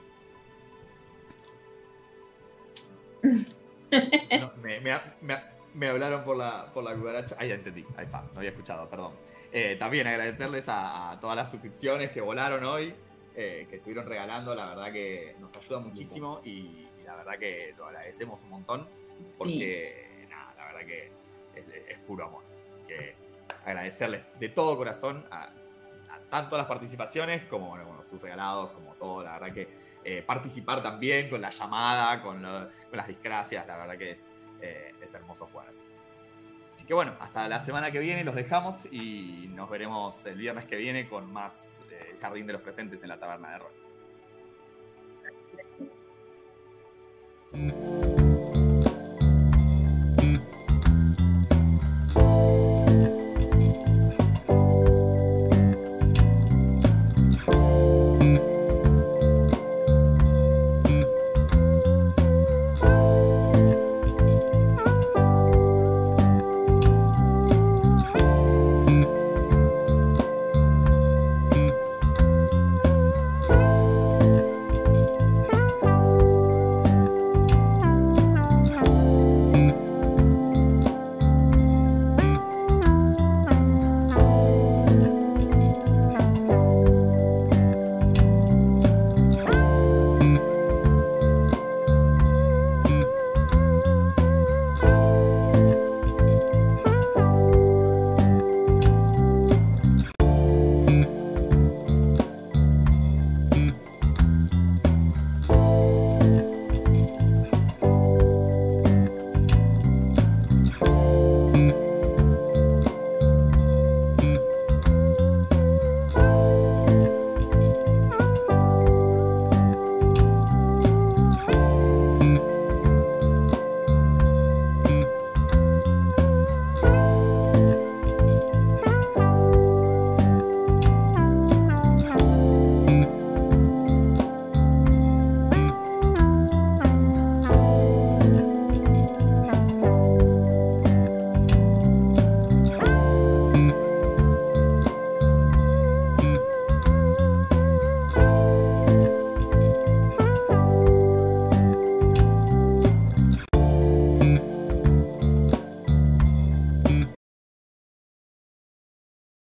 no, me, me, me, me hablaron por la, por la cucaracha. Ah, ya entendí. Ahí está, no había escuchado, perdón. Eh, también agradecerles a, a todas las suscripciones que volaron hoy, eh, que estuvieron regalando. La verdad que nos ayuda muchísimo y, y la verdad que lo agradecemos un montón porque, sí. nada, la verdad que es, es puro amor. Así que agradecerles de todo corazón a, a tanto las participaciones como bueno, bueno, sus regalados, como todo. La verdad que eh, participar también con la llamada, con, lo, con las desgracias, la verdad que es, eh, es hermoso jugar así. Así que bueno, hasta la semana que viene los dejamos y nos veremos el viernes que viene con más eh, El Jardín de los Presentes en la Taberna de Rol.